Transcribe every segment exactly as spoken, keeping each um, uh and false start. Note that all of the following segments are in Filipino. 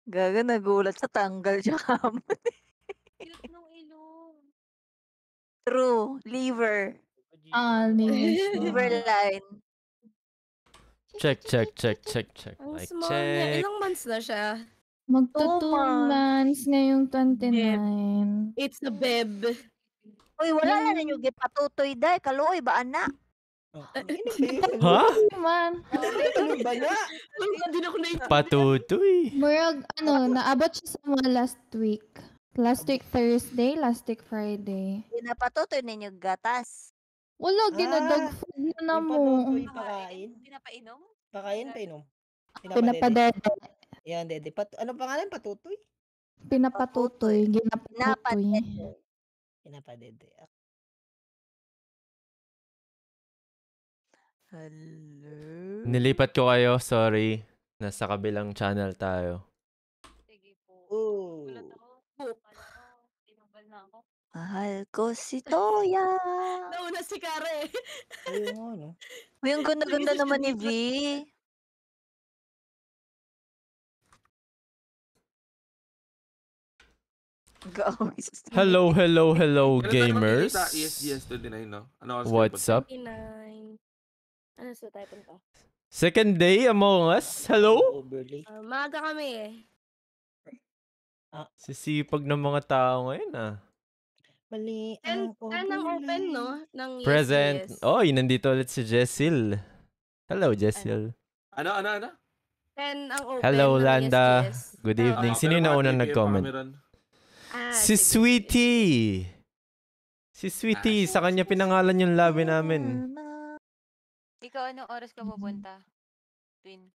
Gaga nagulat sa tanggal siya kamon. Cute nung ilong. True, liver. Ah, linis Liver niya. line. Check, check, check, check, check. Ang Like, small niya. check. Ilang months na siya? Magto Two two months ngayong twenty-nine. It's a beb. Uy, wala na Yung- ninyo gipatutoy day. Kaluoy ba anak? Ha? Man, Ano ba na? Wala din ako na Patutoy. murag, ano, naabot siya sa mga last week. Last week Thursday, last week Friday. Pinapatutoy ninyo gatas. Wala, Ah, ginadog food na na Yung mo. patutoy pakain. Pinapainom? Pakain, painom. Pinapadede. Yan, dede. Pat ano pangalan? Patutoy? Pinapatutoy. Ginapatutoy. Pinapadede. Hello? Nilipat ko kayo, sorry. Nasa kabilang channel tayo. Sige po. Oh. Gulat ako. Book. Tinanggal na ako. Mahal ko si Toya. Nauna si Kare. Ayun nga, no? Uy, ang ganda-ganda Sige, naman ni V. sige. Hello, hello, hello, Kailan tayo gamers. magkikita? E S G S twenty-nine, no? Ano oras What's kayo up? twenty-nine. Ano sa tayo punta? Second day Among Us. Hello? Overlay. Uh, maaga kami eh. Sisipag ng mga tao ngayon ah. Mali And, ang and ang open, no? Ng yes, Present. yes. Oy, nandito ulit si Jessil. Hello, Jessil. Ano, ano, ano? ten ang open Hello, ng Landa. yes, yes. Good Ah, evening. Ah, Sino pero yung mga naunang T P M nag-comment? pa kami ron. Ah, Si sige, sige. Sweetie. Si Sweetie. Sa kanya pinangalan yung labi namin. Ikaw, anong oras ka pupunta? Twin.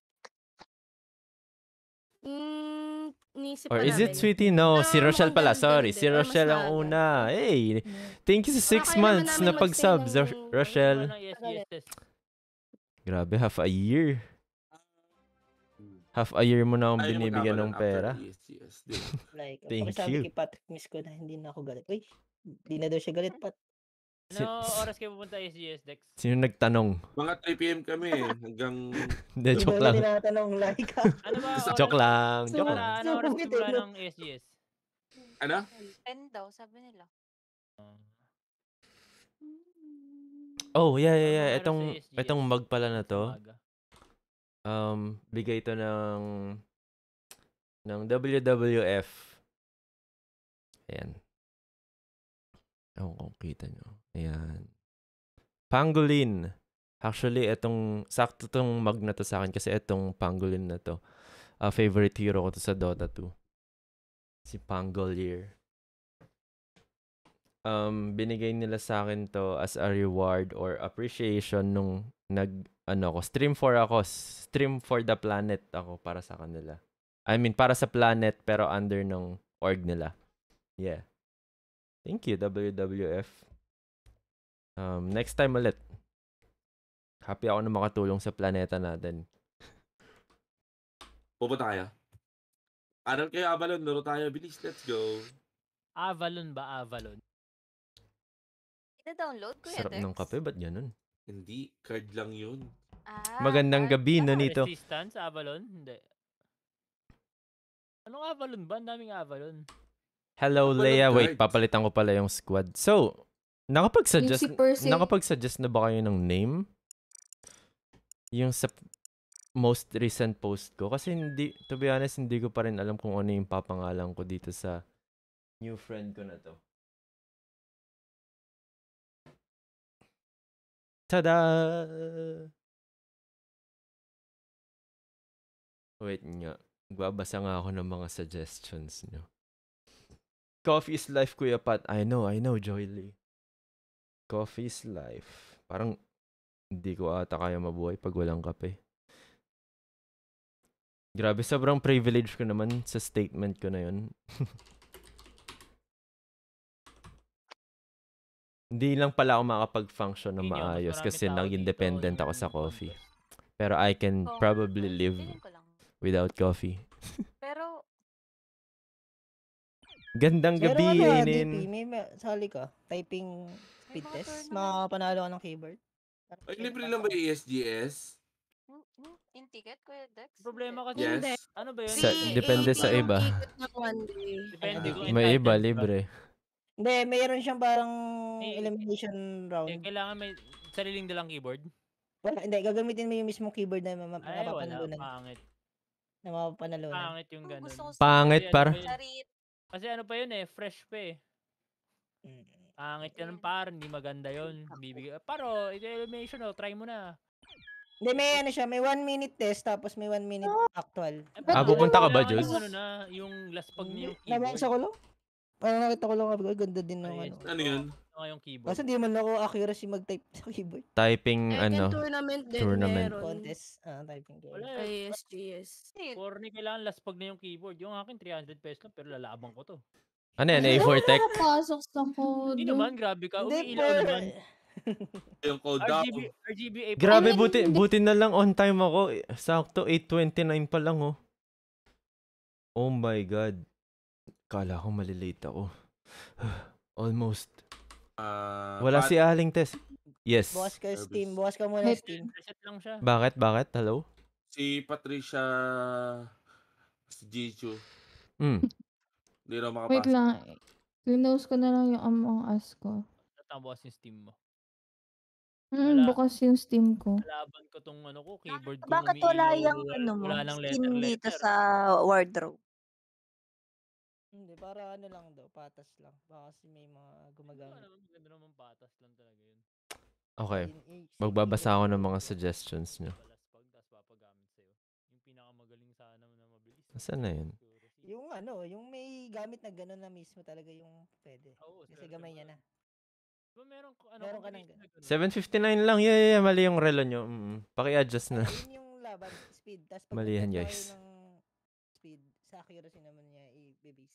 Mm, nisip Or pa is it namin. Sweetie? No, Ah, si Rochelle mukhang pala. ganun Sorry, din. si Or mas Rochelle ang maaga. una. Hey, thank you sa six kaya naman months namin na pag-subs, mag-stay Ro- ng- Rochelle. Ano, yes, yes, yes. Grabe, half a year. Half a year mo na akong Ayaw binibigyan ng mag-avalan pera. after E S G S, di ba? Like, Thank pakisabi you. kay Patrick, miss ko na hindi na ako galit. Uy, hindi na daw siya galit, Pat. Si- Ano oras kayo pupunta S G S, Dex? Sino nagtanong? Mga three P M kami eh, hanggang... Hindi, Hindi joke na lang. tinatanong like ka. Ano ba oras? Joke lang. So, Joke Para, lang. ano oras Sumugit simula eh, no? ng S G S? Ano? ten daw, sabi nila. Oh, yeah, yeah, yeah. Ano Itong, sa S G S? itong mug pala na to. Umaga. Um, bigay ito ng ng W W F. Ayan. Ewan kung kita nyo. Ayan. Pangolin. Actually, itong, sakto tong mug na to sa akin kasi itong pangolin na to. Uh, favorite hero ko to sa Dota two. Si Pangolier. Um, binigay nila sa akin to as a reward or appreciation nung nag, ano ko, stream for ako. Stream for the planet ako para sa kanila. I mean, para sa planet pero under ng org nila. Yeah. Thank you, W W F. Um, next time ulit. Happy ako na makatulong sa planeta natin. Pupunta kayo? Aral kayo, Avalon. Laro tayo. Bilis, let's go. Avalon ba? Avalon? Ina-download ko Sarap Dex? ng kape, ba't ganun? Hindi, card lang yun. Ah, Magandang card gabi, lang. Nonito. Resistance? Avalon? Hindi. Anong Avalon ba? Ang daming Avalon. Hello, Avalon Leia. Wait, cards. papalitan ko pala yung squad. So, nakapag-suggest, Yung si Percy. nakapag-suggest na ba kayo ng name? Yung sa most recent post ko. Kasi hindi, to be honest, hindi ko pa rin alam kung ano yung papangalan ko dito sa new friend ko na to. Tada! Wait nga. Magbabasa nga ako ng mga suggestions nyo. Coffee is life, Kuya Pat. I know, I know, Joy Lee. Coffee is life. Parang hindi ko ata kaya mabuhay pag walang kape. Grabe, sobrang privilege ko naman sa statement ko na yun. Hindi lang pala ako makapag-function ng Hindi, mas maayos marami kasi tao naging dito, dependent yung ako sa coffee. contest. Pero I can Oh, probably live feeling ko lang. without coffee. Pero, Gandang Pero gabi, ano, D P, Ainin. may ma- sali ka. Typing speed mga test. tournament. Makapanalo ka ng keyboard. Ay, libre lang ba yung E S G S? hmm, hmm, Yung ticket, Kuya Dex? Problema kasi, Hindi. Yes. ano ba yun? Sa, Free depende eighty sa yung iba. ticket ng one day. Depende Hindi, kung hindi. May iba, entitled ka. libre. Hindi, mayroon siyang parang Eh, elimination Eh, round. kailangan may sariling dalang keyboard? Wala, hindi. Gagamitin mo yung mismong keyboard na ma- Ay, wala. mapapanalunan. Pangit. Na mapapanalunan. Pangit yung Ang gusto ganun. ko sa Pangit Kasi ano par. pa yun? Charit. Kasi ano pa yun eh, fresh pa eh. Mm. Pangit yan Ayun. par, hindi maganda yun. Bibigay. Paro, ito elimination oh, try mo na. Hindi, may ano siya. May one minute test tapos may one minute actual. Eh, Ah, paano pupunta ka ba, kailangan Jules? yung ano na, yung laspag Hindi, niya yung keyboard. nabasa ko lang. Parang nakita ko lang. Sabi ko, "Ay, ganda din ng Ay, ano. Ano yun? Ito nga yung keyboard. Kasi hindi man ako accuracy mag-type sa keyboard. Typing, Second ano, tournament din tournament. meron. Contest. Ah, typing game. Wala Ay, eh. yes, yes. Corny, kailangan laspag na yung keyboard. Yung akin, three hundred pesos lang, pero lalaban ko to. Ano yan, Ay, A four Tech? nakapasok sa Hindi code. naman, grabe ka. Hindi, Umiilaw per... naman. Yung code daw. R G B, R G B A. Grabe, I mean, buti, hindi- buti na lang on time ako. Sakto, eight twenty-nine pa lang, oh. Oh my God. Kala ko malilate ako. Almost. Ah, Wala Pat- si Aling Tess. Yes. Bukas ka Service. Steam. Bukas ka muna Wait. Steam. Reset lang siya. Bakit? Bakit? Hello? Si Patricia si Jichu. Hmm. Hindi raw Wait makapasok. lang. Close ko na lang yung Among Us ko. Natambos yung Steam mo. Mm, Wala. bukas yung Steam ko. Kalaban ko tong ano ko, keyboard ko Bakit wala umiilaw. yung Wala, ano mo, wala nang skin letter dito letter. sa wardrobe? Hindi, para ano lang daw. Patas lang. Baka kasi may mga Wala gumagamit. naman, maganda naman patas lang talaga yun. Okay. Sin- eh, Magbabasa ako ng mga sin- suggestions nyo. Palaspag, tapos papagamit sa'yo. Yung pinakamagaling sana na mabilis. Saan na yun? Accuracy. Yung ano, yung may gamit na gano'n na mismo talaga yung pwede. Oo, Kasi swerte gamay mo niya yun. na. Diba meron ko, ano, Meron ka combination ng na ganun? seven fifty-nine lang. Yeah, yeah, yeah. Mali yung relo nyo. Mm, paki-adjust na. Ano, yun yung laban, speed. Tapos pag Mali yan, nag-get guys. kayo ng speed, sa accuracy naman niya i-base.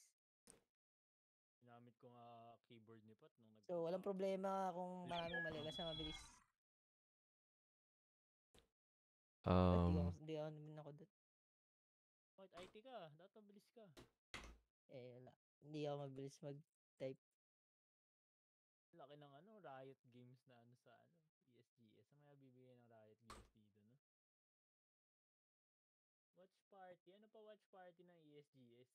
Ginamit ko nga keyboard ni Pat nung nag- So, walang problema kung maraming mali. Basta mabilis. Ba't di ako, Um, di ako naman ako doon. Bakit I T ka? Dapat mabilis ka. Eh, wala. Hindi ako mabilis mag-type. Laki ng ano, Riot Games na ano sa ano, E S G S. Ang mga bibigay ng Riot Games dito, no? Watch party. Ano pa watch party ng E S G S?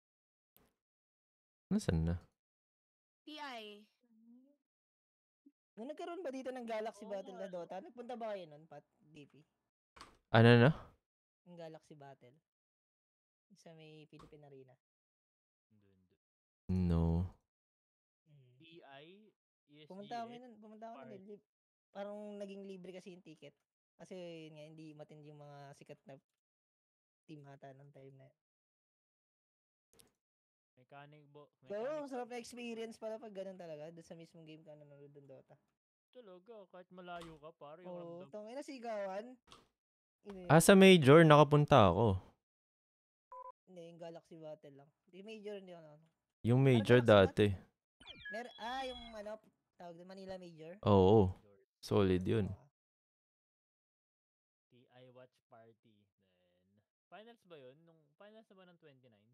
Nasaan na? T I. Nung nagkaroon ba dito ng Galaxy Oo Battle nga, na no? Dota? Nagpunta ba kayo nun, Pat? D P? Ano na? Yung Galaxy Battle? Sa may Philippine Arena. Hindi, hindi. No. Mm. T I, E S G S. Pumunta kami nun, pumunta ako nun. Park. eh, lib- Parang naging libre kasi yung ticket. Kasi yun nga, hindi matindi yung mga sikat na team ata ng time na yun. Mechanic bo. So, Mechanic sarap na experience pala pag ganun talaga. Doon sa mismong game ka nanonood ng Dota. talaga. Kahit malayo ka, pare yung Oo, ramdam. oh, tangin na sigawan. Ini, Ah, sa Major, nakapunta ako. Hindi, yung Galaxy Battle lang. Hindi, major, hindi ako na. Yung Major Galaxy dati. Mer ah, yung ano, tawag din Manila Major. Oo. Solid yun. Ah, T I watch party. Then, finals ba yun? Nung finals na ba ng twenty-nine?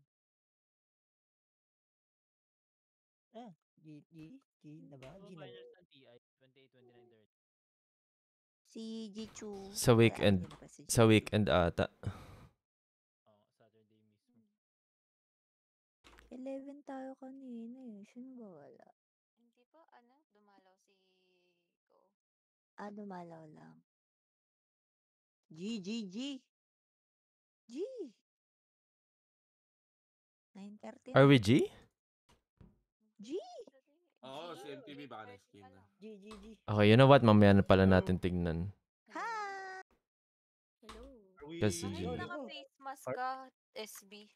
ah, G, G, G na ba? Ano G ba na ba? finals ng T I? twenty-eight, twenty-nine, thirty. Si Jichu. Sa Wala, weekend. hindi na ba si Sa Jichu? weekend ata. Oo, Saturday mismo. eleven tayo kanina eh. Sino ba wala? Hindi pa, ano, dumalaw si Ko. Ah, dumalaw lang. G, G, G. G. nine thirty Are na. we G? G. Oo, G, si M T V baka eight next thirty game na. alam. G, G, G. Okay, you know what? Mamaya na pala natin tignan. Ha! Hello. Are we... Kasi Bakit G. naka-face mask ka, S B?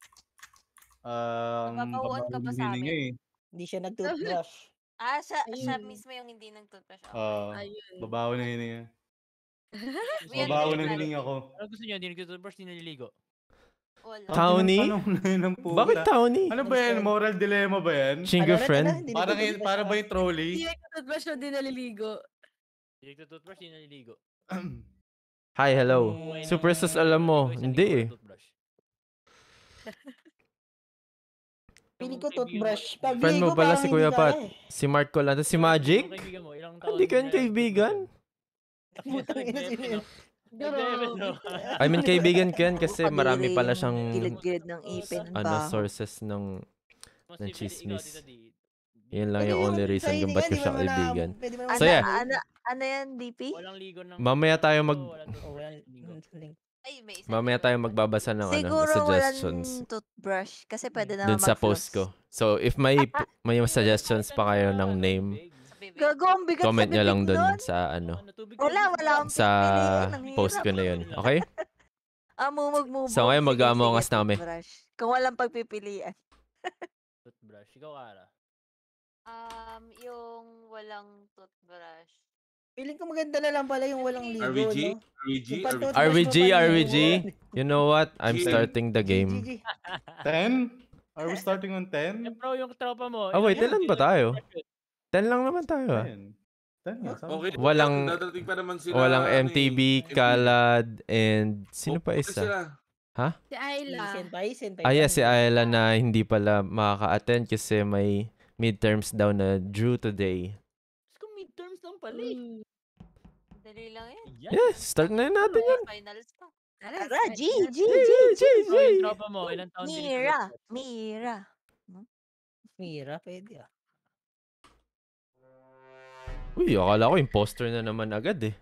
Um, Napapauon ka ba babawin sa din niya amin? eh. Hindi siya nag-toothbrush. Ah, siya, siya Ayun. mismo yung hindi nag-toothbrush. Okay. Ah, Ayun. babaho na hininga. We Ano Babaho gusto na understand. hininga ko. Ano gusto niyo? Hindi nagtutubrush, hindi naliligo. Wala. Tawag Townie? ng tanong na yun ng puta. Bakit Townie? Ano ba yan? Moral dilemma ba yan? Finger Ano, friend? ano, hindi Parang, nag-toothbrush para ka. ba yung trolley? Hindi nagtututbrush na di naliligo. Hindi nagtutubrush, hindi naliligo. Hi, hello. Mm. Super sus alam mo. Naliligo, isang Hindi linggo eh. nagtutubrush. Piling Yung ko kaibigan mo- toothbrush. Pag Friend mo ligo, pala parang si hindi Kuya kaya Pat. eh. Si Mark ko lang. Tapos si Yung- Magic? Yung kaibigan mo, ilang Ah, taon Hindi ka na yung kaibigan? Putang ina, sino yun? Nag-level, no? I mean, kaibigan ko yan kasi Kadiri marami pala yung siyang gilid-gilid ng ipin, ang ano, baho. sources ng Mas ng si Ikaw, chismis. Tito D. Yun lang Pwede yung only yung reason kung signing ba't yan, ko di siya ba naman kaibigan. pwede mo naman So Ano, yeah, download. ano, ano yan, D P? Walang ligo ng mamaya tayo mag walang Oh, toothbrush walang isang linggo. mm, link. Ay, may isang mamaya linggo tayo naman. magbabasa ng ano, ng Siguro suggestions walang toothbrush kasi pwede Hmm. dun naman sa post mag-floss. ko. So if may Ah, may suggestions pa kayo ng Sa, ano, name, bibig. Sa bibig. gago, ang bigat sa comment nyo lang bibig dun nun. sa Yung ano, ano, tubig, Wala, tubig wala lang. akong sa pipiliin. Ang post hirap. ko na yun. Okay? Ah, mumug-mubog. So ngayon Sige, mag-Among sige, Us na kami. toothbrush. Kung walang pagpipilian. Toothbrush. Ikaw, Kara. Um, yung walang toothbrush. Feeling ko maganda na lang pala yung walang ligo, R V G? no? R V G? Yung R V G? pang-toothbrush R V mo G, pa R V ligo. G. You know what? I'm G. starting the G, G, game. G. ten? Are we starting on Eh, ten? bro, yung tropa mo. Ah, wait, ilan hindi ba lang tayo? toothbrush yun. ten lang naman tayo ah. ten. ten nga, sabi Okay, ko. Walang dadating pa naman sila. walang ano M T B, eh, Kalad, and sino pa Okay isa? sila. Si Si Ayla. Senpai, Senpai. Ah, yeah, yan, si di ba? Ayla na hindi pala makaka-attend kasi may midterms daw na due today. Tapos kung midterms lang pala eh. Mm. Dali lang yan. Yan. Yeah, start na yun natin yan. Finals pa. Tara, Tara, start G, na. G, G, G. Bro, yung tropa mo, ilang taon din ito Mira, nag-toothbrush? Mira. Mira, pwede ah. Uy, akala ko imposter na naman agad eh.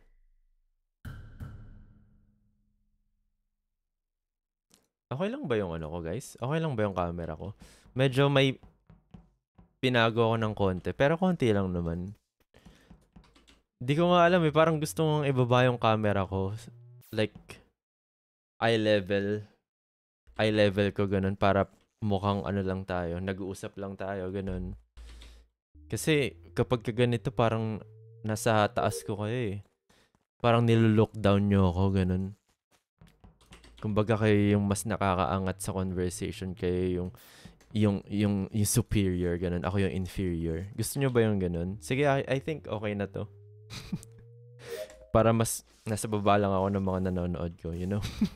Okay lang ba yung ano ko, guys? Okay lang ba yung camera ko? Medyo may pinago ako ng konti, pero konti lang naman. Di ko nga alam eh, parang gusto mong ibaba yung camera ko. Like, eye level. Eye level ko ganun para mukhang ano lang tayo, nag-uusap lang tayo, ganun. Kasi kapag ka ganito parang nasa taas ko kayo eh. Parang nilulook down nyo ako, ganun. Kumbaga kayo yung mas nakakaangat sa conversation, kayo yung yung yung yung superior, ganun. Ako yung inferior. Gusto nyo ba yung ganun? Sige, I, I think okay na to. Para mas nasa baba lang ako ng mga nanonood ko, you know?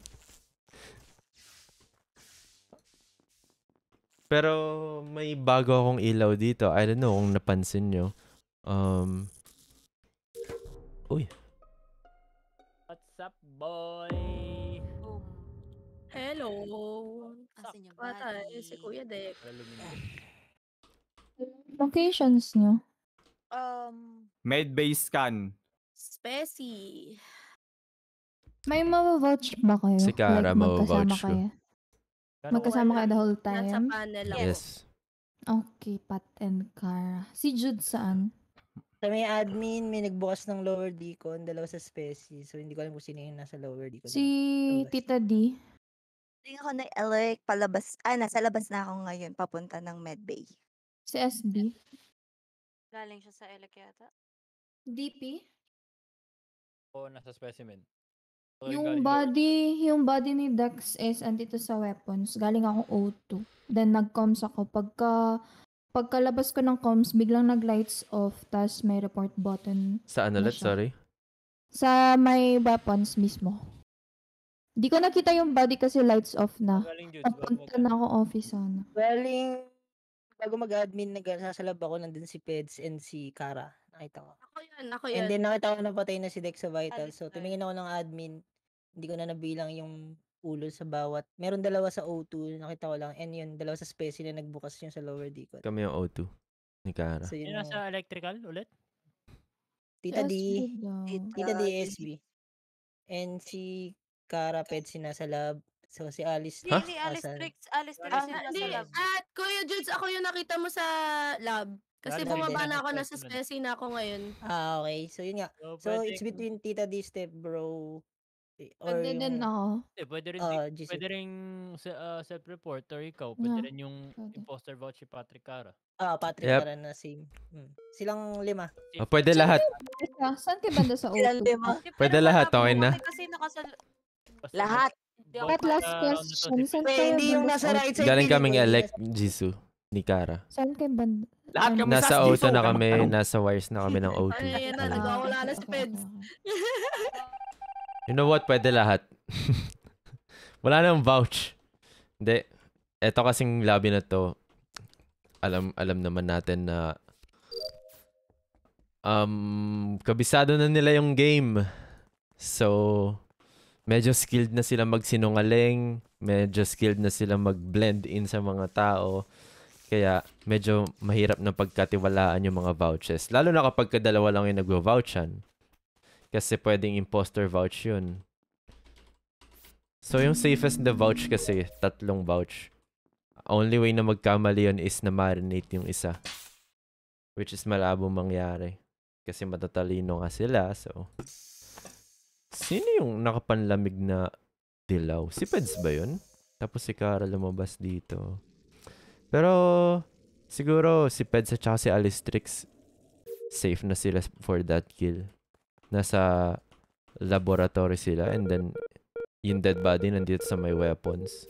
Pero may bago akong ilaw dito. I don't know kung napansin nyo. Um, uy. What's up, boy? Boom. Hello. Asan yung Patay, body? si Kuya Dek. Para lumindig. Locations nyo. Um, Med-based scan. Speci. May mavouch ba kayo? Si Kara, like, magkasama mavouch ko. kayo? Gano'n Magkasama kayo the whole Nasa time? panel ako. Yes. Okay, Pat and Kara. Si Jude saan? Sa may admin, may nagbukas ng lower decon, dalawa sa specie. So, hindi ko alam kung sino yung nasa lower decon. Si Tita D. Hindi ako na-elect palabas. Ah, nasa labas na ako ngayon, papunta ng Medbay. Si S B. galing siya sa Elec yata. D P? O nasa specimen. O, Yung galing body, yung body ni Dex is andito sa weapons. Galing ako O two. Then nag-comms ako. Pagka pagkalabas ko ng comms, biglang nag-lights off, tas may report button. Saan na ulit? siya. Sorry. Sa may weapons mismo. Di ko nakita yung body kasi lights off na. Galing Jude. bago Papunta mag- na ako office sana. Galing, bago mag-admin, nagsasalab ako, nandun si Peds and si Kara. Nakita ko. Ako yan, ako And yan. then nakita ko na patay na si Dex sa Vital. Alis So, tayo. tumingin ako ng admin. Hindi ko na nabilang yung ulo sa bawat. Meron dalawa sa O two, nakita ko lang. And yun, dalawa sa specie na nagbukas yung sa lower decon. Kami yung O two ni Kara. So, yun Yung yung nasa electrical ulit? Tita Si D, S B daw. Tita D, Ah, S B. And si Kara, Peds, si nasa lab. So, si Alice, Hindi, Huh? ni Alice nasa- Tricks. Alice Tricks Ah, yung Hindi, nasa lab. at Kuya Judes, ako yung nakita mo sa lab. Kasi Lab bumaba din. na ako, nasa speci na ako ngayon. Ah, okay. So, yun nga. So, So, pwede, it's between Tita D, Step Bro, eh, or Pwede din yung, ako. eh, pwede rin, ah, di- G C. pwede rin se- ah, self-report or ikaw. Pwede Yeah, rin yung pwede. imposter vouch si Patrick Cara. Ah, Patrick Yep. Kara na same. Hmm. Silang lima. Ah, pwede lahat. Isa, saan kayo banda sa O Ilan two? lima? Hindi, Pwede pero lahat, wala okay po na? kami Kasi nakasal... Basta Lahat. Hindi ako At Basta last round na to, question, si- saan Wait, kayo hindi yung banda nasa sa O right two? side. Galing feeling kaming ko, yung elect nasa- Jisoo ni Kara. Saan kayo banda? Lahat ano? kami Nasa sa O two Jisoo, na huwag kami, kang nasa wires na kami ng O two. Ay, yan na, Ayun. nagwawala na okay, si okay, Peds. okay. You know what? Pwede lahat. Wala nang vouch. Hindi. Eto kasing lobby na to, alam alam naman natin na um kabisado na nila yung game. So medyo skilled na sila magsinungaling, medyo skilled na sila mag-blend in sa mga tao. Kaya medyo mahirap na pagkatiwalaan yung mga vouches. Lalo na kapag kadalawa lang yung nagvo-vouchan. Kasi pwedeng imposter vouch yun. So yung safest na vouch kasi, tatlong vouch. Only way na magkamali yun is na marinate yung isa. Which is malabo mangyari. Kasi matatalino nga sila, so... Sino yung nakapanlamig na dilaw? Si Peds ba yun? Tapos si Kara lumabas dito. Pero... Siguro si Peds at saka si Alistrix safe na sila for that kill. Nasa laboratory sila and then yung dead body nandito sa may weapons.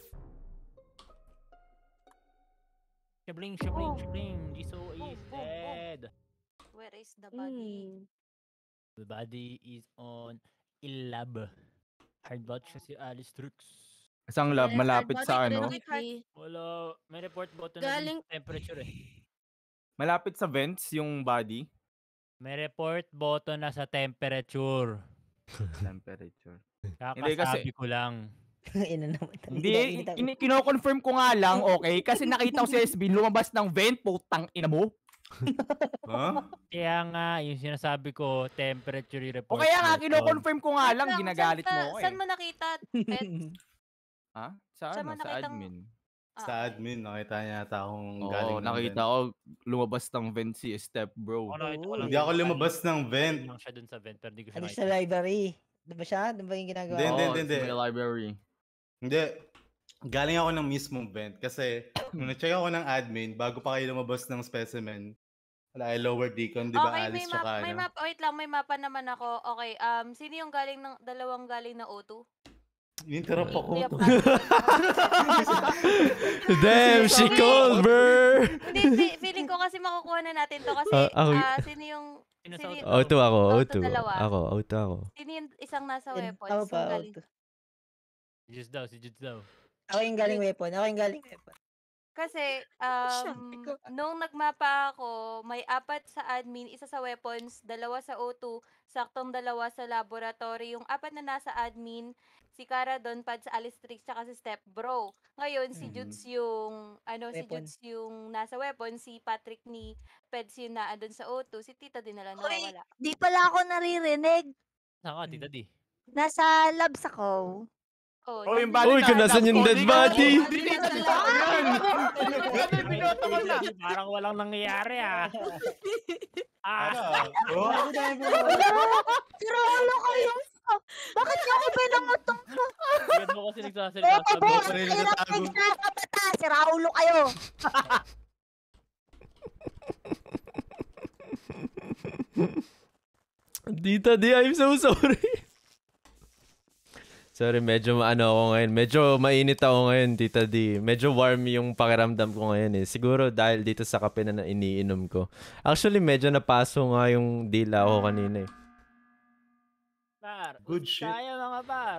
Shabling, shabling, shabling. Jisoo is dead. Where is the body? Hmm. The body is on Ilab. Hard vouch si Alice Trux. Isang lab Yes, malapit hard sa button, ano? technically. Wala, may report button na Galing- dun sa temperature eh. Malapit sa vents yung body. May report button na sa temperature. Temperature. Kakasabi kasi- ko lang. Ina naman. Hindi, in- kino-confirm ko nga lang, okay? Kasi nakita ko si S B lumabas ng vent, putang ina mo. Huh? Kaya nga, yung sinasabi ko, temperature O report. kaya nga, button. kino-confirm ko nga Wait lang, lang, ginagalit saan mo ka- ako Saan eh. mo nakita, Pet? Ha? Sa Saan ano? mo Sa nakitang- admin. Ah, Sa okay. admin, nakita niya ata akong Oo, galing ng nakita vent. ko lumabas ng vent si Step Bro. Ako nakita ko lang Hindi ako yung- lumabas ng vent. lang siya dun sa vent, pero di ko siya Ano nakita. sa library? Diba siya? Diba yung ginagawa? Hindi, Oo, hindi, hindi. sa may library. Hindi. Galing ako ng mismong vent kasi nung na-check ako ng admin, bago pa kayo lumabas ng specimen, wala ay lower deacon, di ba? Okay, may Alice map, tsaka may ano. map, wait lang, may mapa naman ako. Okay, um, sino yung galing ng, dalawang galing na O two? Yung tarap ako Hindi, to. Damn, she cold, bro! Hindi, fe- feeling ko kasi makukuha na natin to kasi, Ah, ako- ah, sino yung, Sino sa sino auto? yung, Auto ako, Auto auto. dalawa. Ako, auto ako. sino yung isang nasa Ako weapons? pa, Yung galing. auto. Si Juts daw, si Juts daw. Ako yung galing weapon. Ako yung galing weapon. Kasi, Siya, um, ikaw- nung nagmapa ako, may apat sa admin, isa sa weapons, dalawa sa O two, saktong dalawa sa laboratory. Yung apat na nasa admin, si Kara Don, Pad sa Alistrix, tsaka si Step Bro. Ngayon, si Mhm. Juts yung, ano, si Weapon. Juts yung nasa weapon, si Patrick ni Peds yung naandun sa O two, si Tita din na lang Uy, nawawala. di pala ako naririnig. Saan ka, Tita D? Nasa labs ako. Oh, Oh, yung nandun- body Uy, kung nasan yung dead body? Hindi ka sa tao yan. Binoto ko na. Parang walang nangyayari ah. Ah, Ano? Oh, Pero ano kayo? Bakit niyo ako pinangutong? agad mo kasi nagsasalita. Eto, Sabi ko, boss! Sorry, Hirap nagtatago. nagkakabata! Sira ulo kayo! Tita D, I'm so sorry. Sorry, medyo maano ako ngayon. Medyo mainit ako ngayon, Tita D. Medyo warm yung pakiramdam ko ngayon eh. Siguro dahil dito sa kape na, na iniinom ko. Actually, medyo napaso nga yung dila ko kanina eh. Par, Good usap shit. tayo mga par.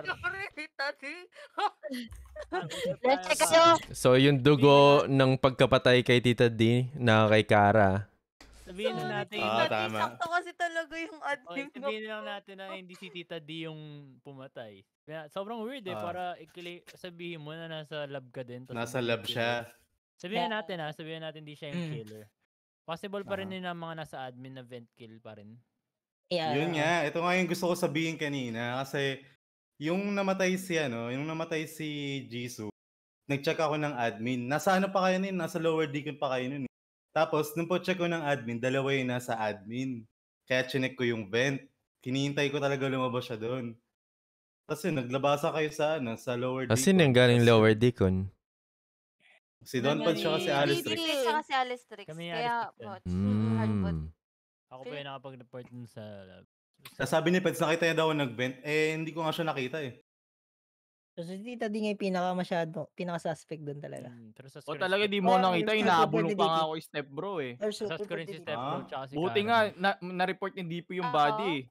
Par, usap Let's tayo, check par. kayo! So, yung dugo ng pagkapatay kay Tita D na kay Kara. Sabihin na natin, Ah, Tita D, tama. sakto kasi talaga yung okay, admin mo. sabihin lang natin na hindi si Tita D yung pumatay. Kaya, sobrang weird eh, Ah. para ikili, sabihin mo na nasa lab ka din. tas nasa hindi lab killer. siya. Sabihin natin ha, sabihin natin hindi siya yung Mm. killer. Possible pa rin Ah. yun ang mga nasa admin na vent kill pa rin. Yeah. Yun nga, ito nga yung gusto ko sabihin kanina kasi yung namatay si ano, yung namatay si Jisoo, nag-check ako ng admin. Nasa ano pa kayo nun? Nasa lower deacon pa kayo nun. eh. Tapos, nung po-check ko ng admin, dalawa yung nasa admin. Kaya chinek ko yung vent. Hinihintay ko talaga lumabas siya doon. Kasi naglabasa kayo sa ano, sa lower Kasi deacon. nang galing Tas lower deacon. Si Don Pad siya kasi Nang Alice Hindi, Trix. hindi, tsaka si Alistrix. Kami ni Kaya, Alistrix yan. bot. Mm, hard bot. Mm. Ako pa yung nakapag-report dun sa lab. Tapos sabi ni Peds, nakita niya daw ako nag-vent. Eh, hindi ko nga siya nakita eh. So, si Tita D nga yung pinaka masyado, pinaka-suspect doon talaga. Mm, pero sa O screen talaga si- di mo Oh, nakita, super inaabulong pa nga dedicated. ako yung Step Bro eh. Or sa super screen si dedicated. Step Bro Ah. tsaka si Buti Kara. nga, na, na-report ni D P yung body eh.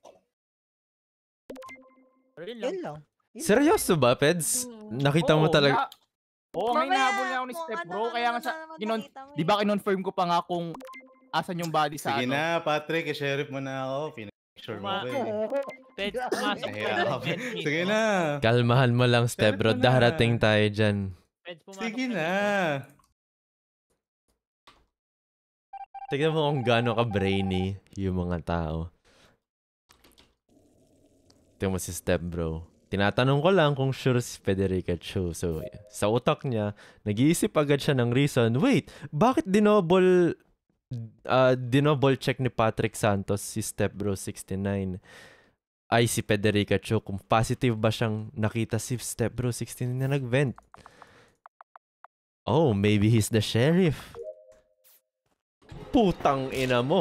Pero yun lang. Yun lang. Yun Seryoso ba, Peds? Nakita mo Oo, talaga? na- Oo, nga Mamaya, hinahabol nga ako ni kung Step ano, Bro. ano Kaya nga naman sa, naman kinon, nakita mo di eh. ba kinonfirm ko pa nga kung asan yung body sa Sige ano? na, Patrick, i-sheriff mo na ako. Pina-sure mo Uma- ko eh. Peds, Grabe. pumasok ka Nahiya na ka pa. Peds mismo. Sige na. Kalmahan mo lang, step bro. Kalma na. Darating tayo dyan. Peds, pumasok Sige ka na. mismo. Tignan mo kung gaano ka-brainy yung mga tao. Tignan mo si step bro. Tinatanong ko lang kung sure si Federica Cho. So, sa utak niya, nag-iisip agad siya ng reason. Wait, bakit dinobol uh, dinobol check ni Patrick Santos si step bro sixty-nine? Ay, si Federica Cho. Kung positive ba siyang nakita si step bro sixty-nine na nag-vent? Oh, maybe he's the sheriff. Putang ina mo.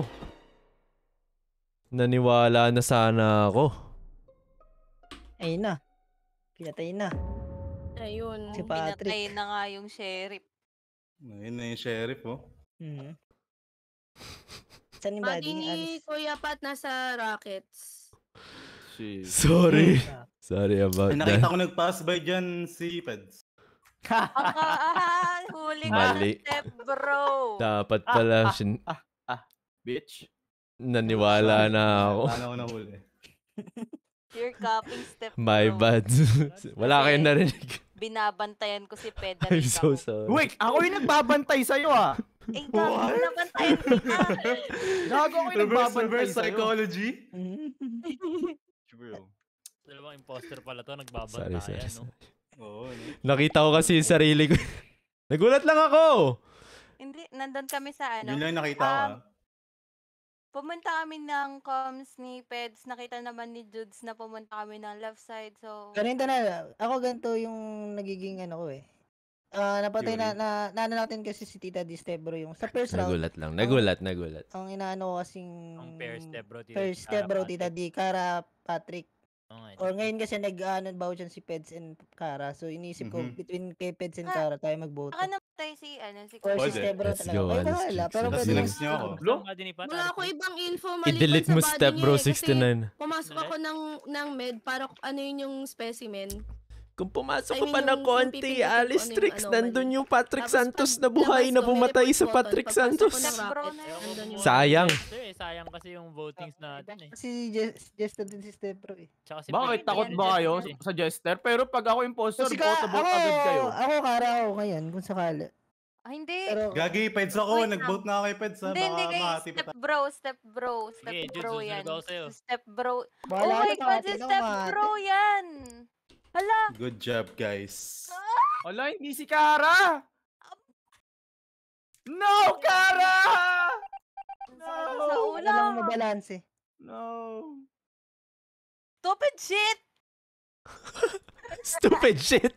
Naniwala na sana ako. Ayun na. Pinatay na. Ayun, Si pinatay Patrick. na nga yung sheriff. Ayun na yung sheriff, oh. Mhm. Saan yung Body body? ni Alis. Kuya Pat nasa Rockets. Shit. Sorry. Ah. Sorry about Ay, that. nakita ko nag-pass by dyan si Peds. Baka, huli ka na Mali. step bro. Dapat pala sin- Bitch. naniwala na ako. Paano ako nahuli? You're copying step bro. My bad. Wala kayong narinig. Binabantayan ko si Federica. I'm so ko. sorry. Wait, ako yung nagbabantay sa'yo ah. Eh, gago, binabantayan kita. Gago ako yung Reverse, nagbabantay reverse sa'yo. psychology? True. Dalawang imposter pala to, Sorry, nagbabantayan, sorry, no? sorry. Oo. no? Nakita ko kasi yung sarili ko. Nagulat lang ako. Hindi, nandun kami sa ano. Yun lang yung nakita ko, Um, ah. Pumunta kami ng comms ni Peds. Nakita naman ni Judes na pumunta kami ng left side. So, Ganito na. Ako ganito yung nagiging ano ko eh. Ah, napatay na, Theory. na, naano natin kasi si Tita Di Step bro yung sa first round. Nagulat lang. Nagulat, nagulat. Ang inaano ko kasing Ang pair step bro, Tita first Di, step Kara, bro, Patrick. Tita Di, Kara, Patrick. Oo nga, Or ngayon kasi nag-ano ba dyan si Peds and Kara. So inisip ko Mhm. between kay Peds and Ah, Kara tayo magboto. baka namatay si, ano, si Or si Pwede. Step bro Let's talaga. go, Ay, Alice wala. Tricks. Pero Let's pwede go. lang. Sinext niyo ako. Bro? Body ni Pat, Wala Alice ako Tricks. ibang info maliban I-delete sa mo body step niya bro eh, kasi sixty-nine. pumasok ako ng, ng med para ano yun yung specimen. Kung pumasok I ka mean, pa ng yung- yung konti, pipindutin ko Alice ano yung Tricks, ano, nandun mali. yung Patrick Tapos Santos pag na buhay labas na ko, may pumatay report sa button. Patrick Pagpasok ko Santos. ng Step bro rocket, na Ayaw yun. ko nandun yung Sayang. Jester eh, sayang kasi yung votings natin eh. Si Jess, Jess na din si Step bro eh. Tsaka si Bakit? Peds, Takot si ba kayo Jester eh. sa Jester? Pero pag ako imposter, Kasi ka, boto ako, vote agad kayo. ako Kara ako ngayon kung sakali. Ah, hindi. Pero Gagi, Peds ako. Wait lang. Nag-vote na ako kay Peds, ha? Hindi, hindi Baka kay mahati pa step tayo. bro, step bro, step Sige, Judes, bro susunod yan. ako sa'yo. Si Step bro. bahala Oh my ka, god, si tingnan mo, step ate. bro yan. Hala. Good job, guys. Wala, hindi si Kara! No, Kara! Sakit No! sa Ano lang ulo. mabalanse. No! Stupid shit. Stupid shit.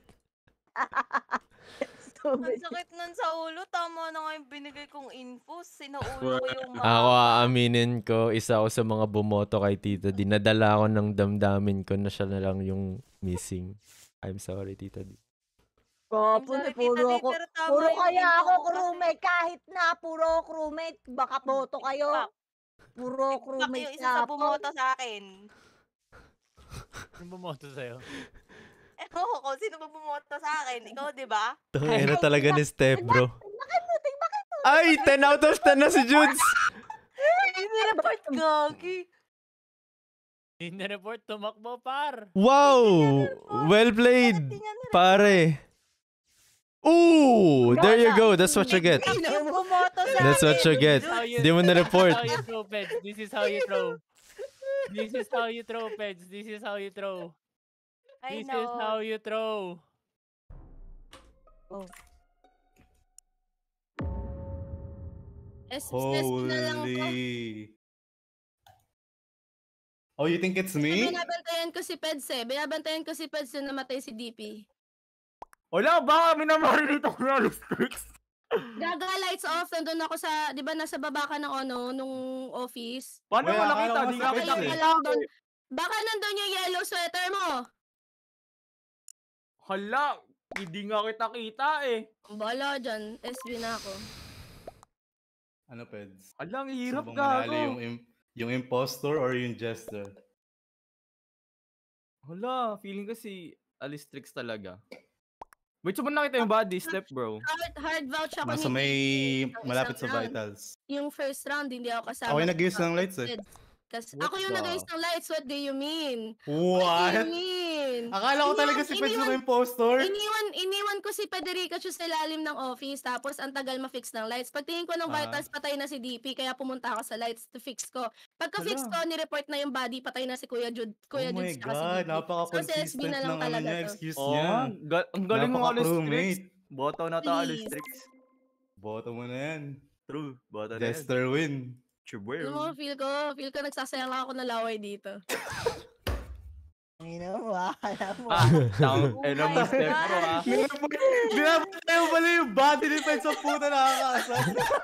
Ang sakit nun sa ulo. Tama na nga yung binigay kong info. Sinaulo ko yung mga... Ako aaminin ko, isa ako sa mga bumoto kay Tita D. Nadala ako ng damdamin ko na siya na lang yung missing. I'm sorry, Tita D. I'm Kapon, sorry, puro Tita D, ako. pero tama Puro yung kaya info ako ko kasi. crewmate. Kahit na puro crewmate. Baka boto kayo. Fuck. Puro Fuck crewmate yung isa sa kapon. bumoto sa akin. Yung bumoto sa'yo. Eh, oo, kung sino ba bumoto sa akin? Ikaw, di ba? Tangina talaga ni Step bro. Bakit mo, ting, bakit mo? Ay, ten out of ten na si Judes. Hindi report gagi. Hindi report, tumakbo par. Wow! Well played, pare. Ooh, there you go. That's what you get. Yung bumoto sa That's what you get. How you- Di mo na-report. This is how you throw, Peds. This is how you throw. This is how you throw, Peds. This is how you throw. I This is how know. you throw. S S na lang ko. Holy. Oh, you think it's Kasi me? binabantayan ko si Peds eh. Binabantayan ko si Peds na namatay si D P. Wala, baka minamari dito ko na Alice Tricks. Gaga lights off. Nandun ako sa, di ba nasa baba ka ng ano, nung office. Paano Wala, mo nakita? akala ko Di sa nga Peds kita Ayun eh. ka kita. lang doon. Baka nandun yung yellow sweater mo. Hala, hindi nga kita kita eh. Bala dyan. S B na ako. Ano, Peds? Hala, ang Sino hirap bang manalo gago. yung, im- yung impostor or yung jester? Hala, feeling ko si Alice Tricks talaga. Wait, saan mo nakita yung body step, bro? Hard, hard vouch ako Nasa ni may D P. Ang malapit isang sa round. vitals. Yung first round, hindi ako kasama. Ako yung sa nag-use ng lights eh. Peds. Kasi What ako yung the- nag-ayos ng lights, what do you mean? What do What? you mean? Akala ko talaga si Peds yung impostor. Iniwan, iniwan ko si Federico siya sa ilalim ng office, tapos ang tagal ma-fix ng lights. Pagtingin ko ng Ah. vitals, patay na si D P, kaya pumunta ako sa lights to fix ko. Pagka-fix Hala. ko, ni-report na yung body, patay na si Kuya Jude, Kuya Oh my Jude, tsaka si D God, P. So, si S B napaka-consistent na lang ng ano talaga niya, to. excuse Oo niya. nga, ga- ang galing mo Alice Tricks. Napaka-crewmate. Boto na ta Alice Please. Tricks. Boto mo na yan. True, boto na yan. Jester win. Alam mo, feel ko, feel ko nagsasayang lang ako ng laway dito. Ang ina mo, ah. Alam mo, Ah, ah. down. Oh Eh, my naman step God. bro ah. Dinapatay mo pala yung body defense sa puta nakakaasar.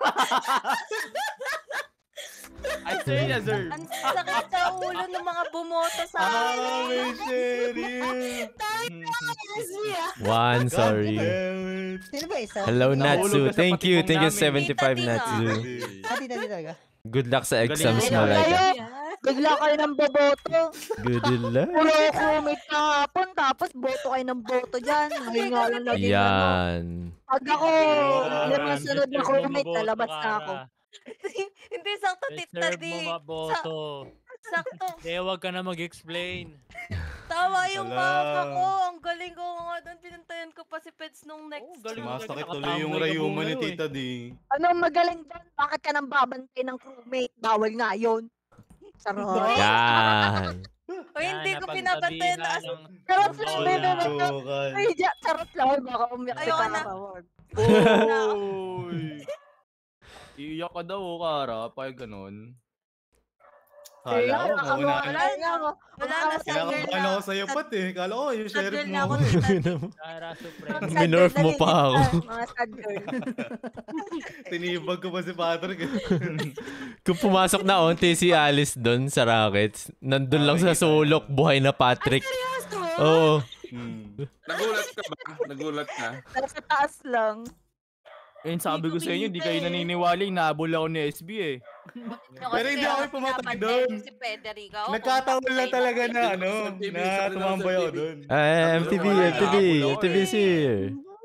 I say yes, sir. Ang sakit sa ulo ng mga bumoto sa Ah, akin. may sheriff. S B ah! One, sorry. Damn it. Sino ba isa? Hello, Sino? Nahulog Natsu. ka sa Thank you. patibong Thank you, namin. seventy-five, Tita Ding, Natsu. Ah, dito, dito talaga. Good luck sa exams Galing mo, mo. Laika. Good luck kayo ng boboto. Good luck. Puro crewmate kahapon, tapos boto kayo ng boto dyan. Ngayon nga lang naging ano. Yan. Pag ako, Yan. lima sunod na Deserve mo crewmate, maboto, lalabas na Kara. ako. Hindi, sakto, Tita Deserve mo Ding. maboto. Sakto. Kaya wag ka na mag-explain. Tawa yung Wala. mama ko. Ang galing ko nga doon. Pinuntayan ko pa si Peds nung next. Oh, galing mo. Masakit Nakatambay tuloy yung ka rayuma buo ni eh. Tita D. Ano magaling doon? Bakit ka nang babantay ng crewmate? Bawal nga yun. Sarap. Yan. O hindi Yan, ko napagsabihan pinabantayan na na. ng Charot ng lang, bola. hindi, hindi. Tukal. Ay, ja- charot lang. Baka umiyak si Ayoko na. Kara. Wag. Oy! Iiyak ka daw, Kara, pag ganun. Kaya, Kala ko, ako, mauna wala na. na ako. Wala na, sad girl Kinakabahan na. ako sa'yo, Pat eh. Kala ko, yung Sad sheriff girl mo na ako, ako eh. Tita Ding. Kara Mga Supreme. sad Minorf girl mo na pa rin. ako. Ah, Mga sad girl. Tinibag ko pa si Patrick eh. Kung pumasok na onti si Alice doon sa Rockets, nandun lang sa sulok, buhay na Patrick. Seryoso? Oo. Hmm. Nagulat ka ba? Nagulat ka? Nasa taas lang. Ayun, sabi ko sa inyo, di kayo naniniwala, nabol ako ni S B eh. Pero hindi ako pumatay doon. Si Federico. Nagkataon lang talaga na ano, na tumambay ako doon. Ah, M T V, M T V, M T V is here.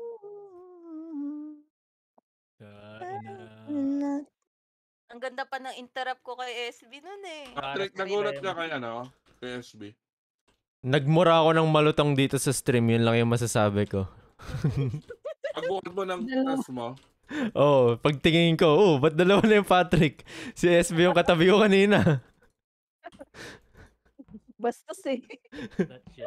Ang ganda pa ng interrupt ko kay S B nun eh. Patrick, nagulat ka kay ano? Kay S B. Nagmura ako ng malutong dito sa stream, yun lang yung masasabi ko. Pagbukat mo ng tas mo. Oo, oh, pagtingin ko, oh, ba't dalawa na yung Patrick? Si S B yung katabi ko kanina. Bastos eh. That shit.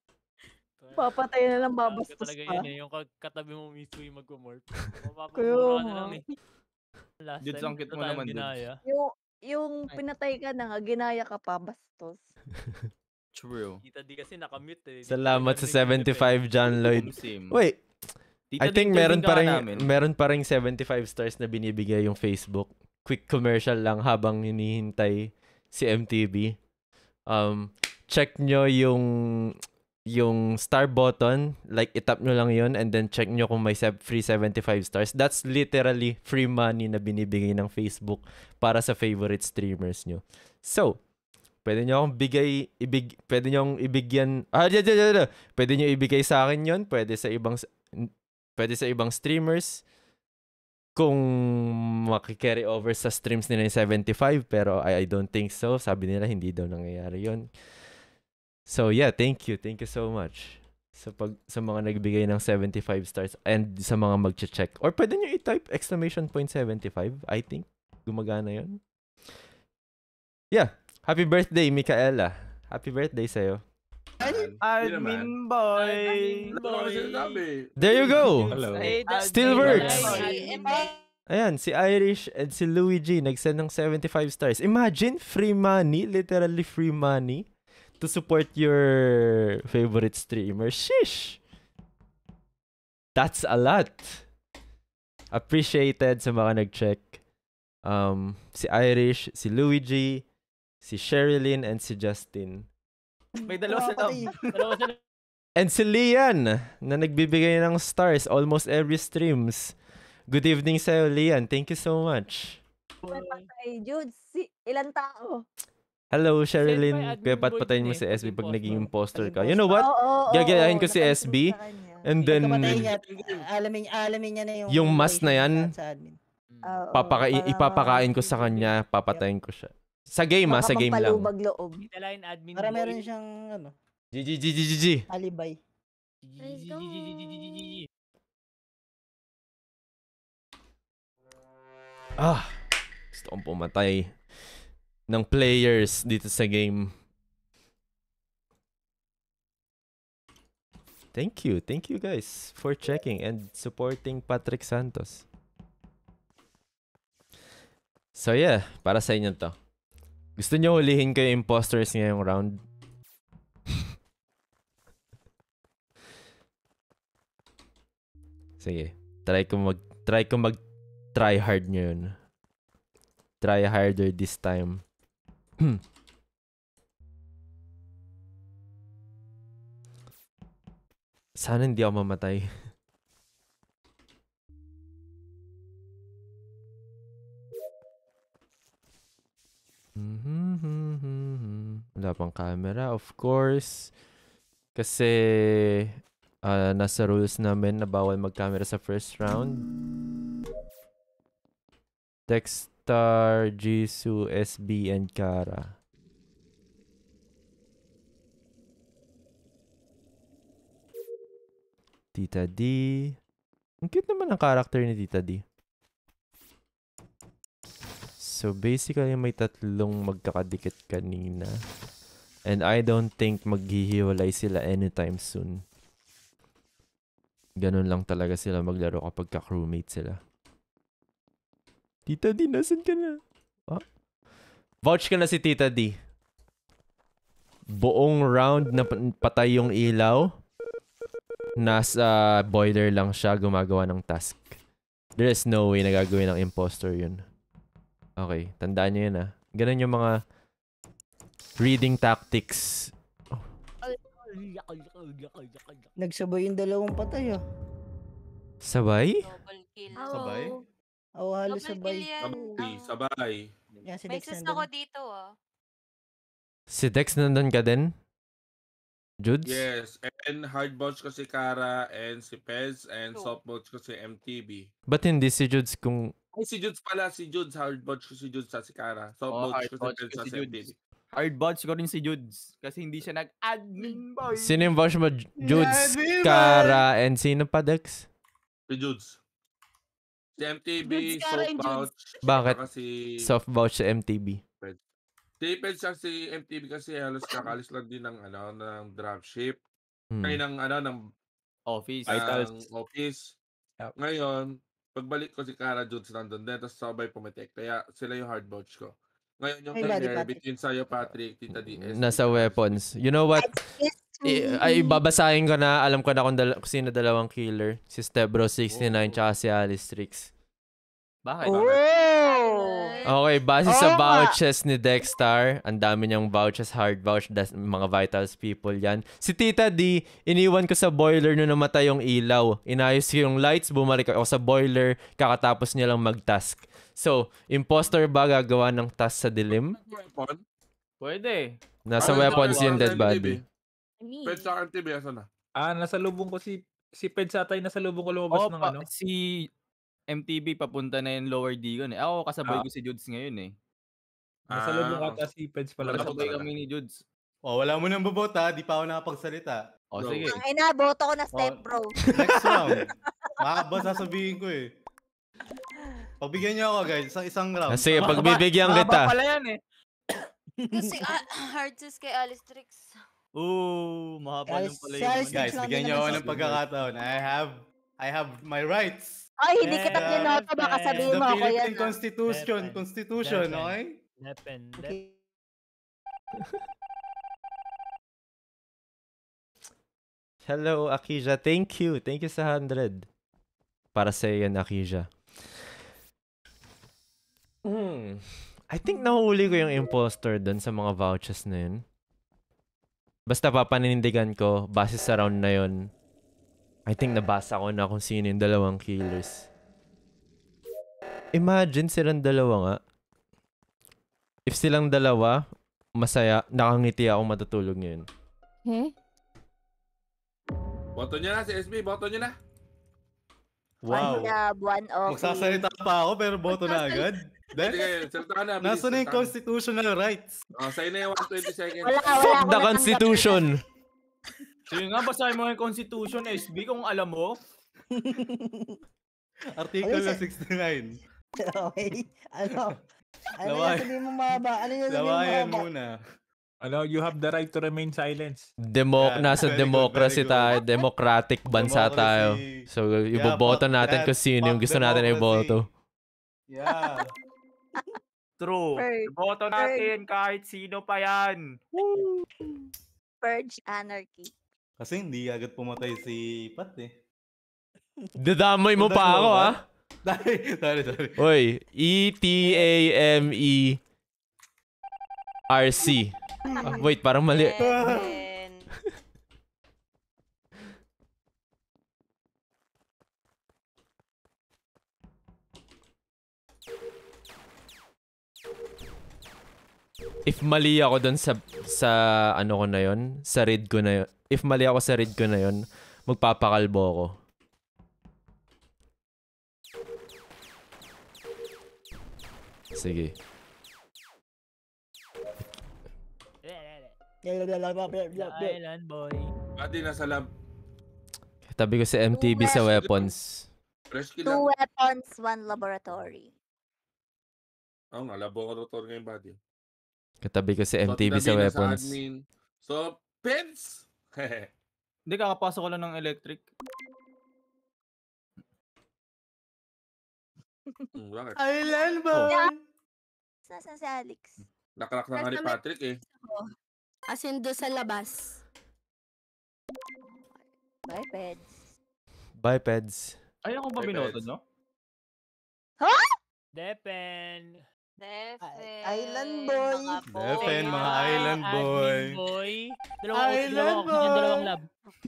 Papatay na lang, Grabe babastos talaga pa. yun eh, yung kag- katabi mo mismo yung magkumorp. Kaya Mapapamura ka na nga. lang eh. Last Dudes, time, ang cute ito mo tayong naman, dudes. ginaya. Yung, yung pinatay ka na nga, ginaya ka pa, bastos. True. Kita di kasi nakamute eh. Di ko Salamat narinig sa yung seventy-five, John Lloyd. Sim. Wait, Tita I think Ding, meron join pa ka rin, namin. meron pa rin seventy-five stars na binibigay yung Facebook. Quick commercial lang habang hinihintay si M T V. Um, check nyo yung yung star button, like itap nyo lang yun and then check nyo kung may se- free seventy-five stars. That's literally free money na binibigay ng Facebook para sa favorite streamers nyo. So, pwede nyo akong bigay, ibig, pwede nyo akong ibigyan, ah, di, di, di, di, pwede nyo ibigay sa akin yun, pwede sa ibang, pwede sa ibang streamers, kung maki-carry over sa streams nila yung seventy-five, pero I, I don't think so. Sabi nila, hindi daw nangyayari yun. So yeah, thank you. Thank you so much. Sa pag sa mga nagbigay ng seventy-five stars and sa mga magche-check. Or pwede nyo i-type exclamation point seventy-five, I think. Gumagana yun. Yeah. Happy birthday, Micaela. Happy birthday sa'yo. Admin boy. Ano ba kasi sinasabi? There you go. Hello. Still works. Ay, M A. Ayan, si Irish and si Louis G nag-send ng seventy-five stars. Imagine, free money, literally free money to support your favorite streamer. Shish! That's a lot. Appreciated sa mga nag-check. Um, si Irish, si Louis G, si Sherilyn, and si Justin. May dalawa sa love. Dalawa sila. And si Lian, na nagbibigay ng stars almost every streams. Good evening sa'yo, Lian. Thank you so much. Patay, Jude. Si, ilan tao? Hello, Send Sherilyn. by admin Kaya boy patpatayin din mo eh, si pag S B pag naging imposter. imposter ka. You know what? Oo, oo, oo, Gagayahin oo, ko si S B. napansin ko sa kanya. And then, Pagkamatay niya, alamin, alamin niya na yung... Yung mask na yan, Sa admin. Oo, papaka para- ipapakain ko sa kanya, papatayin ko siya. Sa game ah, Baka sa game lang. pampalubag loob. Kita line admin Para boy. meron siyang ano, G G G G G G. alibay. Let's go. Ah, gusto kong pumatay ng players dito sa game. Thank you. Thank you guys for checking and supporting Patrick Santos. So yeah, para sa inyo to. Gusto nyo hulihin ko yung imposters ngayong round? Sige. Try ko mag try ko mag try hard ngayon. Try harder this time. Sana hindi ako mamatay. Wala pang camera, of course. Kasi uh, nasa rules namin na bawal mag-camera sa first round. Dexter, Jisoo, S B, and Kara. Tita D. Ang cute naman ang character ni Tita D. So basically may tatlong magkakadikit kanina. And I don't think maghihiwalay sila anytime soon. Ganun lang talaga sila maglaro kapag ka-crewmate sila. Tita D, nasan ka na? Ah? Vouch ka na si Tita D. Buong round na patay yung ilaw. Nasa boiler lang siya gumagawa ng task. There is no way na gagawin ng imposter yun. Okay, tandaan nyo yun ah. Ganun yung mga reading tactics. Oh. Nagsabay yung dalawang patay ah. Sabay? Double kill. Sabay? Oo, halos Double sabay. kill yan. Sabay, Ang- sabay. Yan, si May Dex sis nandun. ako dito ah. Si Dex nandun ka din? Judes? Yes, and hard bounce ko si Kara and si Pez and True. soft bounce ko si M T B. Ba't hindi si Judes kung... Ay, si Judes pala, si Judes. Hard bounce ko si Judes sa si Kara. Soft Oh, bounce hard ko si bounce Pez ko sa si si M T B. Judes. Hard vouch ko rin si Judes. Kasi hindi siya nag-admin boy. Sino yung vouch mo? J- Judes, Admin, Kara, and sino pa Dex? Si Judes. Si M T B, Judes, Kara, soft and Judes. bounce. Bakit? Saka si... Soft vouch sa M T B. Si Pez sa si M T B kasi halos kakalis lang din ng, ano, ng dropship. Hmm. Ay, ng, ano, ng Office. ng office. Yep. Ngayon, pagbalik ko si Kara Judes nandun din, tapos sabay pumitik. Kaya sila yung hard vouch ko. Ngayon yung May body killer Patrick. between sa'yo, Patrick, Tita D S. Nasa weapons. You know what? I, ay, babasahin ko na. Alam ko na kung, dal- kung sino dalawang killer. Si Stebro sixty-nine Oh. tsaka si Alistrix. Bakit? Oh! Okay, base Oo sa nga. vouches ni Dexter, ang dami niyang vouches, hard vouch, das, mga vitals people yan. Si Tita D, iniwan ko sa boiler nung namatay yung ilaw. Inayos ko yung lights, bumalik ako sa boiler, kakatapos niya lang mag-task. So, imposter ba gagawa ng task sa dilim? Weapon? Pwede. Nasa Ano, weapons ano, yung ano, dead M T B? body. I mean, Pez sa M T B, asan na? Ah, nasa lubong ko si si Ped sa tay nasa lubong ko lumabas Oh, ng pa, ano. si M T B papunta na yung lower Deacon eh. Ako kasabay Ah. ko si Judes ngayon eh. Nasa lubong Ah, ata si Peds pala. Wala po Kasabay talaga. kami ni Judes. Oh, wala mo nang bobota, di pa ako nakapagsalita. O Go. sige. Ang ina, boto ko na step Oh. bro. Next round. Makakaba sasabihin ko eh. Pagbigyan niyo ako guys, isang isang round. Ah, sige, Tama. pagbibigyan Mahaba kita. pala yan eh. Kasi ah, hard sis kay Alistrix. Oo, mahaba lang Guys, pala si yung... Alice- ano. Guys, Lang bigyan din niyo ako naman ng sa- pagkakataon. I have I have my rights. Ay, hindi kita Yeah. binoto. Baka sabihin The mo ako yan. Philippine ah. Constitution, Defen. Constitution, Defen. okay? Depen. Dep- Okay. Hello, Akija. Thank you. Thank you sa one hundred. Para sa yan, Akija. Hmm. I think nahuli ko yung imposter dun sa mga vouchers na yun. Basta papanindigan ko, base sa round na yun, I think nabasa ko na kung sino yung dalawang killers. Imagine silang dalawa nga. If silang dalawa, masaya, nakangiti ako matutulog ngayon. Eh? Boto niya na si S B, boto niya na. Wow. One love, one office. Magsasalita pa ako pero boto na agad. Sige, Then, salita ka na. bilis, nasa na yung salita ka. constitutional rights? Oh, sa'yo na yung one hundred twenty seconds. Wala, wala Fuck ako the natanggap. Constitution! Sige nga, basahin mo yung Constitution, S B, kung alam mo. Article Okay, na sir. sixty-nine. Okay. Ano? Ano Laway. yung sabihin mo mahaba? Ano yung sabihin mo Lawayan mahaba? muna. Ano, you have the right to remain silent. Demo Yan, nasa very good, democracy very good. tayo, democratic bansa Democracy. tayo. So, iboboto fuck natin that. kung sino yung Fuck gusto natin democracy. iboto. Yeah. True. Purge. Boto natin kahit sino pa yan. Purge anarchy. Kasi hindi agad pumatay si Pat eh. Dadamay mo Sundan pa mo ako, ba? ha? Sorry, sorry, sorry. Oy, E T A M E R C. Ah, wait, parang mali. Ten. If mali ako dun sa sa ano ko na yon, sa read ko na yon. If mali ako sa read ko na yon, magpapakalbo ako. Sige. Island boy. Pati nasa lab. Tabi ko si M T B sa weapons. Fresh kill Two lang. weapons, one laboratory. Oo nga, laboratory ngayon body. Katabi ko si M T B So, sa tinabi na weapons. admin. So, pens! Hindi, kakapasok ko lang ng electric. Hmm, bakit? Island boy! Yeah. Nasaan si Alex? Nakrak na nga ni Nasa Patrick eh. As in, doon sa labas. Bye, Peds. Bye, Peds. Ay, ako ba Ay, binoto, Peds. no? Depen. Defen. Island boy. Mga Defen, boy. mga island boy. Admin boy. Dalawang Island dalawang oxygen, dalawang boy. lab.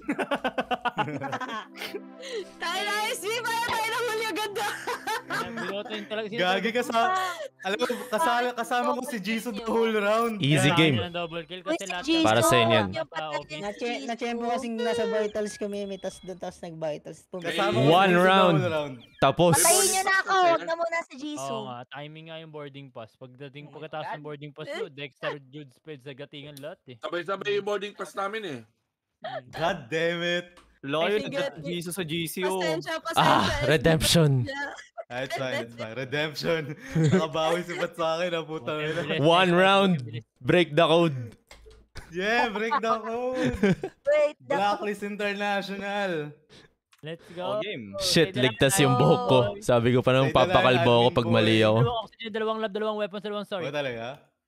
Tayo na, S B, para tayo na huli agad na. Binoto yun talaga. sino Gagi talaga- ka sa... Alam mo, kasama, kasama ko si Jisoo the whole round. Easy Kaya game. kanya ng double kill kasi Uy, si lahat Jisoo, Para sa inyo yan. yung patay ni Na-che- Jisoo. Na-chempo kasing nasa vitals kami, may tas doon, tas nag-vitals. Kasama ko si One Jisoo the round. whole round. Tapos. Patayin nyo na ako. Huwag na muna si Oo Jisoo. nga, timing nga yung boarding pass. Pagdating Oh my pagkatapos God. ng boarding pass mo, Dexter, Jude, Spades, nagatingan lahat eh. Sabay-sabay yung boarding pass namin eh. God damn it. Loyal Sige. sa Jesus sa G C O. Pasensya, pasensya. Ah, S B, redemption. pasensya. Ah, it's fine, it's fine. Redemption. Nakabawi si Pat sa akin, ah, puta. Bilis, One bilis, round. bilis. Break the code. Yeah, break the code. Wait, the Blacklist International. Let's Oh, go. game. Shit, Say the ligtas line, yung buhok ko. boy. Sabi ko pa nang Say the line, papakalbo ako admin pag mali boy. ako. Dalawang oxygen, dalawang lab, dalawang weapons, dalawang sorry. Ba talaga?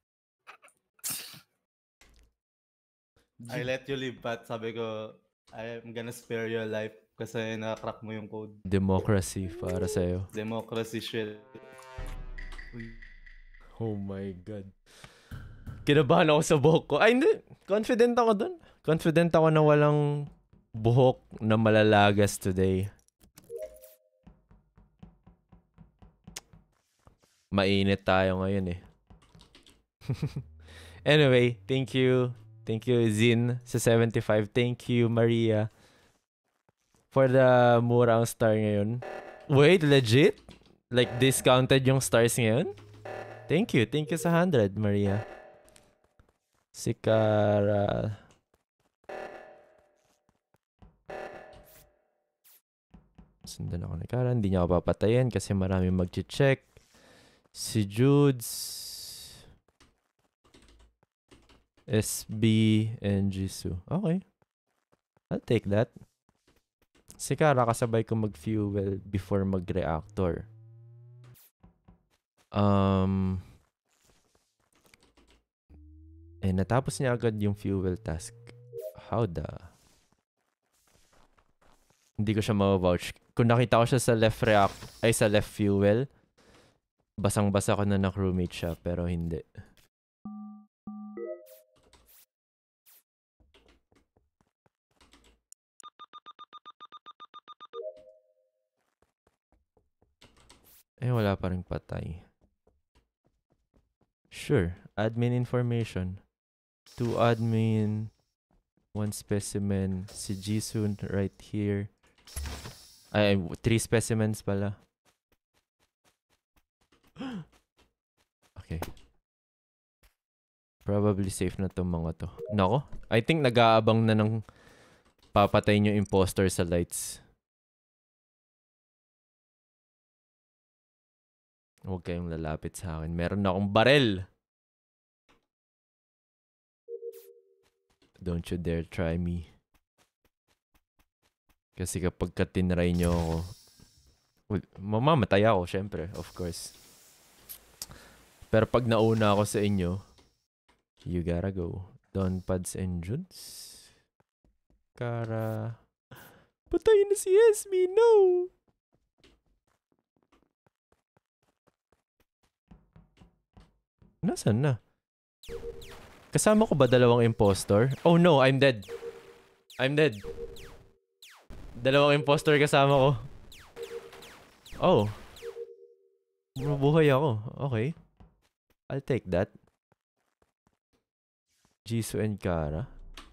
I let you live, Pat. Sabi ko, I'm gonna spare your life kasi nakakrak mo yung code. Democracy para sa'yo. Democracy shit. Oh my God. Kinabahan ako sa buhok ko. Ay, hindi. Confident ako dun. Confident ako na walang buhok na malalagas today. Mainit tayo ngayon eh. Anyway, thank you. Thank you, Zin, sa seventy-five. Thank you, Maria, for the murang star ngayon. Wait, legit? Like, discounted yung stars ngayon? Thank you. Thank you sa one hundred, Maria. Si Cara. Sundan ako ni Cara. Hindi niya ako papatayin kasi maraming mag-check. Si Judes. S B and Jisoo. Okay. I'll take that. Si Cara kasabay ko mag-fuel before mag-reactor. Um... Eh, natapos niya agad yung fuel task. How the... Hindi ko siya ma-vouch. Kung nakita ko siya sa left react... Ay, sa left fuel, basang-basa ko na na-crewmate siya, pero hindi. Eh, wala pa rin patay. Sure. Admin information. Two admin. One specimen. Si Jisoo right here. Ay, three specimens pala. Okay. Probably safe na tong mga to. Nako, I think nag-aabang na ng papatay yung imposter sa lights. Huwag kayong lalapit sa akin. Meron na akong barel. Don't you dare try me. Kasi kapag ka tinry nyo ako, well, mamamatay ako, syempre, of course. Pero pag nauna ako sa inyo, you gotta go. Don Pads and Judes. Kara. Patayin na si Esme, no! Nasaan na? Kasama ko ba dalawang impostor? Oh no, I'm dead. I'm dead. Dalawang impostor kasama ko. Oh. Mabuhay ako. Okay. I'll take that. Jisoo and Kara.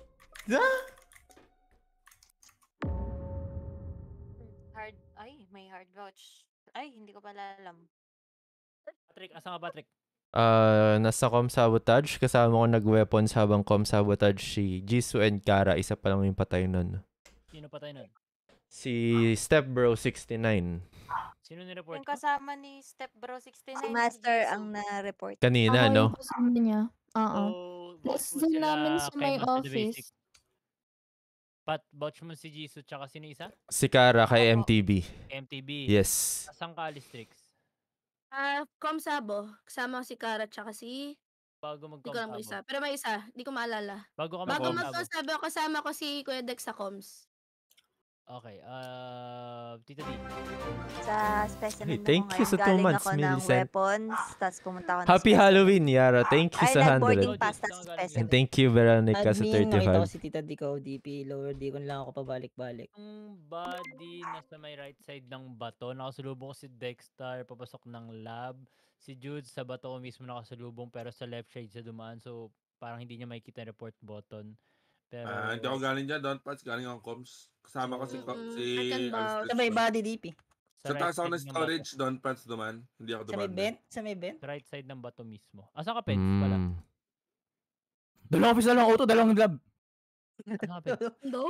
Hard, ay, may hard vouch. Ay, hindi ko pala alam. Patrick, asa ka Patrick? Uh, nasa com sabotage. Kasama ko nag-weapons habang com sabotage si Jisoo and Kara. Isa pa lang yung patay nun. Sino patay nun? Si Stepbro sixty-nine. Sino nireport Yung ko? kasama ni Stepbro sixty-nine. Si Master ang na-report. Kanina, Ako no? yung kasama niya. Oo. So, Let's vouch mo do namin sila sa kay may Master the Basic. office. Pat, vouch mo si Jisoo tsaka sino isa? Si Kara kay M T B. M T B. Yes. Asang ka, Alistrix? Ah, Comsabo. Kasama ko si Kara tsaka si... Bago Hindi ko alam kung mag-comsabo. isa. Pero may isa. Hindi ko maalala. Bago ka Bago mag-comsabo. mag-Comsabo, kasama ko si Kuya Dex sa comms. Okay, uh, Tita D. Sa specimen Hey, mo thank you ngayon, sa two galing months, ako ng Millicent. weapons, tapos pumunta ako ng Happy specimen. Halloween, Yara. Thank you Ay, sa nag-boarding one hundred. pass, tapos specimen. And thank you, Veronica, sa Admin, nakita ko thirty-five. si Tita Dico, D P, lower D ko lang ako pabalik-balik. Yung body nasa may right side ng bato, nakasalubong ko si Dexter, papasok ng lab. Si Jude sa bato ko mismo nakasalubong pero sa left side siya dumaan. So, parang hindi niya makikita yung report button. Pero... Ah, hindi ako galing dyan, Don Pads. Galing akong comms. Kasama ko si, Mm-mm. si I can vouch. Alistair. Sa may body, D P. Sa right taas ako side ng ng storage, Don Pads duman. Hindi ako Sa may duman. vent? Sa may vent? Sa right side ng bato mismo. Asa ka, Peds? Pala. Mm. Dalawang office, dalawang auto, dalawang lab. Asa ka, Peds? No?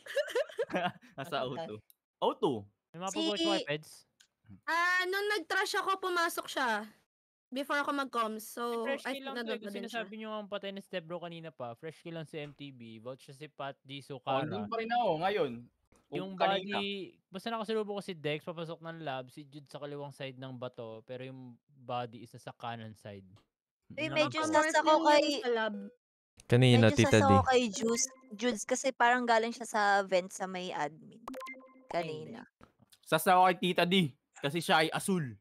Nasa auto. Auto. May mga Si... pag-watch mo kay Peds? Ah, nung nag-trash ako, pumasok siya. Before ako mag-comms. So, Fresh I kill think lang to eh. nandun pa Kung din siya. sinasabi nyo ang patay ni Stepbro kanina pa, fresh kill lang si M T B. Vouch siya si Pat, Jisoo, Oh, Kara. doon pa rin ako ngayon. O, Yung kanina. body, basta nakasalubong ko si Dex, papasok ng lab, si Jude sa kaliwang side ng bato, pero yung body isa sa kanan side. Uy, Yun medyo lang po. sas ako kay... Sa lab. Kanina, Medyo Tita sas D. ako kay Jules, Jules kasi parang galing siya sa vent sa may admin. Kanina. Sasa ako kay Tita D. Kasi siya ay asul.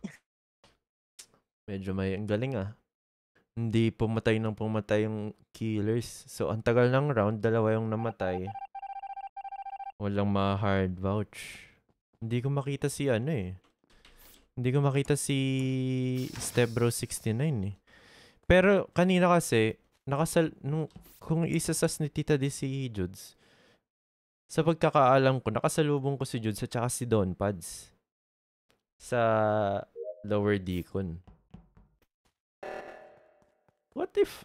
Medyo may ang galing ah. Hindi pumatay ng pumatay yung killers. So, ang tagal ng round, dalawa yung namatay. Walang ma-hard vouch. Hindi ko makita si ano eh. Hindi ko makita si Stepbro sixty-nine eh. Pero kanina kasi, nakasal, nung, kung isasas ni Tita D si Judes, sa pagkakaalam ko, nakasalubong ko si Judes at saka si Don Pads sa lower deacon. What if...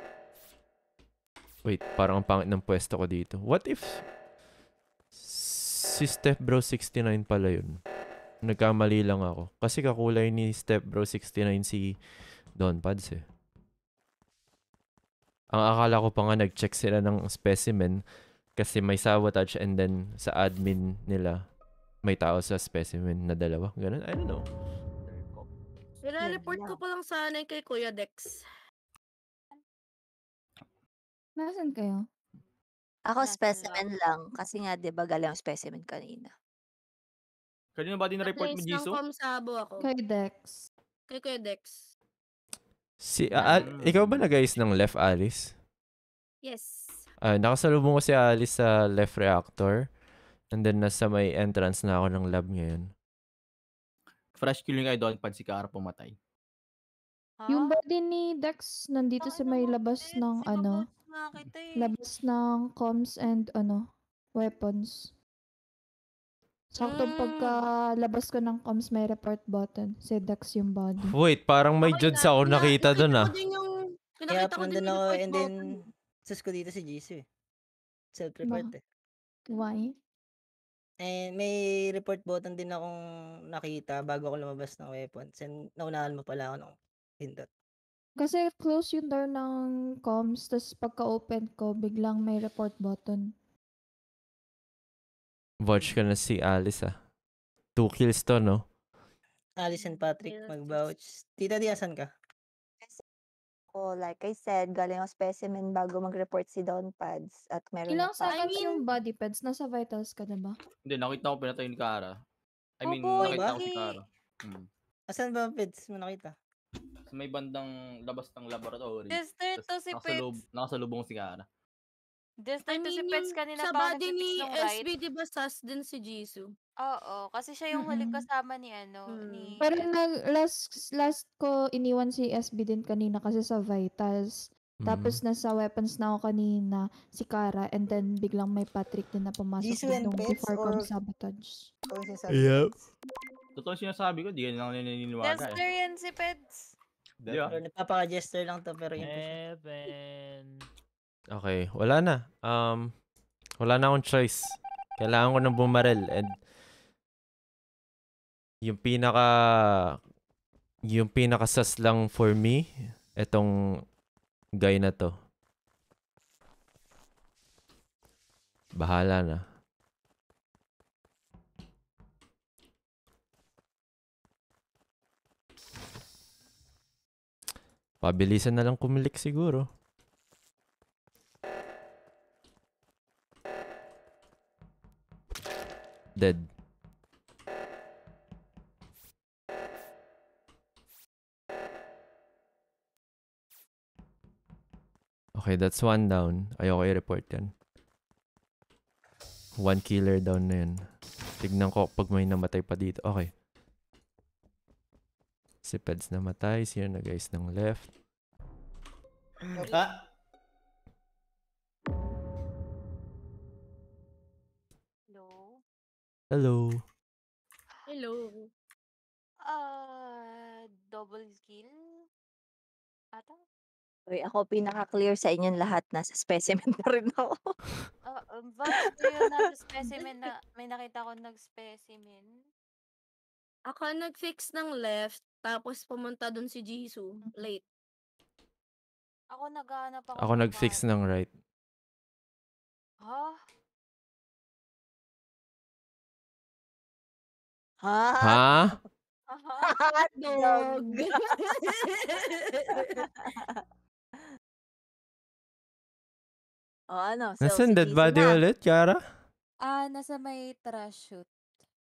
Wait, parang ang pangit ng pwesto ko dito. What if... Si Stepbro sixty-nine pala yun. Nagkamali lang ako. Kasi kakulay ni Stepbro sixty-nine si Don Pads eh. Ang akala ko pa nga nag-check sila ng specimen kasi may sabotage and then sa admin nila may tao sa specimen na dalawa. Ganun, I don't know. Nire-report ko pa lang sana kay Kuya Dex. Nasaan kayo? Ako Nasa specimen lang kasi nga 'di ba galing ang specimen kanina. Kanina ba din na-report mo, Place ng Jisoo? Comsabo ako. Kay Dex. Kay Kuya Dex. Si, ah, Al- ikaw ba nag-ayos ng left, Alice? Yes. Ah, nakasalubong ko si Alice sa left reactor. And then nasa may entrance na ako ng lab ngayon. Fresh kill yung kay Don Pad si Kara pumatay. Yung body ni Dex nandito sa may labas ng ano, Nakita eh. labas ng comms and ano, weapons. Sakto Mm. pagkalabas ko ng comms may report button. Si Dex yung body. Wait, parang may Okay Judes lang. ako Na, nakita dun nakita ah. ko din yung, Kaya nakita ko din nandun yung ako report and then button. sus ko dito si Jisoo eh. Self-report eh. Why? Eh, may report button din akong nakita bago ako lumabas ng weapons. And naunahan mo pala ako ng pindot. Kasi close yung door ng comms, tapos pagka-open ko, biglang may report button. Watch ka na si Alice ah. Two kills to, no? Alice and Patrick Yes, mag-vouch. Tita Di, asan ka? Oh, like I said, galing ako specimen bago mag-report si Don Pads at meron Ilang na pa. seconds mean- yung body pads? Nasa vitals ka, diba? Hindi, nakita ko pinatay ni Kara. I mean, Opo, nakita ko si hindi. Kara. Hmm. Asan ba Peds mo nakita? Sa may bandang labas ng laboratory. Jester to Tas si nakasalub, Pets. nakasalubong si Kara. Jester I to si mean, Pets yung kanina sa pa ako body nagpipix ni nung S right. B, di ba sus din si Jisoo? Oo, kasi siya yung huling Mm-mm. kasama ni ano, Mm. ni Pero S B. nag, last, last ko iniwan si S B din kanina kasi sa vitals. Tapos Mm. nasa weapons na ako kanina, si Kara, and then biglang may Patrick din na pumasok Jisoo and nung Pets before or- com sabotage. O yung sinasabi Yep. Peds? Totoo yung sinasabi ko, di ka lang naniniwala Jester eh. yan si Pets. Di ba? Pero nagpapaka-jester lang to pero yun to siya. Heaven. Okay, wala na. Um, wala na akong choice. Kailangan ko ng bumarel and yung pinaka yung pinaka sus lang for me, etong guy na to. Bahala na. Pabilisan na lang kumilik siguro. Dead. Okay, that's one down. Ayoko i-report yan. One killer down na yan. Tignan ko pag may namatay pa dito. Okay. Si Peds namatay. Sino na guys ng left? Ah, Hello? Hello. Hello. Ah, double kill? Ata? Uy, ako pinaka-clear sa inyong lahat. Nasa specimen na rin ako. Ah, um, vouch ko yun nasa specimen na may nakita ko nag-specimen. Ako nag-fix ng left, tapos pumunta dun si Jisoo. Late. Ako naghahanap ako Ako ng nag-fix body. ng right. Ha? Ha? Ha? Hotdog! O ano? So, Nasaan si dead Jisoo body na. ulit, Kiara? Ah, nasa may trash chute.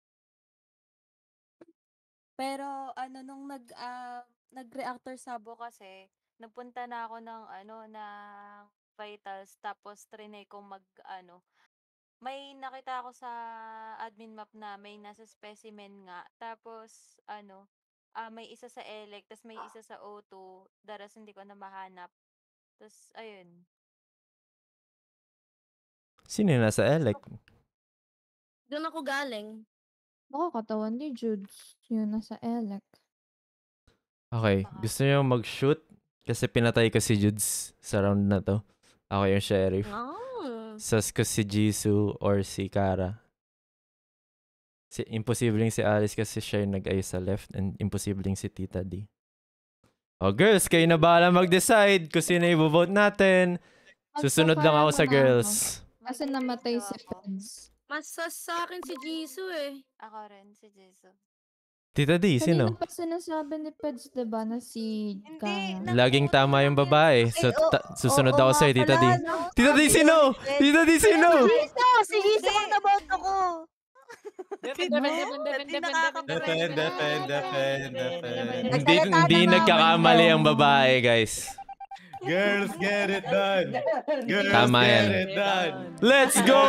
Pero ano nung nag ah, nag-reactor sabo kasi, nagpunta na ako ng ano ng vitals tapos trinay kong mag ano, may nakita ako sa admin map na may nasa specimen nga. Tapos ano, ah, may isa sa elec, tas may isa sa O two, daras hindi ko na mahanap. Tas ayun. Sino yung nasa elec? Doon ako galing. Ako katawan ni Judes. Yun, nasa elec. Okay, gusto niyo mag-shoot? Kasi pinatay ko si Judes sa round na to. Ako yung sheriff. Oh. Sas ko si Jisoo or si Kara. Si, imposibleng si Alice kasi siya yung nag-ayos sa left and imposibleng si Tita D. Oh girls, kayo na bahala mag-decide kung sino i-vote natin. Susunod lang ako sa Magpa-fire muna girls. Kasi namatay si Peds. Mas sus sa akin si Jisoo eh. Ako rin si Jisoo. Tita D, Kanina sino? pa sinasabi ni Peds, diba, na si Kara. Laging tama yung babae. So, Ay, oh, ta- susunod oo ako nga sa'yo, Tita D. pala, no? Tita D, Sabi sino? ni Peds. Tita D, sino? Si Jisoo! Si Jisoo ang naboto ko! Defend, defend, defend, defend, Hindi defend, nakaka- defend, defend, defend, defend, defend. Hindi, Nagsalita hindi na nga nagkakamali ako. ang babae, guys. Girls, get it done! Girls, Tama get yan. it done! Let's go!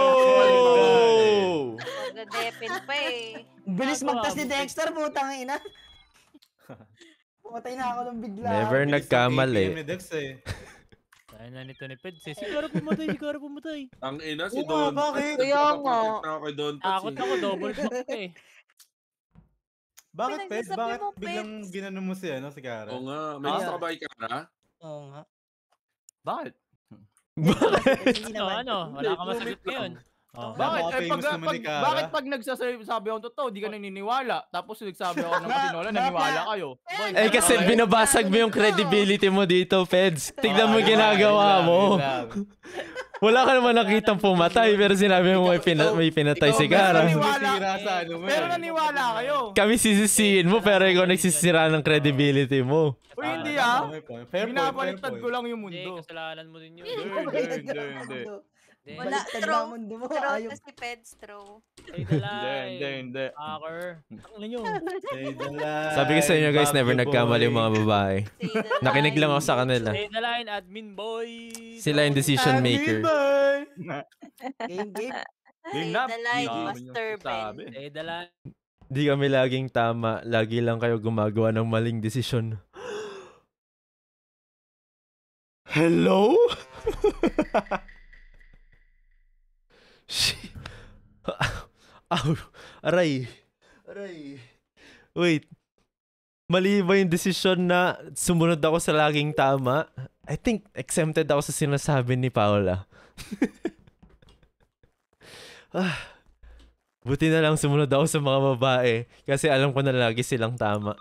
Magde-depend pa eh. Bilis Nagawa magtas ni mo, Dexter, putang ina. Pumatay na ako ng bigla. Never Bilis ng nagkamali. A P M ni Dex eh. Ayun na nito ni Peds eh. Si Kara pumatay, si Kara pumatay. Ang ina, si Oo nga, Don. bakit? Kaya nga. Nagpapaprotect na ako kay Don Pats Takot eh. ako, double shock ka eh. Bakit, Peds? Pinagsasabi Bakit mo, biglang Peds. ginano mo si, ano, si Kara? Oo nga. May Ah? gusto ka ba kay Kara? Oo nga. Bakit? Hindi Ano, naman. ano? Wala ka masagot Crewmate ngayon. lang. Oh. Bakit? Eh, pag, Napaka-famous naman pag, ni Kara. bakit pag nagsasabi ako ng totoo, di ka naniniwala. Tapos nagsabi ako ng matinola, naniwala kayo. Boy, Eh kasi okay. binabasag mo yung credibility mo dito, Peds. Tignan mo yung Okay, ginagawa yun lang, mo. yun lang. Wala ka naman nakitang pumatay, pero sinabi mo may, pina- may pinatay si Ikaw, Kara. Pero sumisira sa ano mo Pero eh. naniwala kayo. Kami sisisihin mo, pero ikaw nagsisira ng credibility mo. Uy, hindi Tama, ah. may point. Fair point, fair Binabaliktad point. ko lang yung Hindi, mundo. kasalanan mo din yun. Hindi, hindi, hindi, hindi. Hindi. Wala, Baliktad throw. na ang mundo mo. Throw Ayaw. to si Peds, throw. Stay the Hindi, line. hindi, hindi. Hacker. Ano nyo? Stay the line, Sabi ko sa inyo guys, never Bagyo nagkamali yung boy. mga babae. Stay the line. Nakinig lang ako sa kanila. Stay the line, admin boy. Sila yung decision maker. Game, game. Game Stay na. the line, Dami niyong Master Ben. sasabi. Stay the line. Di kami laging tama. Lagi lang kayo gumagawa ng maling desisyon. Hello? Shit. Ow. Aray. Aray. Wait. Mali ba yung desisyon na sumunod ako sa laging tama? I think exempted ako sa sinasabi ni Paula. ah. Buti na lang sumunod ako sa mga babae kasi alam ko na lagi silang tama.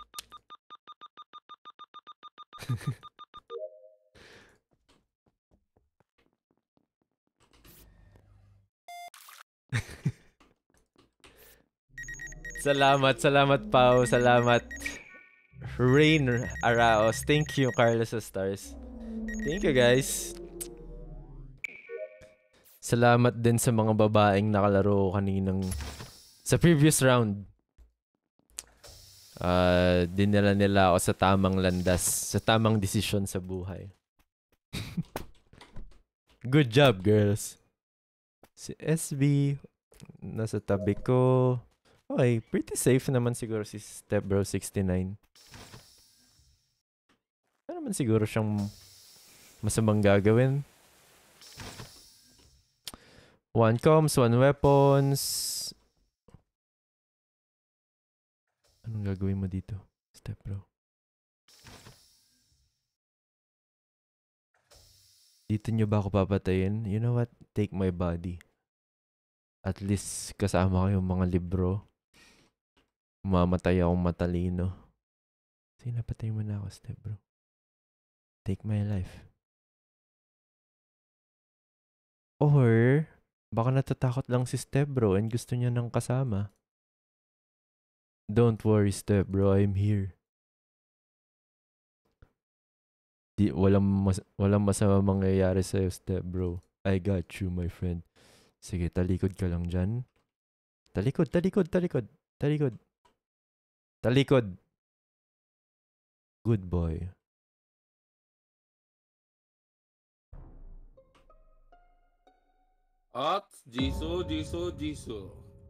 Salamat, salamat Pao, salamat Rain Araos. Thank you Carlos Stars. Thank you guys. Salamat din sa mga babaeng nakalaro kaninang sa previous round. Uh, dinala nila ako sa tamang landas, sa tamang desisyon sa buhay. Good job, girls. Si S B nasa tabi ko. Okay, pretty safe naman siguro si Stepbro sixty-nine. Ano naman siguro siyang masamang gagawin. One comms, one weapons. Anong gagawin mo dito, Stepbro? Dito nyo ba ako papatayin? You know what? Take my body. At least kasama ko yung mga libro. Mamatay akong matalino. Sige, napatay mo na ako, Stepbro. Take my life. Or, baka natatakot lang si Stepbro and gusto niya ng kasama. Don't worry, Stepbro. I'm here. Di, walang, mas, walang masama mangyayari sa'yo, Stepbro. I got you, my friend. Sige, talikod ka lang dyan. Talikod, talikod, talikod. Talikod. Talikod. Good boy. At Jisoo, Jisoo, Jisoo.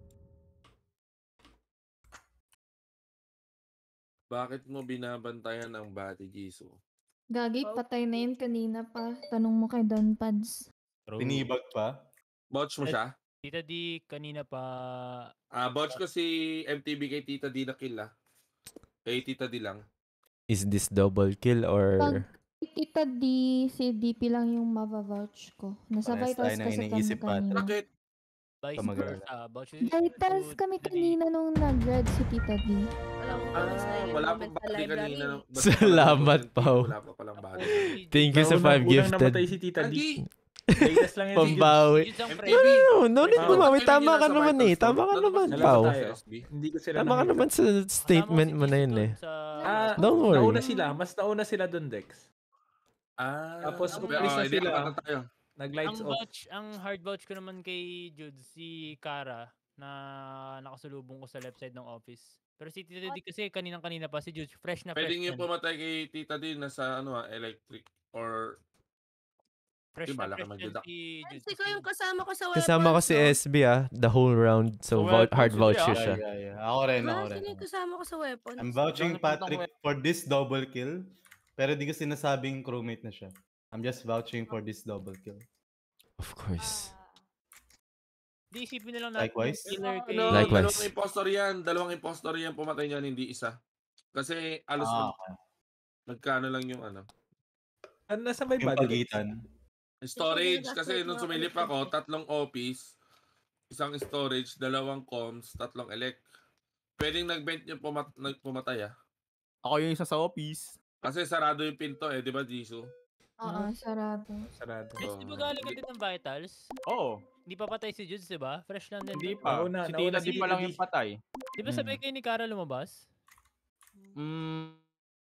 Bakit mo binabantayan ang bati, Jisoo? Gagi, patay na yun kanina pa. Tanong mo kay Don Pads. Pinibag pa? Vouch mo siya? Tita D, kanina pa... Ah, vouch ko si M T B kay Tita D na kill ah. Kay Tita D lang. Is this double kill or... Pag Tita D, si D P lang yung mavavouch ko. Nasa Parehas vitals tayo ng kasi kami iniisip, Pat. kanina. Bakit? Vice Kamagala. versa. Vouch Vitals kami kanina nung nag-red si Tita D. Wala akong Ah, silent wala moment pa sa bati library. kanina. no? Basta Salamat, pala Pao. Wala pa palang bati. Thank you sa Unang- five unang gifted. namatay si Tita D. Agi! Latest lang yan si Judes. Pambawi. Judes ang M T friend. B! No, no need Ah. bumawi. Nasa Tama ka vitals naman to. eh. Tama ka Nalabas naman, sila Dalawa Pao. sa tayo. S B. Hindi ko sila Tama ka nakita. naman sa statement mo na yun eh. Ah, Don't worry. nauna sila. Mas nauna sila dun, Dex. Ah, Tapos, pero, umalis na oh, hindi, sila. apat na tayo. Nag-lights Ang off. vouch, ang hard vouch ko naman kay Jude, si Kara, na nakasulubong ko sa left side ng office. Pero si Tita D kasi kaninang-kanina pa, si Jude, fresh na fresh Pwede niyo yan. pumatay kay Tita D na sa ano, ah, electric or Fresh Di ba, na laki fresh yan magdudak. si Jude. Kasi ko yung kasama ko sa weapons, Kasama ko si no? S B ah, the whole round. So, So, vou- weapons hard yun, vouch yeah. siya. Yeah, yeah, yeah. Ako rin, ako Ah, rin. sino yung kasama ko sa weapons? I'm vouching Ganun yung Patrick tangwe- for this double kill. Pero di ko sinasabing crewmate na siya. I'm just vouching for this double kill. Of course. Di isipin na lang natin yung Likewise. killer kay... No, Likewise. dalawang impostor yan. Dalawang impostor yan pumatay niyan, hindi isa. Kasi alos Ah, mag, magkano lang yung ano. Ano nasa may Yung body? pagitan. Storage, kasi nung sumilip ako, tatlong office, isang storage, dalawang comms, tatlong elect. Pwedeng nag-vent yung pumat pumatay ah. Ako yung isa sa office. Kasi sarado yung pinto eh, di ba, Jisoo? Oo, sarado. Sarado. Judes, di ba galing ka din ng Vitals? Oo. Hindi pa patay si Judes, di ba? Fresh lang din. Hindi ba? pa. Nauna- Si nauna Tita si di pa lang Tita yung D. patay. Di ba sabay kayo ni Kara lumabas? Mm,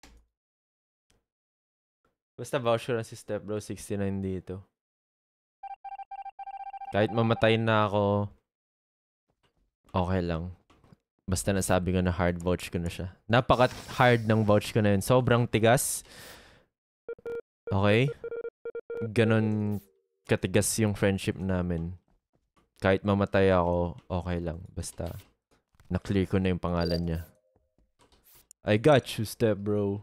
Basta voucher na si Step Bro sixty-nine dito. Kahit mamatay na ako, okay lang. Basta nasabi ko na hard vouch ko na siya. Napaka-hard ng vouch ko na yun. Sobrang tigas. Okay? Ganon katigas yung friendship namin. Kahit mamatay ako, okay lang. Basta na-clear ko na yung pangalan niya. I got you, Step Bro.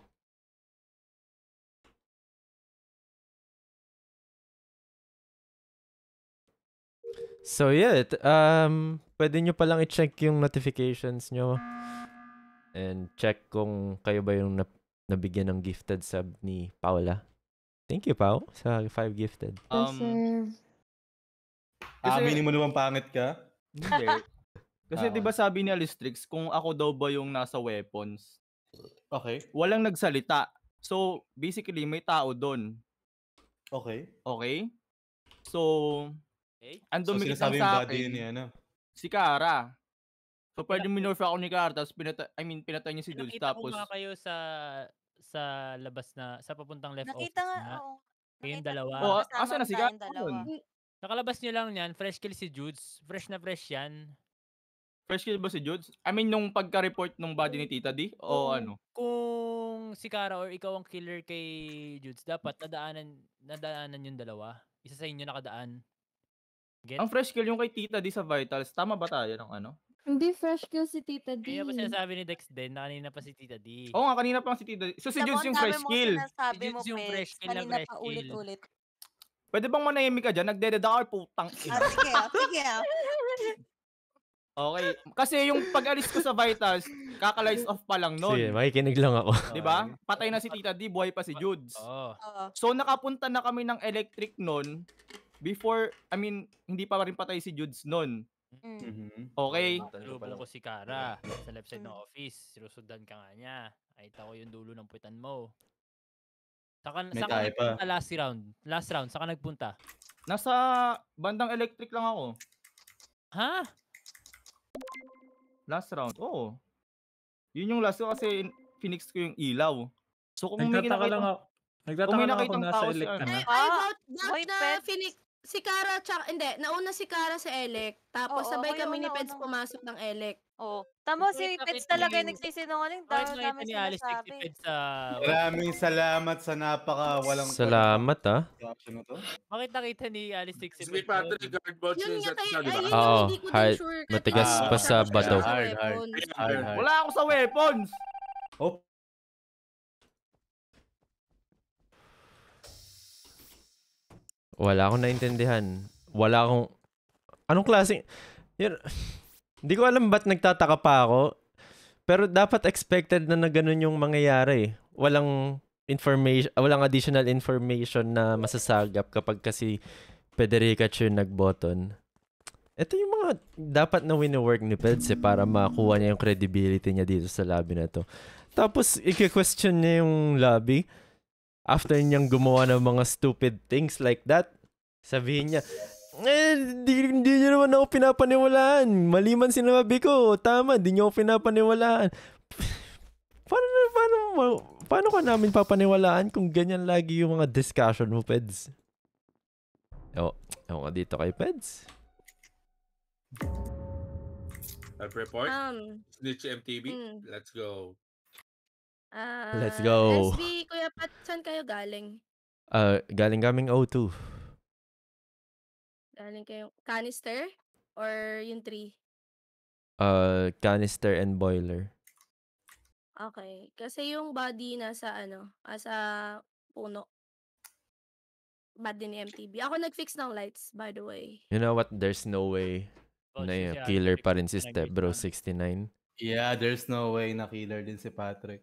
So yeah, it, um, pwede nyo palang i-check yung notifications nyo. And check kung kayo ba yung nap- nabigyan ng gifted sub ni Paula. Thank you, Pao, sa five gifted. um, Deserve. Kasi- Aminin mo naman pangit ka? hindi. Kasi Ah, di ba sabi ni Alistrix, kung ako daw ba yung nasa weapons, Okay. walang nagsalita. So, basically, may tao doon. Okay. Okay? So, Okay. ang So dumikit sinasabi lang yung sa body yun akin, ni ano? si Kara. So, pwede minurf ako ni Kara, tapos pinata I mean, pinatay niya si Jules, Nakita ko tapos... nga kayo sa sa labas na, sa papuntang left Nakita office nga, nga. oo. Kayong Nakita ko dalawa. Oh, kasama asa na si tayong Kara dalawa. nun? Nakalabas nyo lang yan, fresh kill si Judes. Fresh na fresh yan. Fresh kill ba si Jules? I mean, nung pagka-report nung body ni Tita D? O Kung- ano? Kung si Kara or ikaw ang killer kay Judes, dapat nadaanan, nadaanan yung dalawa. Isa sa inyo nakadaan. Get? Ang fresh kill yung kay Tita D sa Vitals. Tama ba tayo ng ano? Hindi fresh kill si Tita D. Kaya pa sinasabi ni Dex din na kanina pa si Tita D. Oo nga, kanina pa si Tita D. So si Alam mo, Jules ang yung dami fresh mong kill. sinasabi Si mo, Judes yung fresh Peds. kill na Kanina fresh pa kill. ulit-ulit. Pwede bang manahimik ka dyan? Nagdededa ka, putang ina. Ah, sige, ah, sige. ah. Okay. Kasi yung pag-alis ko sa Vitals, kaka-lights off pa lang nun. Sige, makikinig lang ako. Di ba? Patay na si Tita D, buhay pa si Judes. Oo. Oo. So nakapunta na kami ng electric nun before, I mean, hindi pa rin patay si Judes nun. Mm. Mhm. Okay? Lubong ko si Kara sa left side ng Mm. office. Sinusundan ka nga niya. Nakita ko yung dulo ng puwitan mo. Saka, May saan ka tayo pa. nagpunta last round? Last round, saan ka nagpunta? Nasa bandang electric lang ako. Ha? Last round, oo. Yun yung last ko kasi finix ko yung ilaw. So kung may Nagtataka lang nakita, ako. Nagtataka kung may lang ako nakitang nasa tao si elect ka ano. na. Ay, I Ah, vote, vote wait, na Peds. Phoenix. Si Kara, tsaka, hindi, nauna si Kara sa Elec. Tapos Oo, sabay ako yung kami ni Peds naunang- pumasok ng Elec. Oo. Tamo Bakit si nakita Peds talaga yung ni- nagsisinungaling. Bakit Dami nakita dami ni Alice si sinasabi. Fed sa... Maraming salamat sa napaka walang Salamat ah. transaction na to. Bakit nakita ni Alice si Si Fed Patrick, doon? hard vouch Yun yung nga set tayo, siya, di ay ba? yun Oo, yung hindi ko din hard- sure. kasi matigas hindi pa ko sa siya bato. sa Hard, hard. weapons. Hard, hard. Wala ako sa weapons! Oh, Wala akong naintindihan. Wala akong... Anong klaseng... Yun... Hindi ko alam ba't nagtataka pa ako. Pero dapat expected na na ganun yung mangyayari. Walang information, walang additional information na masasagap kapag kasi Federica yung nag-button. Ito yung mga dapat na wino-work ni Peds eh, para makuha niya yung credibility niya dito sa lobby na to. Tapos, i-question niya yung lobby after niyang gumawa ng mga stupid things like that. Sabihin niya, eh, di, di niyo naman ako pinapaniwalaan. Mali man sinabi ko. Tama, di niyo ako pinapaniwalaan. paano, paano, paano ka namin papaniwalaan kung ganyan lagi yung mga discussion mo, Peds? Ewan, ewan ka dito kay Peds. Self-report, Um, Snitch M T V, mm. let's go. ah, Let's go. S B, Kuya Pat, saan kayo galing? Uh, galing kaming O two. Galing kayo, canister? Or yung three? Uh, canister and boiler. Okay. Kasi yung body nasa ano, asa puno. bad din ni M T B. Ako nag-fix ng lights, by the way. You know what? There's no way Vouch na ko yun, si killer Alex, pa rin si nag-wait Step Bro lang. sixty-nine. Yeah, there's no way na killer din si Patrick.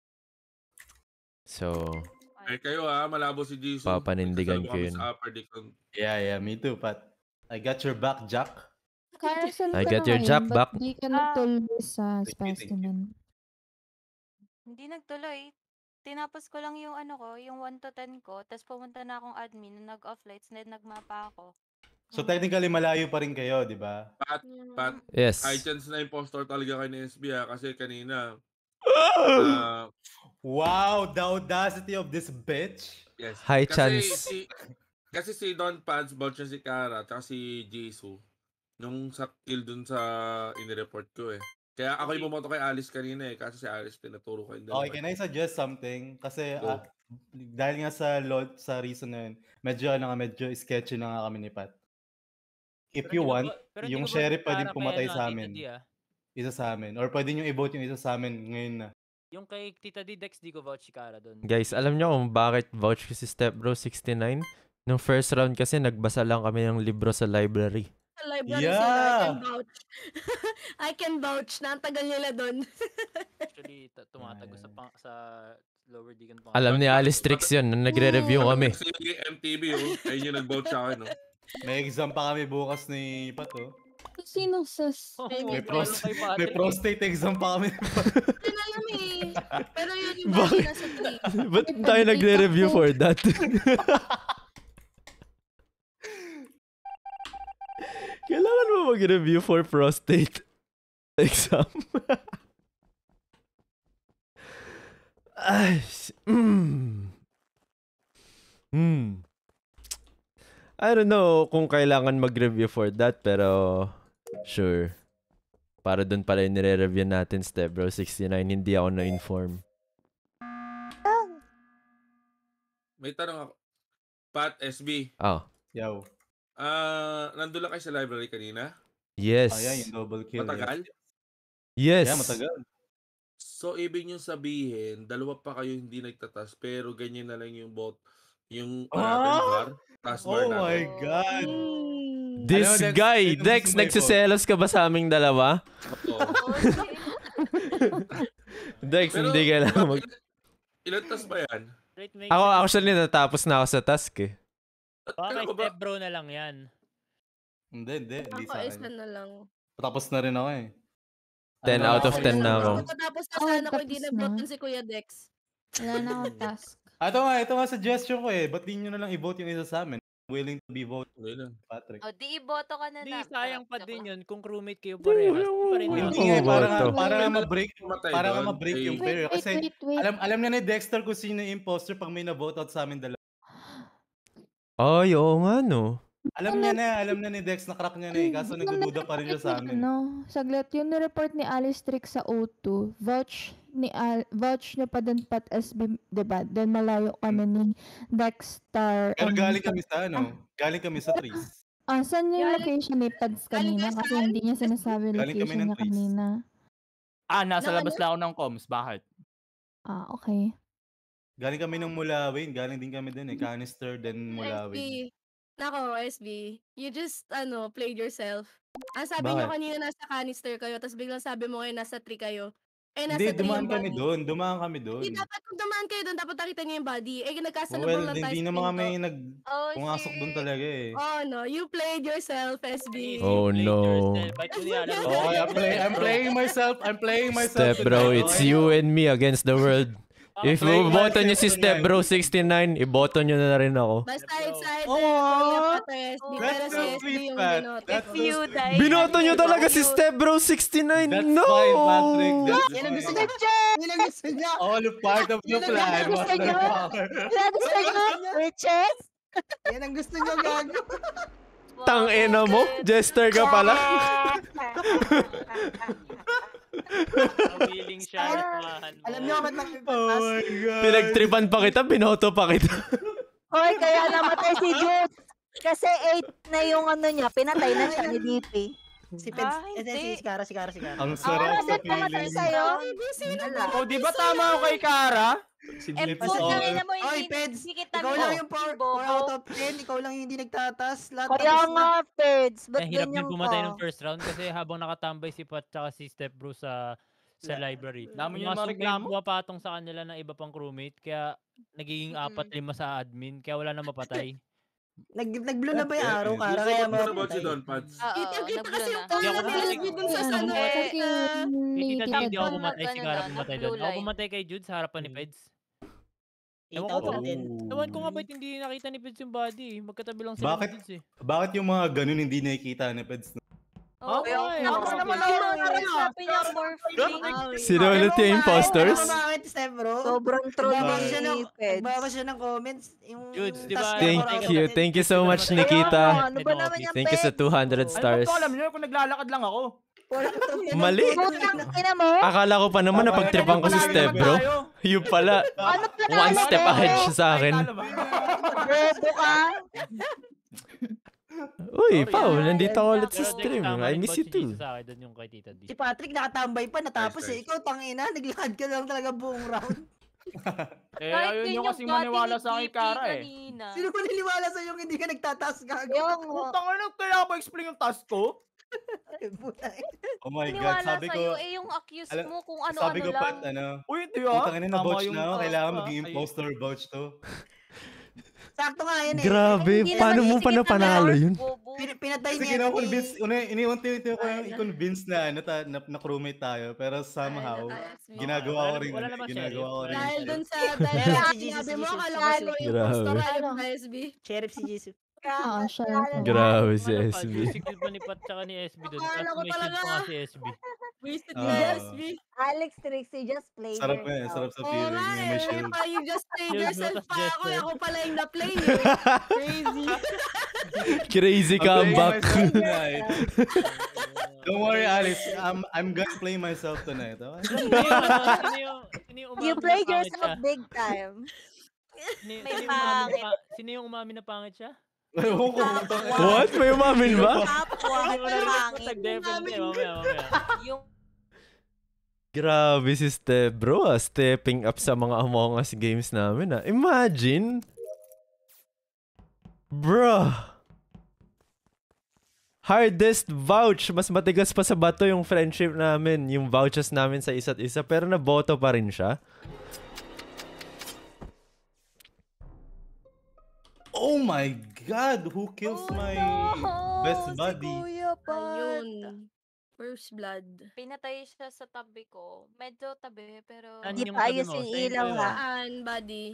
So, Eh kayo ha, malabo si Jisoo. papanindigan Nagkasalubong ko kami yun. sa upper deck. Yeah, yeah, me too, Pat. I got your back, Jack. Karasan I ka get na your jack ngayon, ba't back. di ka Ah. nagtuloy sa Thank you, thank you. specimen? Hindi nagtuloy. Tinapos ko lang yung ano ko, yung one to ten ko, tapos pumunta na akong admin, nag-off lights, then nagmapa ako. So technically malayo pa rin kayo, di ba? Pat, Pat, Yes. high chance na impostor talaga kay ni S B ha, kasi kanina, ah, Wow, the audacity of this bitch. yes. High Kasi chance. si, kasi si Don Pads, vouch niya si Kara, at si Jisoo, nung sa kill dun sa inireport ko eh. Kaya ako yung bumoto kay Alice kanina eh, kasi si Alice tinaturo ko yung dalawa. Okay, can I suggest something? Kasi Go. ah, dahil nga sa lot sa reason na yun, medyo ano nga, medyo sketchy na nga kami ni Pat. If Pero you hindi ko want, ba- pero hindi yung ko ba sheriff si pwedeng Kara kay pumatay ano, sa Tita amin. D, ah? Isa sa amin. Or pwede nyo i-vote yung isa sa amin ngayon na. Yung kay Tita D, Dex, di ko vouch si Kara doon. Guys, alam nyo kung bakit vouch ko si Step Bro sixty-nine? Nung first round kasi nagbasa lang kami ng libro sa library. Sa library Yeah. sila, I can vouch. I can vouch na ang tagal nila doon. Actually, ta- tumatago sa, pang- sa lower deacon pa. Alam ni Alice Trix yun, nung nagre-review kami. Kasi M T V oh, ayun yung nag-vote sa akin oh. May exam pa kami bukas ni Pat, oh. Sino sus? Oh, May, may pros- kay Patrick, may eh. prostate exam pa kami. Yun alam eh. Pero yun yung body Bakit? nasa three. Ba't tayo nagre-review for that? Kailangan mo mag-review for prostate exam. Ay, s- mm. Mm. I don't know kung kailangan mag-review for that, pero sure. Para dun pala yung nire-review natin, Step Bro sixty-nine, hindi ako na-inform. May tanong ako. Pat, S B, Ah, Yo. ah, nandun lang kayo sa library kanina? yes. Ayan, yung double kill. Matagal? Yes. Yeah, matagal. So, ibig nyo sabihin, dalawa pa kayo hindi nagtatas, pero ganyan na lang yung bot, yung Ah! natin bar, task bar Oh natin. my God. This Alam mo, Dex, guy, ito Dex, gusto mo nagsiselos ka ba sa aming dalawa? Oo. Dex, Pero, hindi kailangan mag... ilan- Ilan tas ba yan? Right, make Ako, sense. actually, natapos na ako sa task eh. Baka Kailan kay ko ba? Step Bro na lang yan. Hindi, hindi. Hindi Ako sa isa akin. na lang. Tapos na rin ako eh. ten Ano, out of ako ten isa na ako. Tapos na Oh, sana ko hindi tapos nag-vote na. si Kuya Dex. Wala na akong task. Ah, ito nga, ito nga suggestion ko eh. Ba't di nyo na lang i-vote yung isa sa amin? Willing to be voted, Hindi lang. Patrick. O, di iboto ka na Hindi, na. sayang pa Joke din lang. yun kung crewmate kayo parehas. Di pa rin Hindi yun. Hindi nga, eh, para nga, boto. para nga May ma-break, pumatay para nga doon. ma-break yung Ay, pair. Wait, wait, Kasi wait, wait. alam alam na ni Dexter kung sino yung imposter pag may na-vote out sa amin dalawa. Ay, oo nga no. Alam niya na, alam na ni Dex na crack niya na eh. Kaso Yung nagdududa pa rin siya sa ni- amin. Ano, saglit, yung nireport ni Alice Trix sa O two, vouch ni Al, vouch niya pa din Pat S B, diba? Then malayo kami ni Dexter. Pero and galing sa- kami sa ano, galing kami sa trees. Ah, saan yung Galing- location ni Pads galing kanina? ka Kasi saan? hindi niya sinasabi yung Galing kami location ng niya trees. kanina. Ah, nasa Ng labas ano? lang ako ng comms. Bakit? Ah, okay. Galing kami ng Mulawin, galing din kami din eh. Canister, then S B. Mulawin. Nako, S B. You just, ano, played yourself. Ang sabi niyo Bakit? kanina nasa canister kayo, tapos biglang sabi mo ngayon nasa tree kayo. Eh, nasa Hindi, tree dumaan yung kami body. doon, dumaan kami doon. Hindi, dapat kung dumaan kayo doon, dapat nakita niyo yung body. Eh, nagkasalubong Well, lang tayo hindi sa naman kami pinto. nag Oh, pumasok doon shit. talaga eh. Oh, no. You played yourself, S B. Please, Oh, you played no. yourself. Ba't yun yan? Alam mo, Okay, I'm, play, I'm playing myself, I'm playing myself. Step Bro, tonight, it's okay? you and me against the world. If playing iboto niyo myself si Step tonight. Bro sixty-nine, iboto niyo na rin ako. Basta excited, Oh, Kuya Pato S B. that's Pero si so S B sweet, yung Pat. binoto. That's If you so die, Binoto niyo ano, talaga si you- Step Bro sixty-nine. That's No! fine, Patrick. That's Yan ang gusto fine. niya. Yan ang gusto niya. All part of the Yan ang plan was gusto the niya. power. Kaya gusto niyo, witches? Yan ang gusto niya, gago. Tang ina mo, Jester ka pala. willing siya. samahan mo. Alam niyo, ba't nang Oh my God. Pinagtripan pa kita, binoto pa kita. Hoy, kaya namatay si Jude. Kasi eight na yung ano niya, pinatay na siya ni D P. Si Peds, Ah, eh, hindi. si Kara, si Kara, si Kara. Ang Ah, sarap sa bakit pumatay feeling. sa'yo? Sino Wala. Oh, di ba tama ako kay Kara? Si Eh, Jeep. putang all. ina mo, Oy, hindi, Peds! hindi kita Ikaw lang minahal, yung four bobo. out of ten. Ikaw lang yung hindi nagtatas. Lahat Kaya tapos na. nga, Peds, ba't Nahirap din ganyan pumatay ka? ng first round kasi habang nakatambay si Pat tsaka si Step Bro sa sa La- library. Dami May niyo mga sub- may mareklamo. pumapatong sa kanila ng iba pang crewmate kaya nagiging Mm-mm. apat lima sa admin kaya wala na mapatay. Nag, nag-blue na ba yung Yeah, araw, Peds. Kara? Gusto Kaya mo na ba si mapatay. Don Pads? Oo, Kita-kita nag-blue kasi na. yung Hindi ako comment pumatay. ni dun sa Kasi sa ano, ano. kasi sa- Kay ni Tita Tita D, hindi ako Don pumatay, si nag-ano Kara doon, pumatay nag-blue doon. Ako line. pumatay kay Jude sa harapan ni Mm. Peds. eight Ewan ko out ba? of ten. Ewan ko nga ba't hindi nakita ni Peds yung body eh. Magkatabi lang sila Bakit? ni Judes eh. Bakit yung mga ganun hindi nakikita ni Peds? Oo, Kaya nga eh. Tama naman Hindi ako naman eh. sabi niya more feeling. Sino ulit yung imposters? Alam mo bakit, Step Bro? Sobrang troll Nagbawas ni siya ng, Peds. nagbawas siya ng comments. Yung, Judes, yung di ba? task niya, Thank four out of you. ten. Thank you so Judes, much, di ba namatay? Kaya Nikita. nga, ano ba naman yan, Thank you sa Peds? two hundred Oo. Ano ba stars. to? Alam niyo kung naglalakad lang ako. Four out of ten. Mali. Putang ina mo? Akala ko pa naman napagtripan ko si Panalo Step naman Bro. tayo. Yung pala. Ano pa One naman, step Peds? ahead siya sa akin. Ay, talo ba? Bobo ka? Uy, Sorry, Pao, ah. nandito ako ulit sa Pero Dex, stream. tama I rin miss ba you si too. Jesus sa akin doon yung kay Tita D? Si Patrick nakatambay pa, natapos Nice, eh. nice. Ikaw, tangina, naglakad ka lang talaga buong round. Eh, Kahit ayun din yung yung kasing body maniwala ni sa akin, G P Kara eh. kanina. Sino ba naniwala sa'yo yung hindi ka nagtataas gago? Kaya nga. Putang ina, kailangan ba explain yung task ko? Ay, puta eh. Oh my God, Naniwala sabi sa'yo, ko, eh yung accuse alam- mo kung sabi ano-ano ko lang. Pat, ano, Uy, di ah. putang ina, Tama na-vouch yung na ako, task kailangan ko, ah. maging Ayun. imposter vouch to. Sakto nga yun eh. Grabe, Hindi paano naman mo easy pa kita napanalo ngayon. yun? Bobo. Pin- pinatay Kasi niya kino-convince, ni... una, iniunti-unti ko Ay, yung na. i-convince na, ano, ta, na, na crewmate tayo. Pero Ay, somehow, naka-S B. ginagawa Wala ko na- rin, wala ano, na ba ginagawa ko sheriff? rin. Dahil dun sa Meron dahil si sa Jesus, sinabi si mo, Jesus. akala ko Grabe. ikaw yung Grabe. impostor ka Ano? yung S B. Sheriff si Jesus. Ah, siya. Grabe si Ano S pa, B. juicy kill pa ni Pat tsaka ni S B doon. Akala Tapos ko may shield talaga. pa nga si S B. Wasted Ah. ka S B. Alex Trixie, just play Sarap eh, yourself. sarap sa Oo feeling nga yung eh. may shield. Pa, you just played Shield mo, yourself tas pa ako. gesture. Ako pala yung na-play eh. Crazy. Crazy I'm playing comeback. myself tonight. Don't worry, Alice. I'm I'm gonna play myself tonight. Okay? Sino yung, ano, sino yung, sino yung You umamin na played pangit siya? yourself big time. Sino, May sino yung umamin na, pangit. pa, sino yung umamin na pangit siya? Ewan ko, putang ina. What? May umamin ba? Kapwa, Hindi ko narinig ko pangit. tag-defend eh. Mamaya, mamaya. Yung Grabe si Step Bro ah. Stepping up sa mga Among Us games namin ah. Imagine. Bro. Hardest vouch. Mas matigas pa sa bato yung friendship namin. Yung vouches namin sa isa't isa. Pero naboto pa rin siya. Oh my God! Who kills Oh, my no! best Si buddy? Kuya Pat. Ayun. First blood. Pinatay siya sa tabi ko. Medyo tabi, pero... Saan Di yung pa tabi ayos mo? yung Sa inyo ilaw yun? ha. Saan, buddy?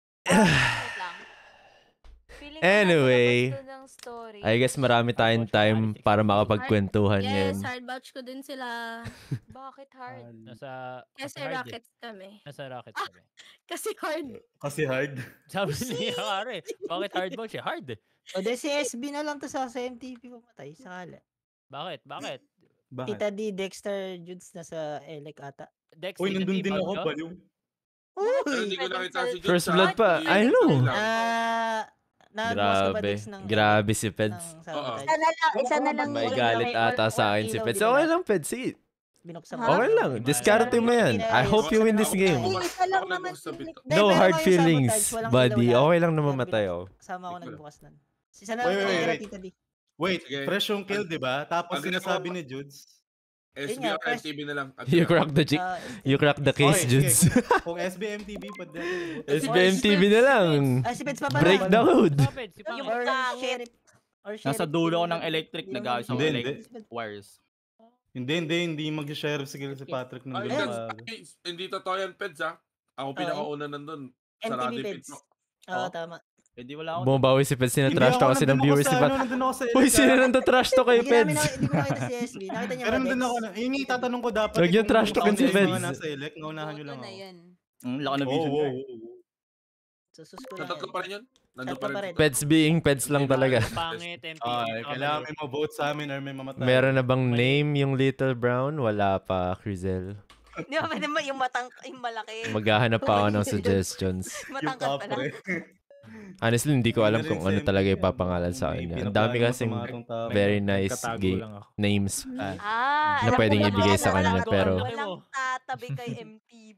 Wait lang. Feeling ko nasa Anyway, labas to ng story. I guess marami tayong time para makapagkwentuhan ngayon. Yes, hard batch ko din sila. Bakit hard? Nasa, Kasi nasa hard eh. rockets kami. Nasa rockets Ah! kami. Kasi hard. Kasi hard. Sabi niya kare, bakit hard ba siya? Hard eh. O de si S B na lang to sa M T V pumatay. Sakala. Bakit? Bakit? Bakit? Tita D, Dexter, Judes nasa Elec ata. Dex, Uy, Tita nandun D, din bad ako, ka? baliw. Pero Uy! hindi ko nakita si Jude First sa- blood pa. Hindi, I hindi know. lang. Ah, na-boss ka ba Grabe. Dex ng Grabe si ng Peds. sabotage? Isa na lang, isa na lang. May Wala- galit wala- ata sa akin si ilaw, Peds. di ba Okay na- lang, Peds. Sige. Binuksan Ha? ko. Okay lang. Discarte mo yan. I hope you win this game. Hindi, isa lang Ako naman. nagbukas ng pinto. Hindi, No pero hard ngayong feelings, sabotage, walang buddy. ilaw lang. Okay lang na Kaya mamatay binuks- ako. Kasama ako Ikaw. nagbukas nun. Isa na Wait, lang wait, natira, wait. Tita D. Wait, Sige. fresh yung kill, di ba? Tapos Ang sinasabi ginagawa- ni Judes. S B nga, or press- M T V na lang. At You saka- cracked the chick. Ah, You cracked the case, Okay, Judes. sige. Kung S B M T V, pwede natin. S B M T V na lang. Ah, si Pets pa pala. Break the code. Bakit? Si Yung Pangit. Or pangit. sheriff. Or Nasa sheriff dulo ko si- ng electric, yung- nag-ayos ako Hindi, ng hindi. electric wires. Hindi, hindi, hindi mag-sheriff siguro si Patrick ng Ay, ganun that's- maaga. ay, hindi totoo yan, Peds ha. Ako pinakauna nandun. M T V Sarado yung Peds. pinto. Oo, Oh. tama. Eh di wala ako. Bumabawi si Peds. Sinatrash to kasi ng nandun ako viewers sa si ano, Pat. nandun ako sa Uy, Elec, sino ah. nang trash to kay Hindi namin Peds? na- hindi ko nakita si S B. Nakita niya Pero ba, nandun Dex? ako na. Yun yung tatanong ko dapat. Huwag yung kung trash talkin si kaunti yung mga Peds. nasa Elec, naunahan nyo lang Boto na ako. yan. Mm, laki na Oh, vision ko wow, eh. wow. Susus ko Sa lang tatlo yan. pa rin yun? Nandun Tatlo pa pa rin. rin. Peds being Peds lang talaga. Pangit, M T V. Ay, tsaka kailangan mali. may ma-vote sa amin or may mamatay. Meron na bang Mali. name yung Little Brown? Wala pa, Crizel. Di ba pwede ma- yung matang, yung malaki. Maghahanap pa ako ng suggestions. Yung Matangkad pala. kapre. Honestly, hindi ko alam Hindi na kung rin ano si talaga M T V, ipapangalan ano, sa may kanya. Ang pinaplano dami mo kasing sa mga tong tao. very May nice katago ga- lang ako. names Ah, na alam pwedeng ko na ibigay wala- sa kanya, wala- pero- Walang tatabi kay M T V.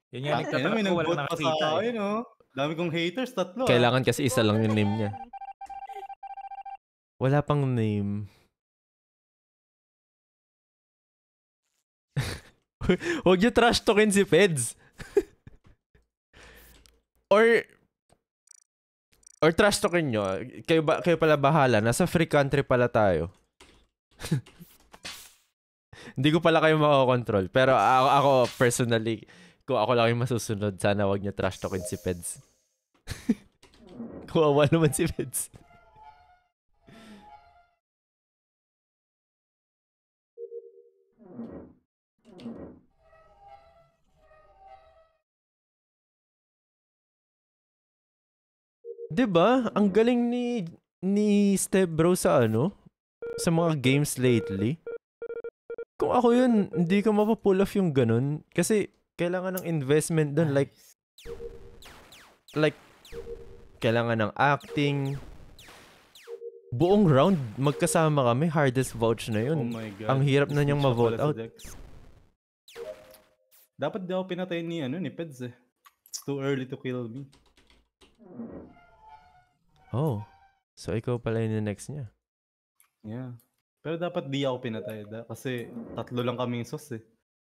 Yun nga Ah, nagtataka ayun, may ko, walang nag-vote pa sa nakakita eh. akin, oh. Dami kong haters, tatlo ah. Kailangan kasi isa lang Iboto yung na name niya. yan. Wala pang name. Huwag niyo trash talkin si Peds. or or trash talkin nyo. Kayo, ba, kayo pala bahala. Nasa free country pala tayo. Hindi ko pala kayo makakontrol. Pero ako, ako personally, kung ako lang yung masusunod, sana wag niyo trash talkin si Peds. Kawawa naman si Peds. Diba? Ang galing ni ni Step Bro sa ano? Sa mga games lately. Kung ako yun, hindi ko mapapull off yung ganun. Kasi kailangan ng investment dun. Like, like, kailangan ng acting. Buong round, magkasama kami. Hardest vouch na yun. Oh my God. Ang hirap na niyang Siya ma-vote pala si out. Dex. Dapat di ako pinatay ni, ano, ni Peds eh. It's too early to kill me. Oh. So, ikaw pala yung next niya. Yeah. Pero dapat di ako pinatay. Da- kasi tatlo lang kaming sos eh.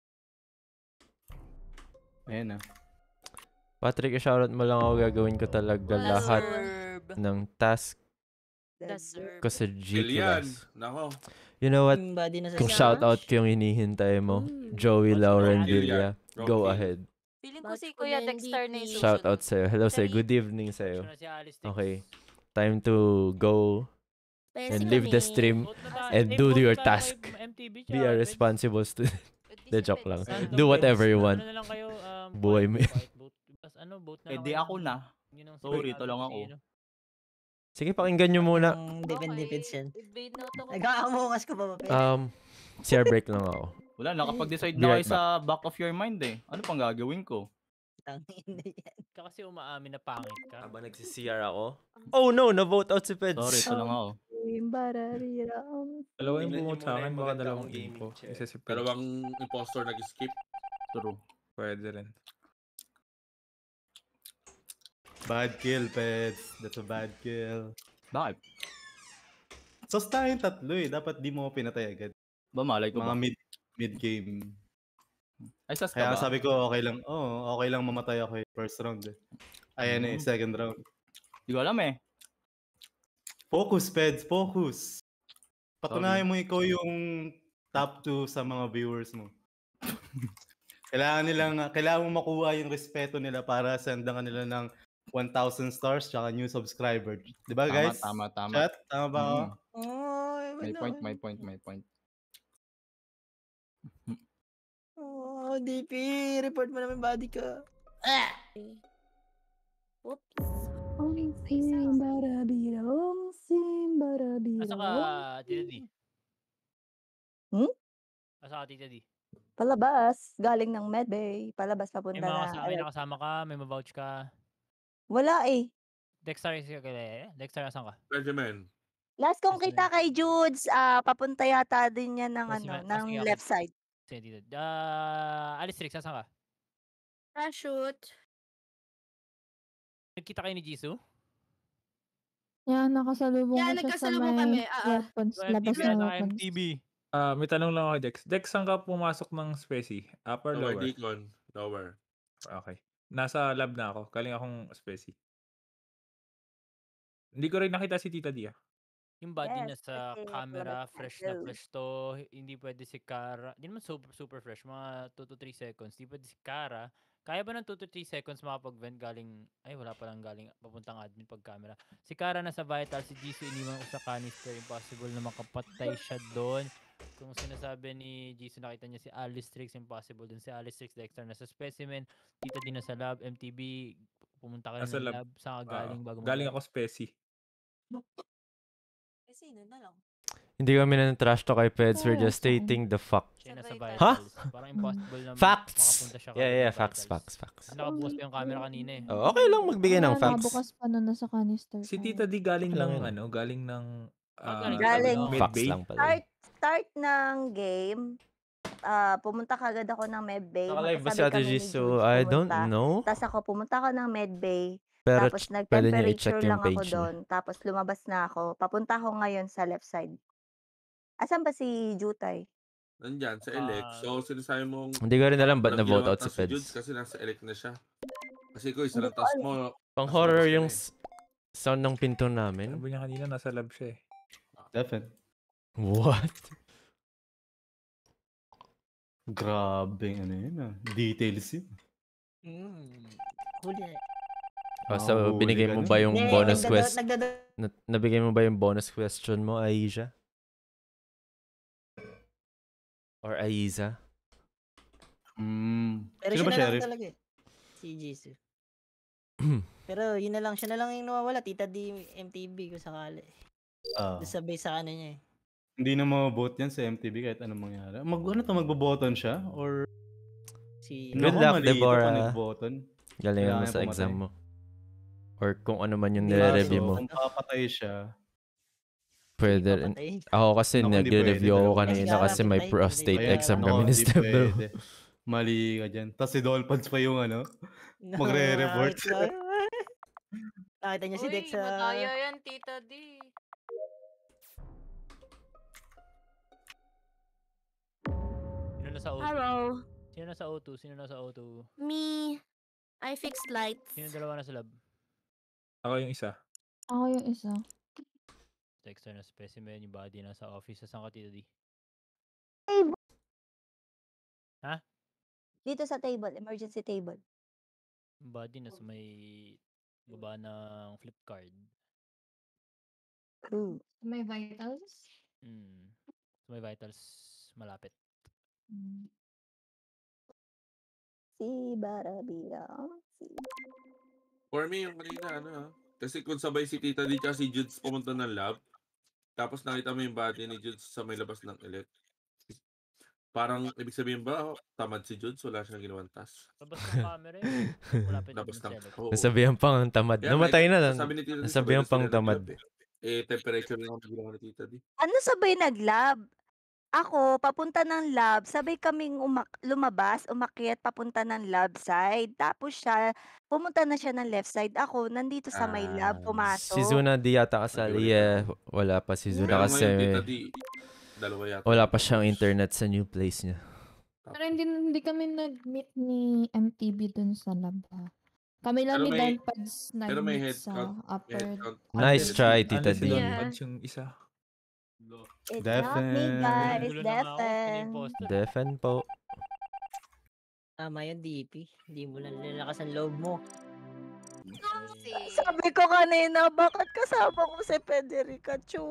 Ayan ah. Patrick, shoutout mo lang ako. Gagawin ko talaga lahat Deserve. ng task Deserve. ko sa G Kilian. class. Nako. You know what? Yung body na sa Kung Smash. shoutout ko yung hinihintay mo, Joey What's Lauren that? Villa, Wrong go kill. ahead. Feeling ko Batch si ko Kuya din, Dexter na D P. yung Shoutout susunod. sa'yo. Hello sa'yo. Sorry. Good evening sa'yo. Siya na si Alice Tix. Okay. Time to go and leave the stream Vote na tayo. and Eh, do vote your na tayo task. kay M T B, Be a tsaka responsible student. Good De si joke Peds. lang. Peds. Ano Do daw, whatever Peds? you Ano want. na lang kayo, um, Buhay quiet- mo. quiet vote. Bas, ano, vote na Eh lang di kayo. ako na. Yun ang Sorry, sinasabi ito lang si ako. ano. Sige, pakinggan nyo muna. Yung defend-defense yan. Invade na ito. Nag-aamungas ka pa ba, Peds? Um, C R break lang ako. Wala, nakapag-decide Be na right kayo sa back of your mind eh. Ano pang gagawin ko? Tangin na yan. Ka kasi umaamin na pangit ka. Habang nagsi-C R ako. Oh no, na-vote out si Peds. Sorry, ito lang ako. Dalawa yung Tingnan niyo bumot sa muna akin, yung baka maganda dalawang kong game ko. gaming chair. Isa si Peds. Dalawang impostor nag-skip. True. Pwede rin. Bad kill, Peds. That's a bad kill. Bakit? Sos tayong tatlo eh. Dapat di mo ako pinatay agad. Ba, malay ko Mga ba? mid mid-game. Ay, sas ka Kaya ba? sabi ko okay lang. Oo, oh, okay lang mamatay ako eh. First round eh. Ayan eh, Mm. second round. Di ko alam eh. Focus, Peds. Focus. Patunayan mo ikaw yung top two sa mga viewers mo. Kailangan nilang, kailangan mo makuha yung respeto nila para sendan ka nila ng one thousand stars tsaka new subscriber. Di ba Tama, guys? tama, tama. Chat? Tama ba ako? Mm. Oy, May wala. point, may point, may point. Oh, D P, report mo naman body ko. Ah! Oops. Asa ka, Tita D? Hmm? Asa ka, Tita D? Palabas, galing ng medbay. Palabas May papunta mga na. kasama, may nakasama ka, may mavouch ka. Wala eh. Dexter, sige, kaya- Dexter, asan ka? Benjamin. Last kong Yes, kita kay Judes, ah papunta yata din yan ng Oh, ano, si Ma- ah, ng sige, okay. left side. Sige, Tita. Ah, Alice Trix, asan ka? Ah, shoot. Nagkita kayo ni Jisoo? Yeah, nakasalubong Yeah, ko siya sa nagkasalubong may kami, ah, ah. weapons, So, labas M T B ng ata, weapons. M T B. Ah, may tanong lang ako kay Dex. Dex, saan ka pumasok ng Speci? Upper, Lower lower? Deacon. Lower. Okay. Nasa lab na ako. Galing akong Speci. Hindi ko rin nakita si Tita Dia. Yung body niya Yes, sa kasi camera, palabas fresh na tayo. fresh to. Hindi pwede si Kara. Hindi naman super, super fresh. Mga two to three seconds. Hindi pwede si Kara. Kaya ba ng two to three seconds makapag-vent galing... Ay, wala palang galing papuntang admin pag camera. Si Kara nasa vital. Si Jisoo iniwan ko sa canister. Impossible na makapatay siya doon. Kung sinasabi ni Jisoo nakita niya si Alice Trix, impossible din. Si Alice Trix, Dexter nasa specimen. Tita din nasa lab. M T B, pumunta ka rin Nasa ng lab. lab. Saan ka Ah, galing bago galing mag-lab? ako Speci. Eh, sino na lang? Hindi kami na trash to kay Peds. We're Oo, just saan? stating the fact. Siya nasa Sa vitals. Huh? Parang impossible na Facts! makapunta siya Yeah, kagad yeah, sa facts, vitals. facts, facts. Kasi nakabukas pa yung camera kanina eh. Oh, okay lang magbigay ng Ah, facts. nabukas pa nun nasa canister. Si tayo. Tita D galing Okay lang ng yun. ano, galing ng Ah, ah, galing Galing. tawag Facts mid-bay. lang pala. Start, start ng game, ah, pumunta kaagad ako ng medbay. Naka-live ba si Magkasabay Ate kami ni Jisoo? Judes I don't pumunta. know. Tapos ako pumunta ako ng medbay. Pero Tapos ch- pwede niyo nag-temperature i-check yung lang ako page niya. doon. Tapos lumabas na ako. Papunta ako ngayon sa left side. Asan ba si Jutay? Nandyan, sa elect. Ah. So, sinasabi mong Hindi ko rin alam ba't walang na-vote ginawang out si task si Judes Peds. kasi nasa elect na siya. Kasi ko, isa Hindi lang ko task alam. mo. Pang nasa horror labas ka yung na eh. s- sound ng pinto namin. Sabi niya kanina, nasa lab siya eh. Defin. What? Grabe, ano yun ah. Details yun. Mm. Huli na. Oh, Ah, so, huli binigay ka mo nun. ba yung Hindi, bonus nagdada- quest? nagdada- Na- nabigay mo ba yung bonus question mo, Aisha? Or Aiza? Mm. Pero Sino siya ba na lang sheriff? talaga eh. Si Jisoo. Pero yun na lang, siya na lang yung nawawala. Tita D, M T B kung sakali. Ah. Doon sa base sa ano niya eh. Hindi na mabobote yan sa M T V kahit anong mangyari. Mag, ano to, magboboton siya? Or... Si... Good Naku, luck, mali ito pag Deborah. nagboton. Galingan mo Kailangan sa exam pumatay. mo. Or kung ano man yung Hindi nire-review kaso, mo. Kung papatay siya, Pwede rin. papatay. Ako kasi Naku, hindi nagre-review pwede ako talaga. kanina Kailangan kasi may patay, prostate patay, exam kailangan kami ni hindi Steph bro. pwede. Mali ka dyan. Tapos si Dolphins pa yung ano, No, magre-report. nakita- Nakita niya si Uy, Dex sa... madaya yan, Tita D. Sino na sa O two? Hello. Sino na sa O two? Sino na sa O two? Me. I fixed lights. Sino dalawa na sa lab? Ako yung isa. Ako yung isa. Dexter na specimen, yung body na sa office. Saan ka, Tita D? Table. Ha? Dito sa table, emergency table. Yung body na sa may baba ng flip card. Ooh. May vitals? Hmm. Sa may vitals, malapit. Mm. Si Barabira. Si... For me, yung kanina, ano ha? Kasi kung sabay si Tita D tsaka si Judes pumunta ng lab, tapos nakita mo yung body ni Judes sa may labas ng elect. Parang, ibig sabihin ba, tamad si Judes? Wala siyang ginawang task. Labas ng camera yun. Malapit Labas dun sa ng... elect. Oo. Nasabihan pang ang tamad. Kaya Namatay may- na lang. Sabi ni Tita D, Nasabihan sabay na pang sila tamad. nag-lab Eh, Eh, temperature lang ang ginawa ni Tita D. Ano sabay naglab? Ako, papunta ng lab, sabay kaming umak- lumabas, umakyat papunta ng lab side. Tapos siya, pumunta na siya ng left side. Ako, nandito sa may lab, Ah, pumasok. si Zuna di yata kasali eh. Wala pa si Zuna Pero kasi ngayon, Tita D, dalawa yata. wala yung pa siyang tapos. internet sa new place niya. Pero hindi, hindi kami nag-meet ni M T B dun sa lab. ah. Kami lang Pero ni may- Dalpads Pero may nag-meet head sa count. May upper. head count. Nice Unless- try, Tita Unless si D. Don Yeah. Pads yung isa. It's not me, Defen. guys. Gulo na nga ako, sino Defen. imposter? Defen po. Tama yun, D P. Hindi mo lang lalakas ang loob mo. Si... Sabi ko kanina, bakit kasama ko si Federica Chu?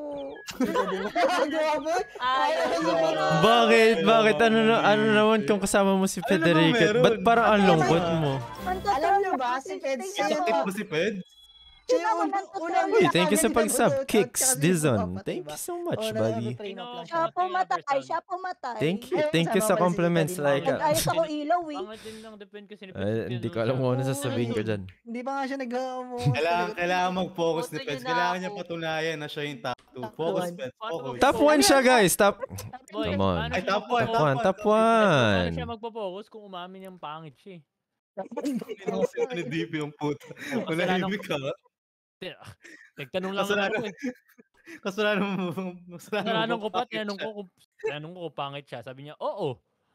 Ayaw. Bakit? Bakit? Ano na ano naman kung kasama mo si Ano Federica? naman Ba't meron? parang ang lungkot mo? Alam niyo ba, si Fed sakit ba si Ped? Uy, thank you sa pag-sub. Kicks Dizon. Thank you so much, buddy. Siya pumatay, siya pumatay. Thank you. Thank you sa compliments, like. Nag-ayos ako ilaw eh. Pangit din lang depend kasi ni Ay, hindi ko alam kung ano sasabihin ko dyan. Hindi pa nga siya nag Kailangan, kailangan mag-focus ni Boto Peds. niyo na Kailangan ako. niya patunayan na siya yung top two. Focus, Peds. Focus. Top one siya, guys. Top. Boy, Come on. paano Ay, siya top one, Top magpo-focus? one. Top Paano one. siya magpo-focus kung umamin yung pangit siya eh? Hindi sila ni D P yung puta. Kasalanan Manahimik ka. Nagtanong lang Kasalanan- ako eh. Kasalanan mo. Kasalanan ko pa, bakit tinanong siya. ko kung tinanong ko kung pangit siya. Sabi niya, oo.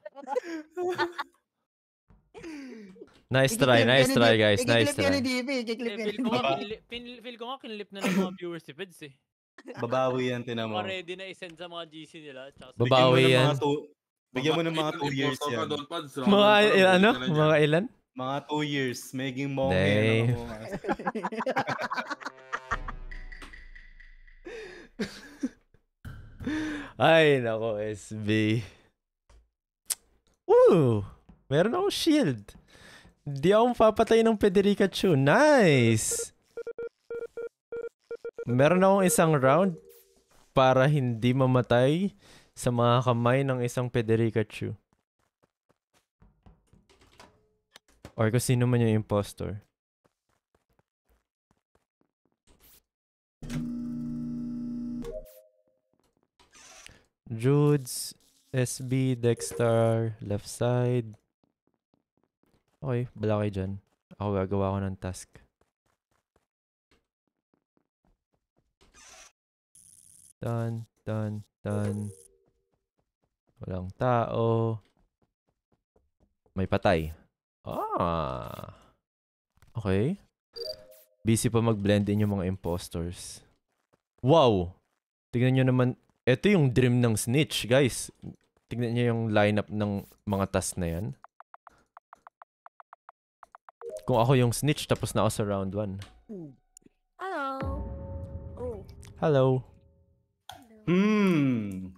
Nice try. Nice try, guys. Nice try. D P, Eh, ikiklip feel ko nga, kinli- pin- feel ko nga kinlip na ng mga viewers si Feds eh. Babawi yan, tinan mo. Mga ready na isend sa mga G C nila. Tsaka sa- Bigyan mo Babawi ng yan. mga two- Bigyan mo ng mga two years Impostor ka, yan. Don Pads. Mga Round one pa lang, il- ano? balik ka na dyan. Mga ilan? Mga two years. Maging monge. Damn. ano mo. Ay, nako, S B. Woo! Meron akong shield. Di ako papatay ng Federica Chu. Nice! Meron akong isang round para hindi mamatay sa mga kamay ng isang Federica Chu. Or kung sino man yung impostor. Judes, S B, Dexter, left side. Okay, bala kayo dyan. Ako gagawa ko ng task. Done, done, done. Walang tao. May patay. Ah. Okay. Busy pa mag-blend in yung mga imposters. Wow! Tignan nyo naman. Ito yung dream ng snitch, guys. Tignan nyo yung lineup ng mga task na yan. Kung ako yung snitch, tapos na ako sa round one. Hello. Oh. Hello. Hmm.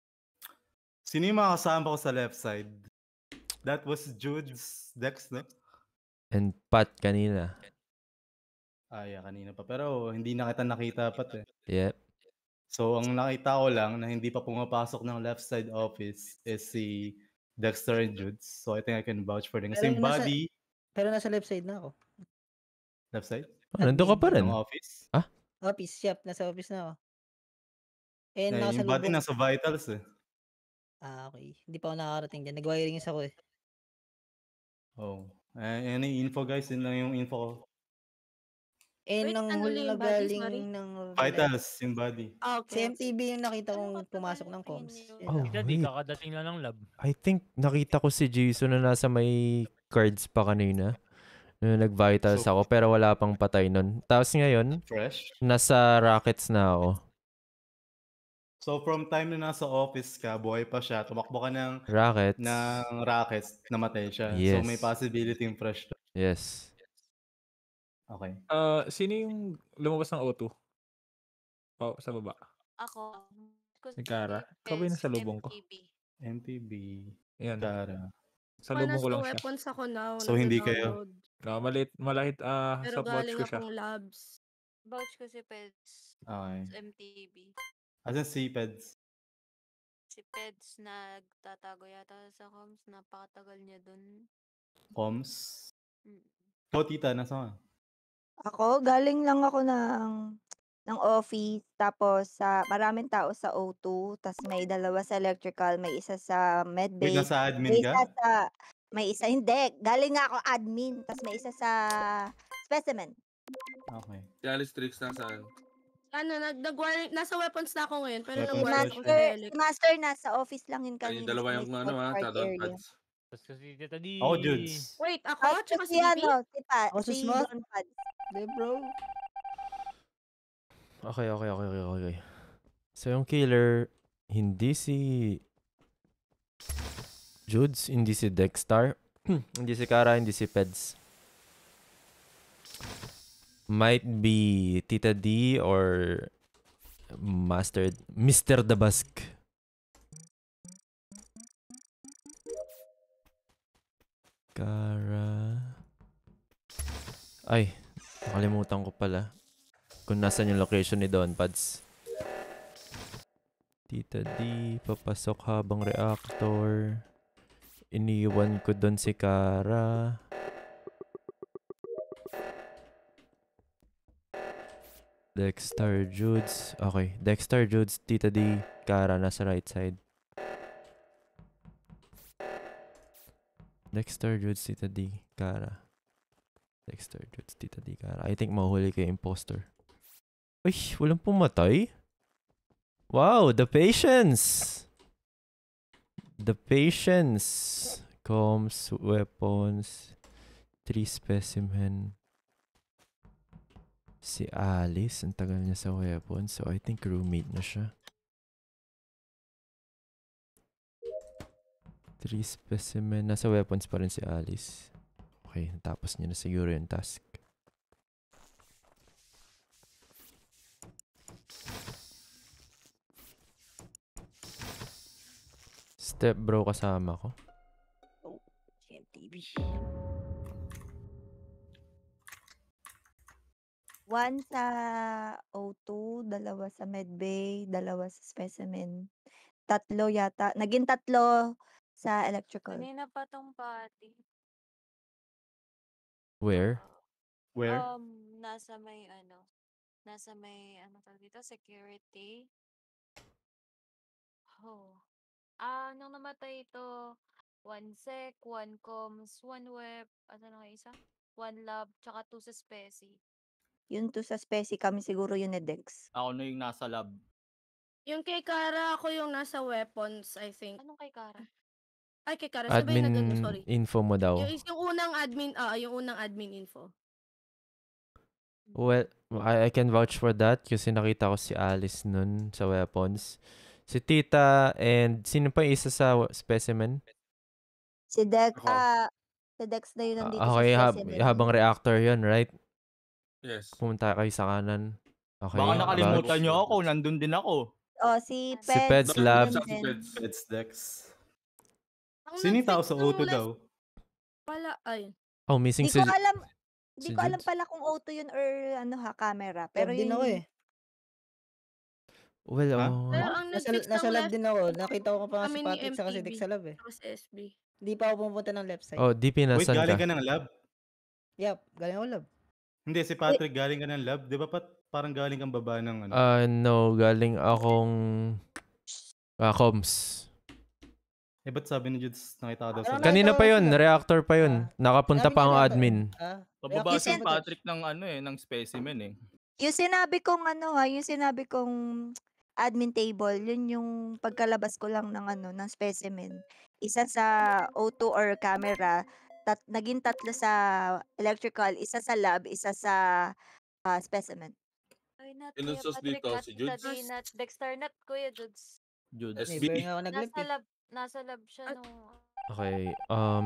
Sino yung mga kasama ko sa left side? That was Jude's Dex, no? And Pat kanina. Ah, yeah, kanina pa. Pero hindi na kita nakita, Pat, eh. Yep. So, ang nakita ko lang na hindi pa pumapasok ng left side office is si Dexter and Judes. So, I think I can vouch for them. Kasi Pero yung nasa, body, pero nasa left side na ako. left side, Oh, nandun ka pa rin. ng office. Ah? Office, yep. Nasa office na ako. Eh, Eh, yung body nakasalubong. nasa vitals, eh. Ah, okay. Hindi pa ako nakakarating dyan. Nag-wirings ako eh. Oh. Eh, any info, guys? Yun lang yung info ko. Eh, Wait, nang ano huli yung na body, galing sorry? ng... Vitals, yung body. Ah, Si okay. M T B yung nakita kong pumasok ng comms. Yun Oh, lang. Tita D, wait. kakadating lang ng lab. I think nakita ko si Jason na nasa may cards pa kanina. Nung nag-vitals So, ako, pero wala pang patay nun. Tapos ngayon, fresh. nasa rockets na ako. So, from time na nasa office ka, buhay pa siya, tumakbo ka ng, Rockets. ng rockets, namatay siya. So, may Yes. possibility yung fresh. Yes. Okay. Ah, sino yung lumabas ng O two? Oh, sa baba. Ako. Si Kara. Ikaw ba yung nasa lubong ko? M T B, Yan. Kara. Sa Well, lubong ko nasa lang siya. weapons ako now. So, hindi kayo? nagda-download. No, malit, malahit, ah, Pero sa vouch galing ko siya. akong labs. Vouch ko si Peds. Okay. M T B. Asan si Peds? Si Peds nagtatago yata sa comms. Napakatagal niya dun. Coms? Mm. Ikaw, tita, nasa ka? Ako, galing lang ako ng ng office, tapos sa maraming tao sa O two, tas may dalawa sa electrical, may isa sa Wait, medbay, nasa admin may ka? isa sa may isa hindi, galing nga ako admin, tas may isa sa specimen. Okay. Si Alice Trix nasaan? Ano, nag, nag nasa weapons na ako ngayon, pero Weapons Si nag-wiring daw ako siya. sa Master, Relic. si Master nasa office lang yun Ay, kanina dalawa sa may yung ano support ha, card shoutout area. pads. Tapos kasi Tita D. Ako, Judes. Wait, ako? Tapos Tsaka si si D P? ano, si, pa, Ako si si Smart. Don Pads. Hindi, bro. Okay, okay, okay, okay, okay. So, yung killer, hindi si Judes, hindi si Dexter, hindi si Kara, hindi si Peds. Might be Tita D or Master, Mister Dabask. Kara. Ay, nakalimutan ko pala kung nasan yung location ni Don Pads. Tita D, papasok habang reactor. Iniwan ko doon si Kara. Dexter, Judes. Okay, Dexter, Judes, Tita D, Kara nasa right side. Dexter, Judes, Tita D, Kara. Dexter, Judes, Tita D, Kara. I think mahuli kay imposter. Uy, walang pumatay? Wow, the patience! The patience. Comms, weapons, three specimen. Si Alice, ang tagal niya sa weapons. So, I think roommate na siya. Three specimen. Nasa weapons pa rin si Alice. Okay, natapos niya na siguro yung task. Step bro kasama ko. Oh, si M T B. One sa O two, dalawa sa medbay, dalawa sa specimen. Tatlo yata. Naging tatlo sa electrical. Kanina pa tong party. Where? Where? Um, nasa may ano, nasa may ano tawag dito, security. Oh. Ah, nung namatay ito, one sec, one comms, one web, ano na nga isa? One lab, tsaka two sa speci. Yung two sa speci kami siguro yun ni Dex. Ako na yung nasa lab. Yung kay Kara, ako yung nasa weapons, I think. Anong kay Kara? Ay, kay Kara. Sabay na gano, Admin sorry. info mo daw. Yung, yung unang admin, ah, yung unang admin info. Well, I, I can vouch for that kasi nakita ko si Alice nun sa weapons. Si Tita and sino pa yung isa sa w- specimen? Si Dex, Ako. ah, si Dex na yun nandito Ah, sa okay, hab- specimen. habang reactor yun, right? Yes. Pumunta kayo sa kanan. Okay, Baka Ah, nakalimutan vouch. nyo ako, nandun din ako. Oh, si Si Peds. Peds Lab. Sa si nandun din. Peds. Peds Dex. Ang Sino yung tao nag-fix sa ng O two last daw? pala, ay. Oh, missing Di ko si... alam, di si ko alam Judes. pala kung auto yun or ano ha, camera. Pero Pero din ako yun, eh. Well, Ha? oh. Pero Na- ang nasa, nag-fix nasa ng lab left din ako. Nakita ko pa nga si kami ni Patrick sa si M T B. Dex sa lab eh. Tapos sa S B. Hindi pa ako pumunta ng left side. Oh, di Wait, pinasan galing ka. ka ng lab? Yep, galing ako lab. Hindi, si Patrick galing ka ng lab. Di ba pat parang galing kang baba ng ano? Ah, no, galing akong ah, comms. Eh, ba't sabi ni Judes nakita ka daw sa Pero lab? Kanina nakita pa ko yun, sila. reactor pa yun. Ah, Nakapunta Sabi pa niya ang reactor. admin. Ah, Pababa Yung si sin- Patrick ng ano eh, ng specimen eh. yung sinabi kong ano ha, yung sinabi kong admin table, yun yung pagkalabas ko lang ng ano, ng specimen. Isa sa O two or camera, tat, naging tatlo sa electrical, isa sa lab, isa sa ah, specimen. Ay, not Sinong Kuya sus Patrick, dito? not Si Tita Judes? D, not Dexter, not Kuya Judes. Judes. S B. Neighbor nga ako nag-lab Nasa eh. lab, nasa lab siya At- nung... Okay, um...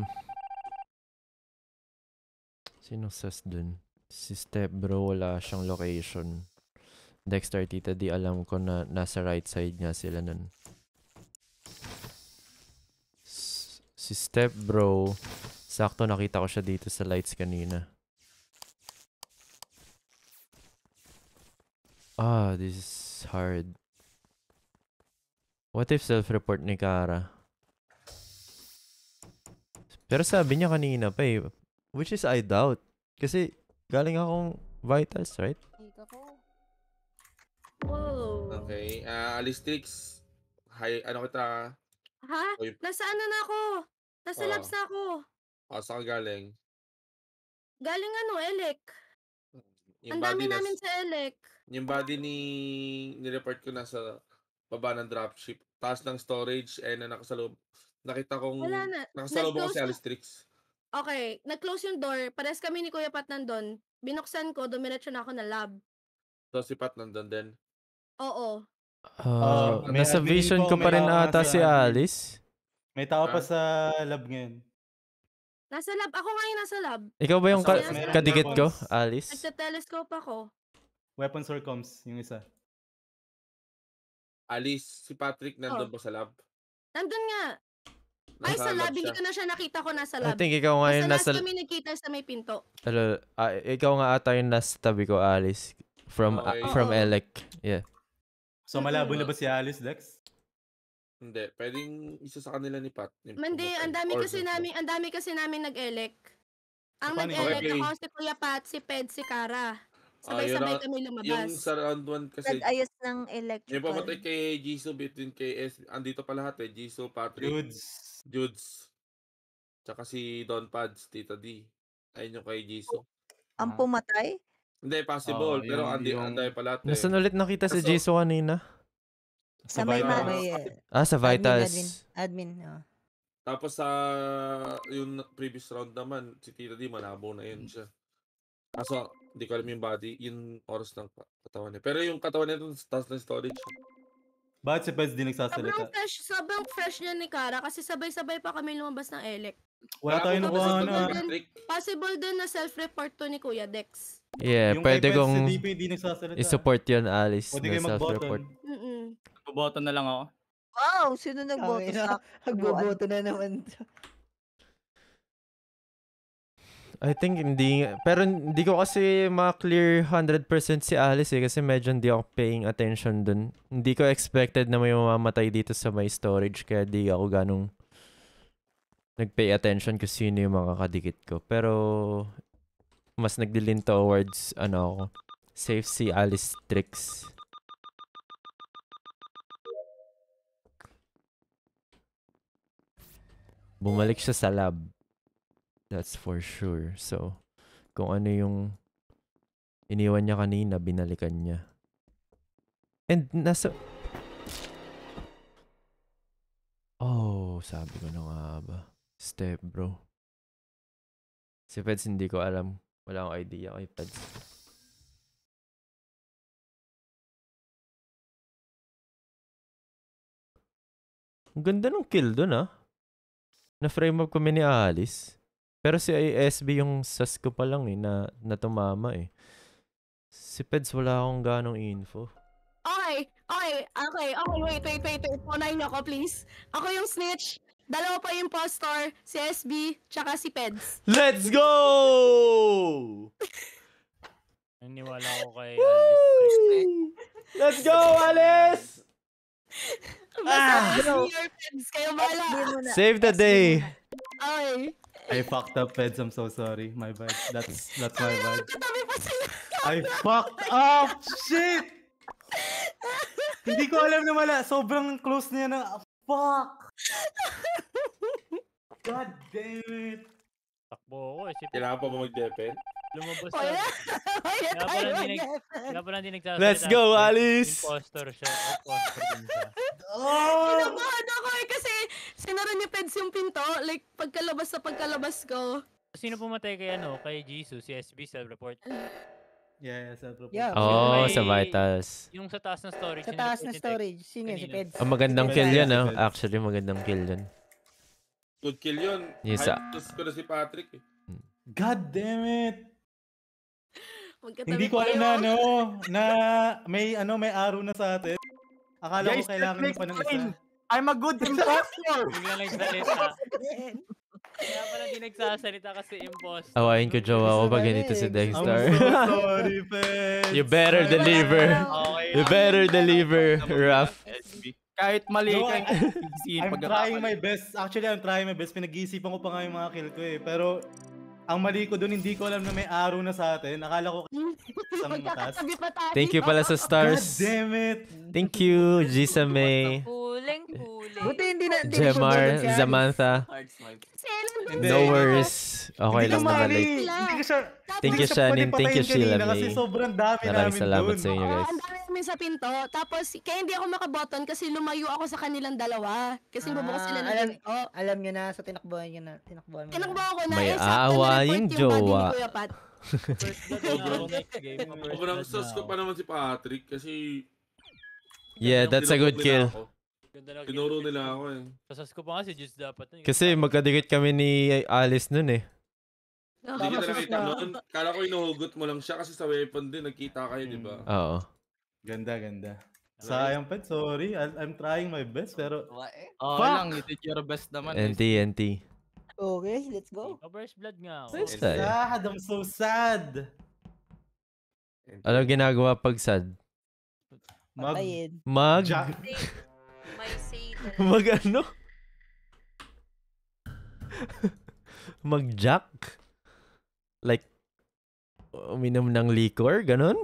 Sinong sus dun? Si Step Bro, wala siyang location. Dexter, Tita D, alam ko na nasa right side nga sila nun. S- Si Step Bro, sakto nakita ko siya dito sa lights kanina. Ah, this is hard. What if self-report ni Kara? Pero sabi niya kanina pa eh. Which is I doubt. Kasi galing akong vitals, right? Whoa. Okay. Ah, Alistrix. Hi, ano kita? Ha? Oy. Nasa ano na ako? Nasa Oh. labs na ako. Ah, saan ka galing? Galing ano, Elec. Yung Ang dami body nas, namin sa Elec. yung body ni ni-report ko nasa baba ng dropship. Taas ng storage and na nakasalub. Nakita kong Wala na. nakasalubong ko si Nag-close na- Alistrix. Okay, nag-close yung door. Pares kami ni Kuya Pat nandun. Binuksan ko, dumiretso na ako na lab. So si Pat nandun din. Oo. Ah, Uh, may nasa admin vision info, ko may pa rin tao nga ata sa si admin. Alice. May tao pa Ah? sa lab ngayon. Nasa lab. Ako nga yung nasa lab. Ikaw ba yung Nasa- ka- meron kadikit ko, weapons. Alice? Nagta-telescope ako. Weapons or comms, yung isa. Alice, si Patrick nandun Oh. ba sa lab? Nandun nga. Ay, Nasa sa lab. lab Hindi siya. ko na siya nakita ko nasa I lab. think ikaw nga Nasa yung last nasa... kami nagkita sa may pinto. Ano, ah, ikaw nga ata yung nasa tabi ko, Alice. From ah, Okay. from Oo. Elec. Yeah. So Mm-mm. malabo na ba si Alice, Dex? Hindi, pwedeng isa sa kanila ni Pat. yung Hindi, pumatay. ang dami Or kasi sa- namin, ang dami kasi namin nag-elec. Ang So, paano yun? nag-elec Okay. ako si Kuya Pat, si Ped, si Kara. Ah, yun Sabay-sabay ang- kami Yung lumabas. sa round one kasi, Nag-ayos ng yung electrical. pamatay kay Jisoo between kay S, andito pa lahat eh. Jisoo, Patrick, Dudes. Judes, tsaka si Don Pads, Tita D. Ayun yung kay Jisoo. Ang Ah. pumatay? Hindi, possible. Oo, pero yung- andi, yung- anday pa lahat eh. Nasaan ulit nakita si Kaso- Jisoo kanina? Sa Sa may Vital. ma- May uh, Ah, sa Vitals. admin, admin. admin oh. Tapos sa yung previous round naman, si Tita D, malabo na yun siya. Kaso, hindi ko alam yung body, yung oras ng ka- katawan niya. Pero yung katawan niya dun, taas ng storage. Bakit si Peds di Sobrang nagsasalita? fresh, sobrang fresh niya ni Kara kasi sabay-sabay pa kami lumabas ng elec. Wala tayo Malabo nakuha pa na. si Patrick. Possible din na self-report to ni Kuya Dex. Yeah, Yung kay pwede Peds kong si D P di nagsasalita. i-support yun, Alice, Pwede na kayo self-report. mag-button. Mm-mm. Boboto na lang ako. Wow, sino nagboto Tangina, sa Magboboto na naman. I think hindi, pero hindi ko kasi ma-clear one hundred percent si Alice eh, kasi medyo hindi ako paying attention dun. Hindi ko expected na may mamamatay dito sa my storage, kaya di ako ganong nag-pay attention kung sino yung mga kadikit ko. Pero mas nagdilin towards, ano ako, safe si Alice Tricks. Bumalik siya sa lab. That's for sure. So, kung ano yung iniwan niya kanina, binalikan niya. And nasa... Oh, sabi ko na nga ba. Step, bro. Si Peds, hindi ko alam. Wala akong idea kay Peds. Ang ganda ng kill dun, ah. Na-frame up kami ni Alice. Pero si S B yung sas ko pa lang eh, na, na tumama eh. Si Peds, wala akong ganong info. Okay, okay, okay, okay, wait, wait, wait, wait. Punayin niyo ako, please. Ako yung snitch. Dalawa pa yung impostor, si S B, tsaka si Peds. Let's go! Naniwala ako kay Alice. Let's go, Alice! Basta S B or Peds, kayo bala. Save the day. Okay. I fucked up, Peds. I'm so sorry. My bad. That's that's my bad. Katabi pa sila. I fucked up! Shit! Hindi ko alam na wala. Sobrang close niya na. Fuck! God damn it! Takbo ako eh. Si Kailangan pa ba mag-depend? Lumabas Wala. na. Wala Kaya tayo pala hindi nag- mag-effort. kaya pala hindi nagsasalita. Let's go, Alice! Impostor siya. Impostor din siya. Oh! Kinabahan ako eh kasi sinara ni Peds yung pinto. Like, pagkalabas sa pagkalabas ko. Sino pumatay kay ano? Kay Jesus, si S B self-report. Yeah, self-report. Yeah, Oh, May- sa Vitals. Yung sa taas ng storage. Sa yung taas na nag-detect storage. Sino yun? Si kanina. Peds. Ang magandang Si kill Peds. yan, ah. Si Peds. Actually, magandang kill yan. Good kill yun. Yes, Hype ah. test ko na si Patrick eh. God damn it! Magkatabi Hindi ko pa alam kayo. na ano, na may ano, may araw na sa atin. Akala Guys, ko kailangan let me niyo pa ng explain. isa. I'm a good impostor! Biglang nagsalita. Kaya pala hindi nagsasalita kasi impostor. Awayin ko jowa ko pag ganito si I'm Dexter. so sorry, Peds. You better My deliver. bad. Okay. You better deliver, Ruff. Kahit mali No, ka, I- sisihin I'm pagkakataon. trying my best. Actually, I'm trying my best. Pinag-iisipan ko pa nga yung mga kill ko eh. Pero, ang mali ko dun, hindi ko alam na may arrow na sa atin. Akala ko isang task. Magkakatabi pa tayo. Thank you pala sa God stars. damn it! Thank you, Gisa May, Kuling, kuling. Buti hindi na, hindi Jemar, na si Alice. Samantha. Kasi nandun Hindi. No sila. worries. Okay Hindi lang ko na mali. late. Hindi ko siya, Tapos- Thank you, hindi ko siya Shannon. pwede Thank you, patayin Sheila kanina Kasi May. sobrang dami Maraming namin salamat dun. sa inyo, Oo, guys. ang dami namin sa pinto. Tapos, kaya hindi ako makaboton kasi lumayo ako sa kanilang dalawa. Kasi bubukas sila ng Ah, alam, pinto. alam nyo na, sa tinakbuhan nyo na. Tinakbuhan mo na. Tinakbo ako na. May eh, sakto aawaying na-report yung body ni jowa. Kuya Pat. First blood na ako next game. First Sobrang blood sus na ko ako. pa naman si Patrick kasi Yeah, that's a good tinuro kill. nila ako. Ganda lang Tinuro kill. nila ako eh. Sasas ko pa nga si Juice dapat. nun. Kasi magkadikit kami ni Alice nun eh. Hindi kita nakita noon. Kala ko inuhugot mo lang siya kasi sa weapon din. Nagkita kayo, di ba? Oo. Ganda, ganda. Sayang, Ped. Sorry. I- I'm trying my best, pero... Okay Fuck! lang, you did your best naman. N T, N T. Okay, let's go. Oh, first blood nga ako. Nice I'm tayo. sad. I'm so sad. Ano ginagawa pag sad? Mag... Patayin. Mag... Jack. May say talaga. Mag ano? Mag-jack? Like, uminom ng liquor? Ganon?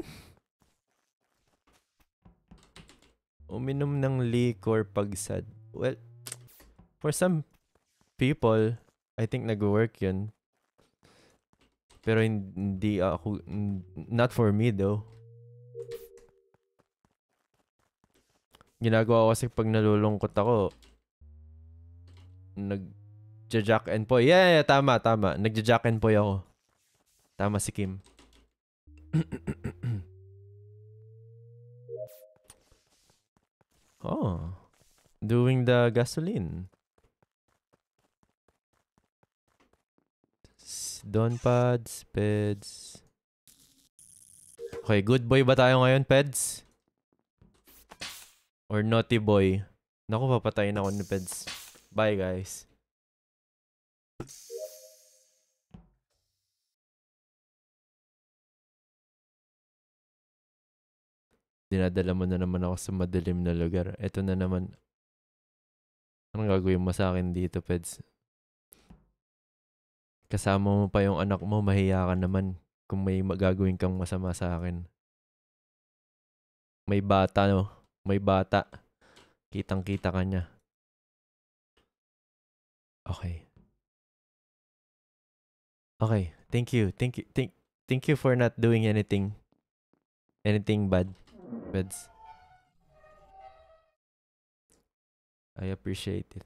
Uminom ng liquor pag sad. Well, for some people, I think nag-work yun. Pero hindi ako, not for me though. Ginagawa ko kasi pag nalulungkot ako, nag-jack and poy. Yeah, yeah, yeah, tama, tama. Nag-jack and poy ako. Tama si Kim. Oh. Doing the gasoline. S- Don pads, peds. Okay, good boy ba tayo ngayon, peds? Or naughty boy? Naku, papatayin ako ni peds. Bye, guys. Dinadala mo na naman ako sa madilim na lugar. Ito na naman. Anong gagawin mo sa akin dito, Peds? Kasama mo pa yung anak mo, mahiya ka naman kung may magagawin kang masama sa akin. May bata, no? May bata. Kitang-kita ka niya. Okay. Okay. Thank you. Thank you. Thank thank you for not doing anything anything bad, Peds. I appreciate it.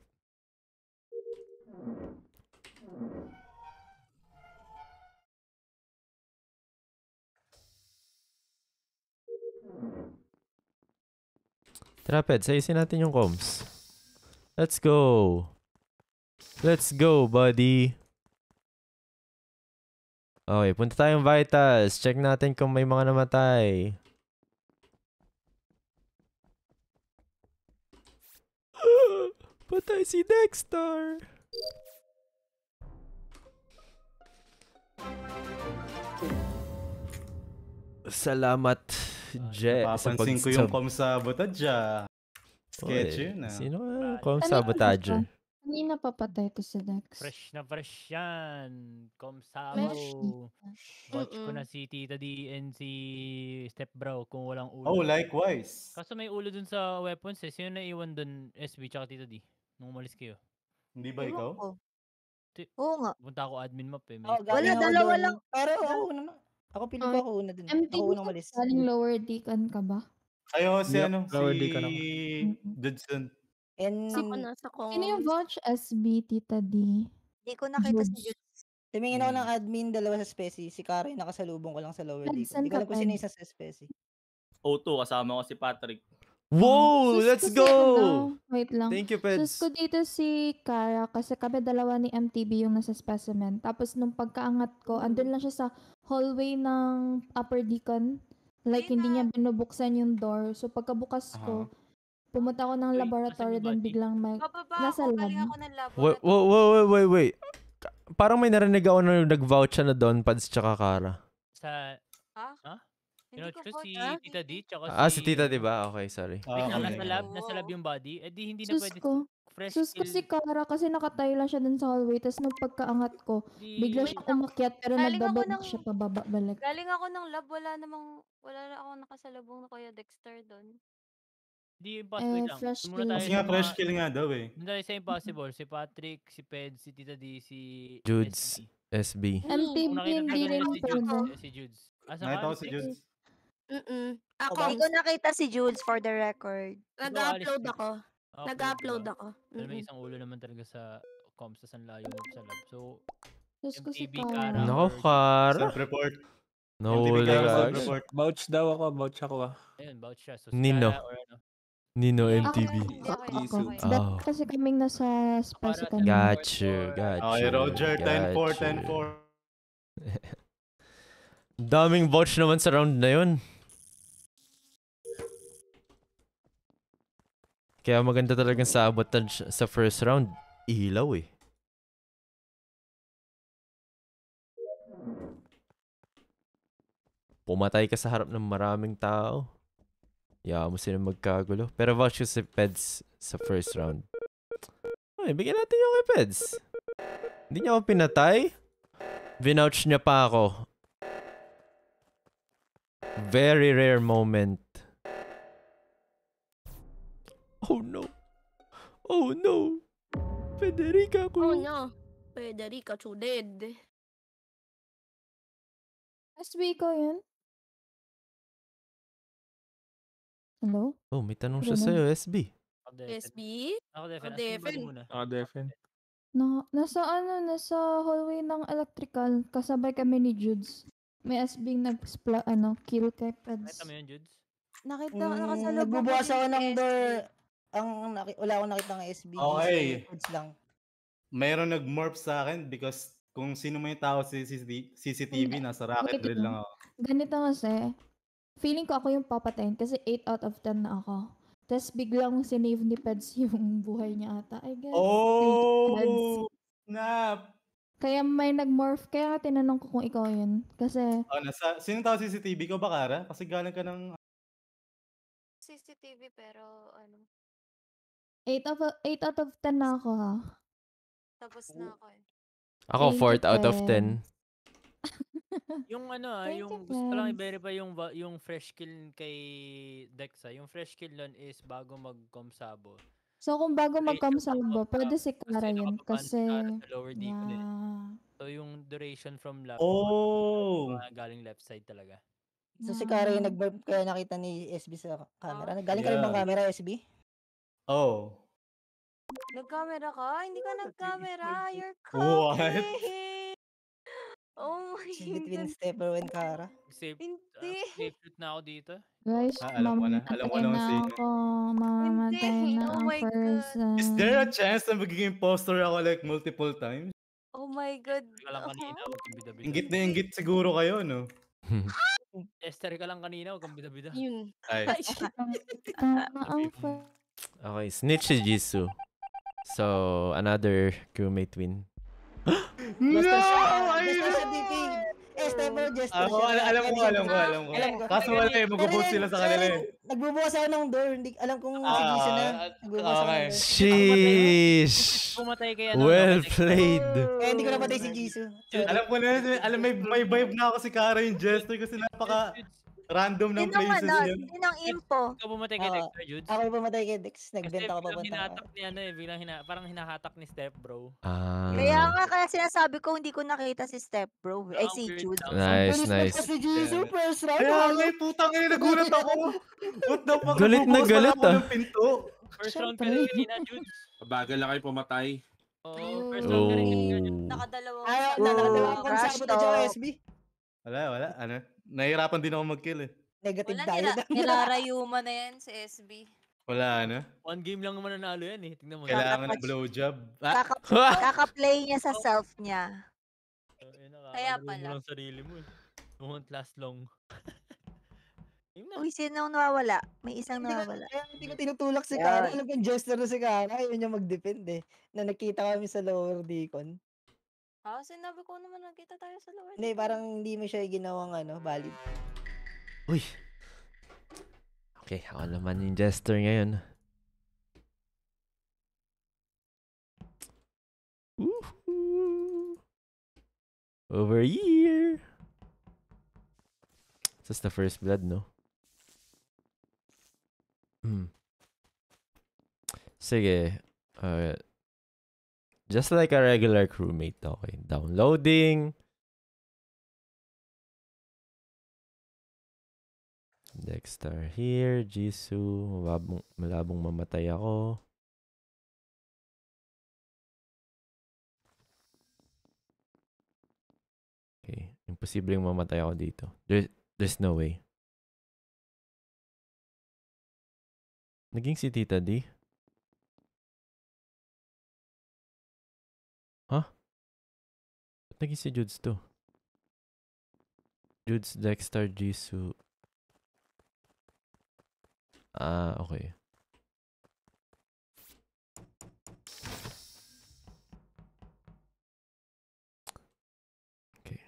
Tara, Peds, ayusin natin yung comms. Let's go. Let's go, buddy. Okay, punta tayong Vitals. Check natin kung may mga namatay. Patay si Dexter. Salamat, Je. sa Napapansin ko pag- yung sa- com sabotage ah. Sketch Oy, yun ah. Sino nga yung com Kanina sabotage? pa- Kanina papatay to si Dex. Fresh na fresh yan. Komsabo. Fresh. Watch ko Mm-mm. na si Tita D and si Step Bro kung walang ulo. Oh, likewise. Kaso may ulo dun sa weapons eh. Sino naiwan dun, S B tsaka Tita D? Nung umalis kayo. Hindi ba Ewan ikaw? ko. Ti- Oo nga. Punta ako admin map eh. May Oo, spot. galing Wala, ako dalawa dun. lang. Pero ako una na. Ako pili ko Okay. ako una dun. M T Ako B unang ka umalis. galing lower deacon ka ba? Ayo si Yup, ano, lower si deacon ako. Mm-mm. Judson. And Ako nasa Sino yung comms. Vouch S B, Tita D? Hindi ko nakita si Judes. Judes. tumingin ako Hmm. ng admin, dalawa sa specie. Si Kara yung nakasalubong ko lang sa lower Peds, deacon. saan Hindi ko ka, alam kung sino Peds? yung isa sa specie. O two, kasama ko si Patrick. Whoa, Sus let's ko si go! ano, wait lang. Thank you, Sus Peds. ko dito si Kara kasi kami dalawa ni M T B yung nasa specimen. Tapos nung pagkaangat ko, andun lang siya sa hallway ng upper deacon. Like, hindi niya binubuksan yung door. So, pagkabukas ko, pumunta ako ng Wait, laboratory, asan yung then body? biglang may... Bababa Nasa ako, lab. galing ako ng labo. Wait, wait, wait, wait, wait, wait. Ka- Parang may narinig ako na nag-vouch siya na doon, Pads tsaka Kara. Sa... Ha? Ha? Hindi Pinouch ko ko vote, si ha? Tita D tsaka Ah, si Tita, ano. di ba? Okay, sorry. Wait Ah, lang, okay. nasa lab, nasa Oo. lab yung body. Eh di hindi na Sus pwede ko. fresh Sus ko si kill. Kara kasi nakatayo lang siya dun sa hallway. Tapos nung pagkaangat ko, Di... bigla Wait siyang lang. umakyat pero Galing ako nagbabalik ng... siya pababa balik. Galing ako ng lab, wala namang... Wala na ako nakasalubong na Kuya Dexter doon. Di impossible Eh, lang. fresh Muna kill. tayo Kasi sa nga fresh mga... kill nga daw eh. Doon tayo sa impossible. Si Patrick, si Ped, si Tita D, si Judes, S B. S B. M T B Kung nakita hindi talaga rin nila si Judes, pwede. eh, si Judes. Asa Nakita ka? ko si Judes. Mm-mm. Ako Ako, ba? Hindi ko nakita si Judes for the record. nag-upload Alice ako. Upload Nag-upload ka. ako. Pero may Mm-mm. isang ulo naman talaga sa comms sa Sanlayo sa lab. So, Sus ko si M T B, Kara. Kara, Nako, or Kara. Self-report. Nahuli M T B Kara, ka agad. self-report. Vouch daw ako, vouch ako ah. ayun, vouch siya. So, si Nino. Kara or ano. Nino Hindi M ako T B. yan, hindi ako yan. Ako. Okay. Dahil Oh. kasi kaming nasa So, spicy Kara, kanina. Got teleport you, or... got Okay, you, Roger, ten four, got ten you. four. Daming vouch naman sa round na yun. Kaya maganda talagang sabotage sa first round. Ilaw eh. Pumatay ka sa harap ng maraming tao. Yaman mo sila magkagulo. Pero vouch ko si Peds sa first round. Ay, bigyan natin yung kay Peds. Hindi niya ako pinatay. Vinouch niya pa ako. Very rare moment. Oh no. Oh no. Federica ko. Oh no. Federica Chuded. S B ko yun? Hello? Oh, may tanong siya Ganun. sa'yo, S B. Ako, Defen. S B? Ako, Defen. Ako, Asan yung body Defen. muna? Ako, Defen. Na, nasa ano, nasa hallway ng electrical. Kasabay kami ni Judes. May S B nag ano, kill kay Peds. Nakita mo yun, Judes? Nakita, Mm, nakasalubong nagbubukas ko ako din ng si door. S B. Ang naki- wala akong nakita ng S B. Okay. Records lang. Mayroon nag-morph sa akin because kung sino may tao sa C C T V, Hindi. nasa rocket Wait drill lang lang. ako. Ganito kasi, feeling ko ako yung papatayin kasi eight out of ten na ako. Tapos biglang sinave ni Peds yung buhay niya ata, I guess. Peds. Oh! Snap! Kaya may nag-morph, kaya nga tinanong ko kung ikaw yun. Kasi, Oh, nasa, sino tao C C T V ko ba, Kara? Kasi galing ka ng... C C T V pero ano, eight out of, eight out of ten na ako ha. tapos na ako eh. Ako, Thank fourth you, out of Peds. ten. Yung ano ah, Thank yung you, gusto ko lang Peds. i-verify yung va- yung fresh kill kay Dexa. Yung fresh kill nun is bago mag-comsabo. So, kung bago Duration mag-com ng salvo, lab, pwede si kasi Clara yun nakababa na si kasi Clara sa lower deacon eh. yeah. So, yung duration from lab, Oh! mga galing left side talaga. So si Kara yung Ah. nag-burp kaya nakita ni S B sa camera. Ah. Galing ka rin bang Yeah. camera, S B? Oh. Nag-camera ka? Hindi ka nag-camera. You're What? copying. Oh my She's between God. Stepper and Kara. Safe, Hindi. uh, safe shoot na ako dito. Guys, Ah, alam ko na. Alam ko mamamatay naman na sino. ako. Mamamatay Hindi. na Oh ang my God. person. Is there a chance na magiging imposter ako like multiple times? Oh my God. Ka lang kanina, huwag kang bida-bida. Ingit na ingit siguro kayo, no? Esther ka lang kanina, huwag kang bida-bida. Yun. Ay. Ah, ang fir- Okay, snitch si Jisoo. So, another crewmate win. Jester siya. No! Jester siya, D P. Eh, Stepper, Jester Ako, siya. al- alam ko, Pwede siya alam ko, bumaba. alam ko. Alam ko. Kaso wala eh, magbubuhos sila sa kanila eh. Nagbubukas ako ng door. Hindi, alam kong si Ah, Jason na. ah, Nagbubukas ako okay. ng door. Sheesh! Pumatay kay ano, Well no, kay Dexter. played. Eh, hindi ko napatay si Jisoo. Alam ko na, alam may, may vibe na ako si Kara yung Jester kasi napaka random ng Sinong places ano? yun. Sinong info? Ikaw pumatay kay Ako, Dexter, Judes? ako yung pumatay kay Dex. Kasi Nagbenta ka pa biglang punta hinatak ka. ni ano eh, biglang hina, parang hinahatak ni Step bro. Kaya Ah. nga, kaya sinasabi ko hindi ko nakita si Step Bro. Ay, Ang si weird Jude. lang. Nice, Bilis na nice. pa si Jisoo, first round. Kaya halo. nga, putang ina, nagulat ako. What the fuck? Galit na Nagbubukas pala galit, ako ah. ng pinto. First round ka Siyempre. rin kanina, Judes. Bagal lang kayo pumatay. Oo, first round ka rin kanina, Judes. Oh. Nakadalawang Ayaw, sabi na, ako. nakadalawang Ooh, kang trash sabotage ako, talk. S B. Wala, wala. Ano? Nahihirapan din ako mag-kill eh. Negative Wala, tayo. nira, nirarayuma na yan si S B. Wala, ano? One game lang naman nanalo yan eh. Tingnan mo. Kailangan ng Kakatouch. blowjob. Ah, Kaka, kaka-play niya sa self niya. Oh, eh, Kaya nakakalaro mo pala. lang sarili mo eh. Won't last long. Yun na. Uy, sino nawawala? May isang Hindi ko, nawawala. kaya hindi ko tinutulak si Yan. Kara. Alam ko yung jester na si Kara. Ayaw niya mag-defend eh. Na nakita kami sa lower deacon. Ah, sinabi ko naman nakita tayo sa lower. Hindi, parang hindi mo siya ginawang ano, valid. Uy. Okay, ako naman yung jester ngayon. Woohoo! Over here. This is the first blood, no? Hmm. Sige. Uh, just like a regular crewmate, okay. Downloading. Dexter here. Jisoo. Malabong, malabong mamatay ako. Okay. Imposibleng mamatay ako dito. There, there's no way. Naging si Tita D? Huh? Ba't naging si Judes to? Judes, Dexter, Jisoo. Ah, okay. Okay.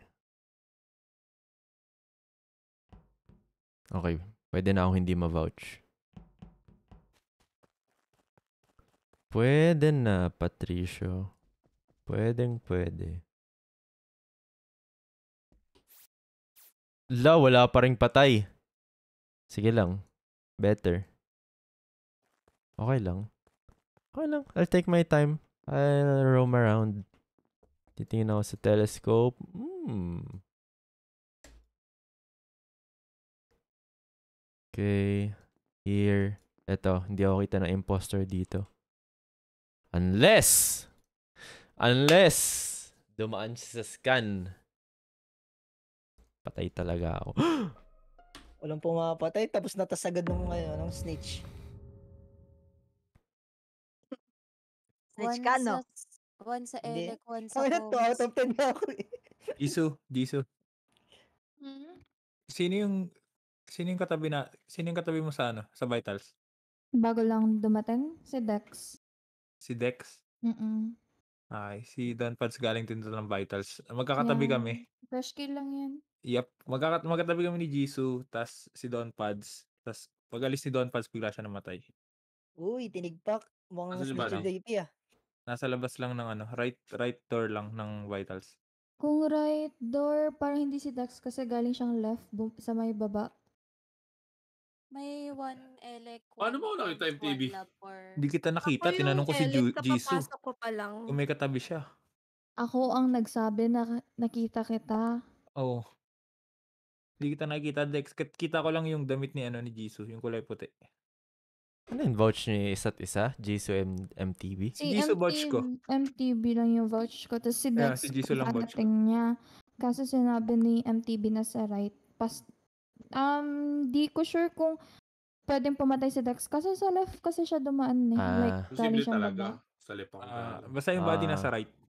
Okay. Pwede na ako hindi ma-vouch. Pwede na, Patricio. Pwedeng pwede. La, wala pa ring patay. Sige lang. Better. Okay lang. Okay lang. I'll take my time. I'll roam around. Titingin ako sa telescope. Hmm. Okay. Here. Eto, hindi ako kita ng imposter dito. Unless! Unless! Dumaan siya sa scan. Patay talaga ako. Walang pumapatay, tapos natasagad ng, ano, ng snitch. Snitch One ka, sa, no? one sa Hindi. Elec, one sa Ako na to, out comms. of ten na ako eh. Jisoo, Jisoo. Hmm? Sino yung sino yung katabi na sino yung katabi mo sa ano, sa vitals? Bago lang dumating, si Dex. Si Dex. Mm-mm. Ay, si Don Pads galing din to ng vitals. Magkakatabi Yeah. kami. Fresh kill lang yan. Yep, magkakat magkatabi kami ni Jisoo, tas si Don Pads, tas pag-alis ni Don Pads bigla siya namatay. Uy, tinigpak. Mukhang Asan yung snitch body? yung D P ah. Nasa labas lang ng ano, right right door lang ng vitals. Kung right door, parang hindi si Dex kasi galing siyang left bum- sa may baba. May one elec, Paano one mo nakita comms, M T V? one lab for... Hindi kita nakita, Ako yung tinanong ko si Ju- Elec, Jisoo. kapapasok ko pa lang. Kung may katabi siya. Ako ang nagsabi na nakita kita. Oo. Hindi kita nakita, Dex. Kit- Kita ko lang yung damit ni ano ni Jisoo, yung kulay puti. Ano yung vouch ni isa't isa? Jisoo M MTV? Si Si Jisoo M T vouch ko. M T V lang yung vouch ko. Tapos si Yeah, Dex si Jisoo lang vouch ko. pagkarating niya. Kaso sinabi ni M T V na sa right. Pas, um, di ko sure kung pwedeng pumatay si Dex. Kasi sa left kasi siya dumaan eh. Ah. Like, galing Posible siyang talaga. baba. Sa lip ako Ah, galing. basta yung body Ah. nasa right.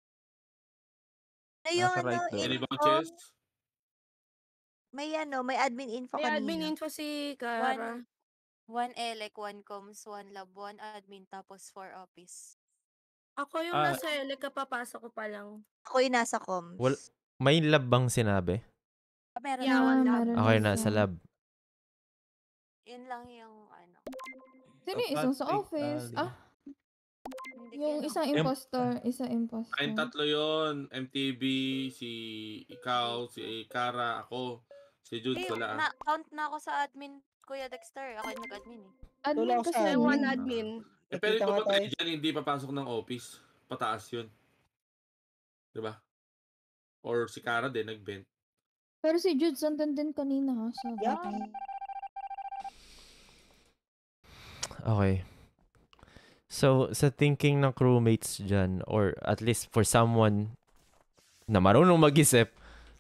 Ano yung Nasa ano, right doon. Any info? vouchers? May ano, may admin info May admin kanina. info si Kara. One, one elec, one comms, one lab, one admin, tapos four office. Ako yung Ah. nasa Elec, kapapasok ko pa lang. Ako yung nasa comms. Wal may lab bang sinabi? Ah, meron Yeah, na. one Ah, lab. meron Okay, na nasa siya. lab. Yun lang yung ano. Sino yung isang sa Patrick, office? Ali. Ah, Hindi yung kino- isang Em- impostor. Isa Kayong impostor. tatlo yun. M T V, si ikaw, si Kara, ako. Si Jude, Eh, wala ah. na, count na ako sa admin, Kuya Dexter. Ako yung nag-admin eh. Wala Admin ako kasi sa May one yun. admin. Eh, pwede Nakita nga pumatay tayo. dyan, hindi papasok ng office. Pataas yun. Diba? Or si Kara din, nag-vent. Pero si Jude sandun din kanina ha, sa Yeah. bottom. Okay. So, sa thinking ng crewmates dyan, or at least for someone na marunong mag-isip,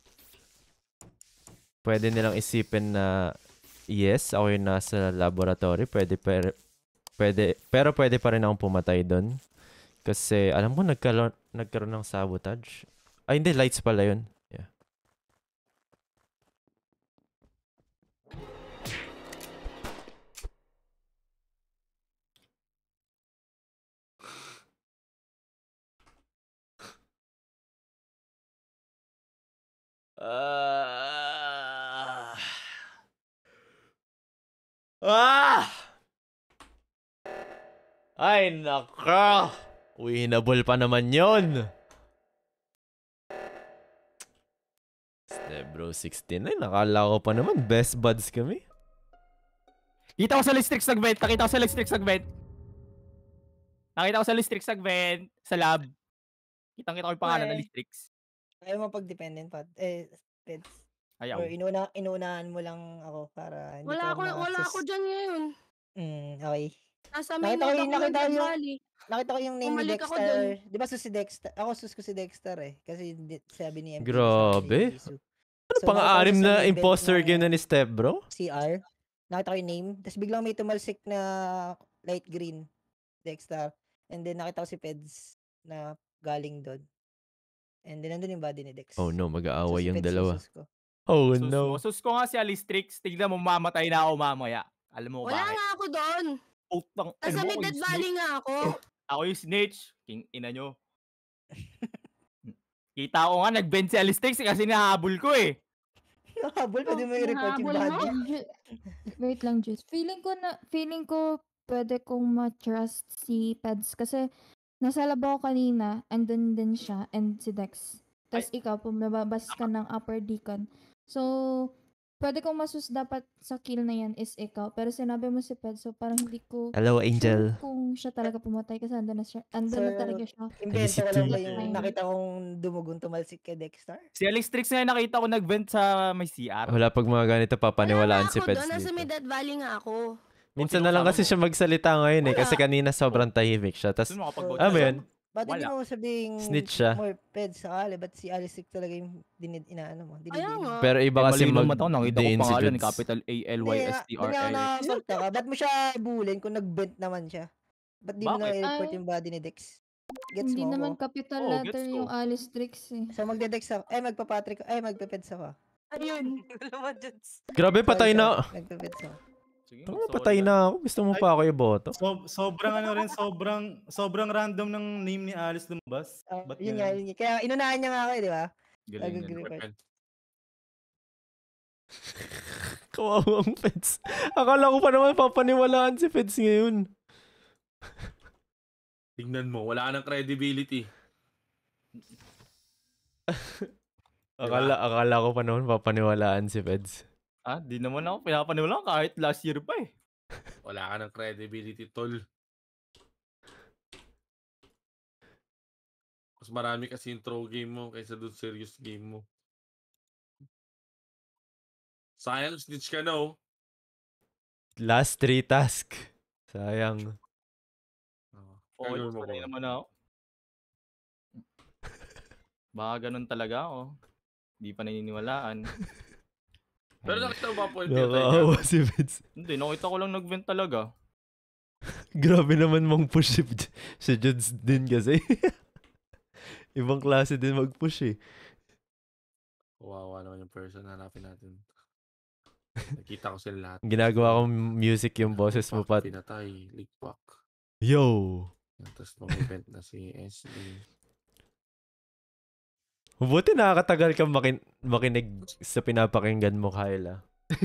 pwede nilang isipin na yes, ako yung nasa laboratory, pwede, pero, pwede, pero pwede pa rin akong pumatay doon. Kasi, alam mo, nagkaroon, nagkaroon ng sabotage. Ay, hindi, lights pala yun. Yeah. Ah. Ah! Ay, naka! Winnable pa naman yon. Step bro, sixteen. Ay, nakala ko pa naman. Best buds kami. Kita ko sa Listrix nag-vent. Nakita ko sa Listrix nag-vent. Nakita ko sa Listrix nag-vent. Sa lab. Kitang-kita ko yung pangalan ng Weh. Listrix. Ayaw mo pag-dependent, Pat. Eh, Peds. Ayaw. Or inuna, inunahan mo lang ako para hindi Wala ko ako, wala ma-access. ako dyan ngayon. Hmm, okay. Nasa main Nakita ko mode yung, ako ng nakita ko Dead yung, Valley. nakita ko yung name ni Bumalik ako dun. Dexter. Di ba sus si Dexter? Ako sus ko si Dexter eh. Kasi di- sabi ni M P Grabe. sa Jisoo. Ano So, pang nakita ko anim siya sa na main vent imposter ng game na ni Step bro? C R. Nakita ko yung name. Tapos biglang may tumalsik na light green. Dexter. And then nakita ko si Peds na galing doon. And then nandun yung body ni Dex. Oh no, So mag-aaway si yung Peds dalawa. yung sus ko. Oh Sus mo. no. Sus ko nga si Alistrix. Tignan mo, mamatay na ako mamaya. Alam mo Wala bakit? nga ako doon. Putang, ano Nasa mo, may ako Dead yung Valley snitch. nga ako. Ako yung snitch. King ina nyo. Kita ko nga, nag-vent si Alistrix kasi nahabol ko eh. Habol, pwede mo i-report yung Nahabol mo? body. Ju- Wait lang, Juice. Feeling ko na, feeling ko pwede kong ma-trust si Peds kasi nasa lab ako kanina, andun din siya, and si Dex. Tapos ikaw, pumababas ka ng upper deacon. So, pwede kong masus dapat sa kill na yan is ikaw. Pero sinabi mo si Peds, so parang hindi ko Hello, Angel. sure kung siya talaga pumatay kasi andun na siya. Andun na So, talaga siya. invento ko lang ba yung Fine. nakita kong dumugong tumalsik kay Dexter? Si Alistrix nga yung nakita ko nag-vent sa may C R. Wala pag mga ganito papaniwalaan Wala si ako Peds doon. Nasa may dito. Dead Valley nga ako. Minsan sino na lang kasama kasi mo? siya magsalita ngayon eh. Wala. Kasi kanina sobrang tahimik siya. Tapos, Sino makapag-vote alam mo sa'yo? yun, Ba't hindi Wala. mo sabing Snitch siya. more Peds sa kali? Ba't si Alisik talaga yung dinid, inaano mo? Kaya Dinidin mo? nga. pero iba Eh, kasi malinaw naman ako. Nakita ko mag-diin si pangalan ni Judes. capital A L Hindi Y nga, S T R ba't nga ako A. nakakapagtaka? Ba't mo siya bulin kung nag-bent naman siya? Ba't di mo Bakit? na i-report Ay, yung body ni Dex? Gets hindi mo naman ako? capital Oo, letter gets yung ko. Alice Tricks eh. So magde-Dex ako. Eh, magpa-Patrick. Eh, magpe-Peds ako. Ayun. Wala mo, Judes. Grabe, Sorry, patay sorry. na. Magpe-Peds ako. Sige, Tama, mag-sorry patay ka. na ako. Gusto mo Ay. pa ako iboto? So, sobrang ano rin, sobrang sobrang random ng name ni Alice lumabas. Ah, Ba't yun nga, ganun? yun nga. Kaya inunahan niya nga ako eh, di ba? Galing yan. Nag-report. Kawawang Feds. Akala ko pa naman papaniwalaan si Feds ngayon. Tingnan mo, wala nang credibility. Akala, akala ko pa naman papaniwalaan si Feds. Ah, di naman ako pinapaniwalaan kahit last year pa eh. Wala ka ng credibility, tol. Mas marami kasi yung throw game mo kaysa doon serious game mo. Sayang, snitch ka na oh. Last three task. Sayang. Oo, Gagawin mo sanay ba? naman ako. Baka ganun talaga ako. Di pa naniniwalaan. Pero nakita mo ba po yung Nakakaawa si Vince. Hindi, nakita ko lang nag-vent talaga. Grabe naman mong push si, si Judes din kasi. Ibang klase din mag-push eh. Wawa naman yung person. Hanapin natin. Nakita ko sila lahat. Ginagawa kong music yung boses mo, Pat. Pinatay. Ligpak. Yo! Tapos mag-event na si S D. Mabuti nakakatagal kang makin makinig sa pinapakinggan mo, Kyla.